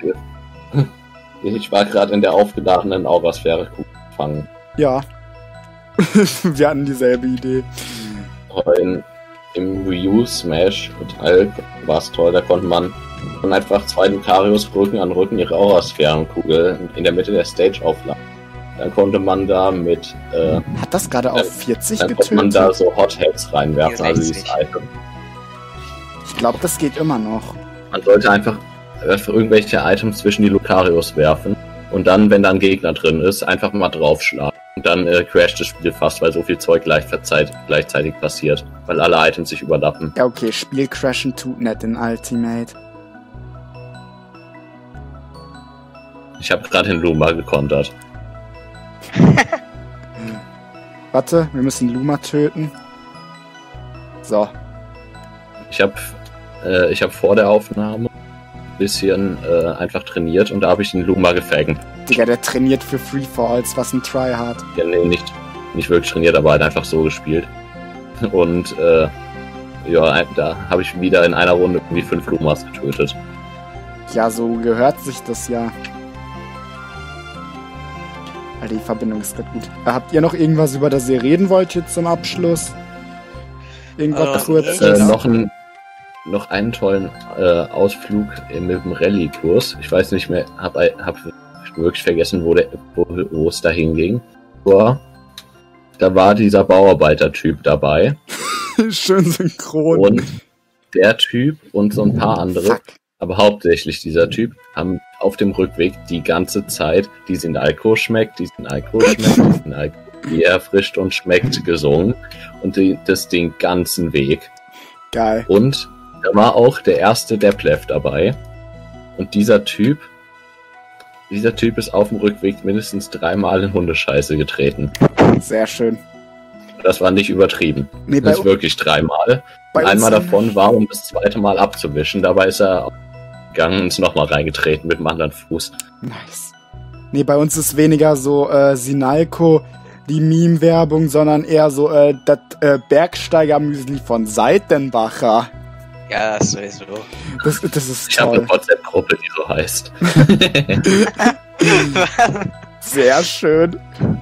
ich war gerade in der aufgeladenen Aurasphäre gefangen. Ja. Wir hatten dieselbe Idee. In, Im Wii U Smash mit Alp war es toll, da konnte man dann einfach zwei Lucarios Rücken an Rücken ihre Aurasphärenkugel in der Mitte der Stage aufladen. Dann konnte man da mit äh, Hat das gerade Dann- auf vierzig dann konnte man da getötet? so Hot Heads reinwerfen, also dieses vierundsechzig. Item. Ich glaube, das geht immer noch. Man sollte einfach äh, für irgendwelche Items zwischen die Lucarios werfen und dann, wenn da ein Gegner drin ist, einfach mal draufschlagen. Und dann äh, crasht das Spiel fast, weil so viel Zeug gleichzeitig, gleichzeitig passiert, weil alle Items sich überlappen. Ja, okay, Spiel crashen tut nicht in Ultimate. Ich habe gerade den Luma gekontert. Warte, wir müssen Luma töten. So. Ich habe äh, ich hab vor der Aufnahme ein bisschen äh, einfach trainiert und da habe ich den Luma gefaggt. Digga, der trainiert für Free for Alls, was ein Tryhard. Ja, nee, nicht, nicht wirklich trainiert, aber halt einfach so gespielt. Und äh, ja, ein- da habe ich wieder in einer Runde irgendwie fünf Lumas getötet. Ja, so gehört sich das ja. Alter, die Verbindung ist grad gut. Äh, Habt ihr noch irgendwas, über das ihr reden wollt hier zum Abschluss? Irgendwas Äh, kurzes? Äh, noch, ein, noch einen tollen äh, Ausflug mit dem Rallye-Kurs. Ich weiß nicht mehr, habe hab wirklich vergessen, wo, der, wo, wo es da hinging. Aber da war dieser Bauarbeiter-Typ dabei. Schön synchron. Und der Typ und so ein paar andere, Fuck. aber hauptsächlich dieser Typ, haben auf dem Rückweg die ganze Zeit die sind Alkohol schmeckt, die sind Alkohol schmeckt, die sind Alkohol, die erfrischt und schmeckt gesungen. Und die, das den ganzen Weg. Geil. Und da war auch der erste Detlef dabei. Und dieser Typ, dieser Typ ist auf dem Rückweg mindestens dreimal in Hundescheiße getreten. Sehr schön. Das war nicht übertrieben. Nee, bei, Das ist wirklich dreimal. bei Und einmal uns- davon war, um das zweite Mal abzuwischen. Dabei ist er gegangen und ist nochmal reingetreten mit dem anderen Fuß. Nice. Nee, bei uns ist weniger so äh, Sinalco, die Meme-Werbung, sondern eher so äh, das äh, Bergsteiger-Müsli von Seitenbacher. Ja, das sowieso. Das, das ist Ich habe toll. eine WhatsApp-Gruppe, die so heißt. Sehr schön.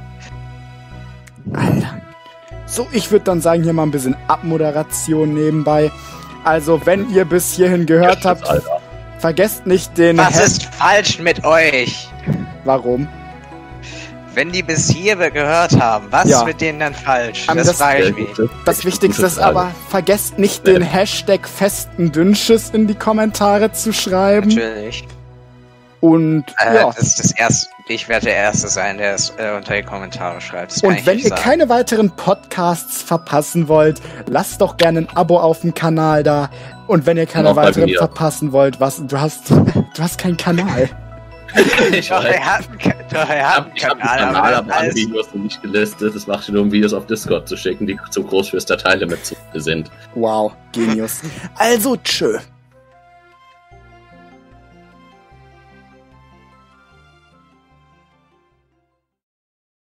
Alter. So, ich würde dann sagen, hier mal ein bisschen Abmoderation nebenbei. Also, wenn ihr bis hierhin gehört habt, Alter. vergesst nicht den... Was Hasht- ist falsch mit euch? Warum? Wenn die bis hier gehört haben, was Ja. ist mit denen dann falsch? Aber Das, das- frage Sehr ich mich. gute- Das Wichtigste gute ist Frage. aber, vergesst nicht den Hashtag festen Dünnschiss in die Kommentare zu schreiben. Natürlich. Und Äh, ja. Das ist das erste. Ich werde der Erste sein, der es äh, unter die Kommentare schreibt. Das kann Und ich wenn nicht ihr sagen. keine weiteren Podcasts verpassen wollt, lasst doch gerne ein Abo auf dem Kanal da. Und wenn ihr keine Auch bei weiteren mir. verpassen wollt, was, du hast, du hast keinen Kanal. Ich Doch, weiß. er hat einen, Ka- doch, er Ich hat habe einen hab einen Kanal, Kanal, aber aber alle alles, Videos sind nicht gelistet. Das mache ich nur, um Videos auf Discord zu schicken, die zu groß fürs Dateilimit zu- sind. Wow, Genius. Also, tschö.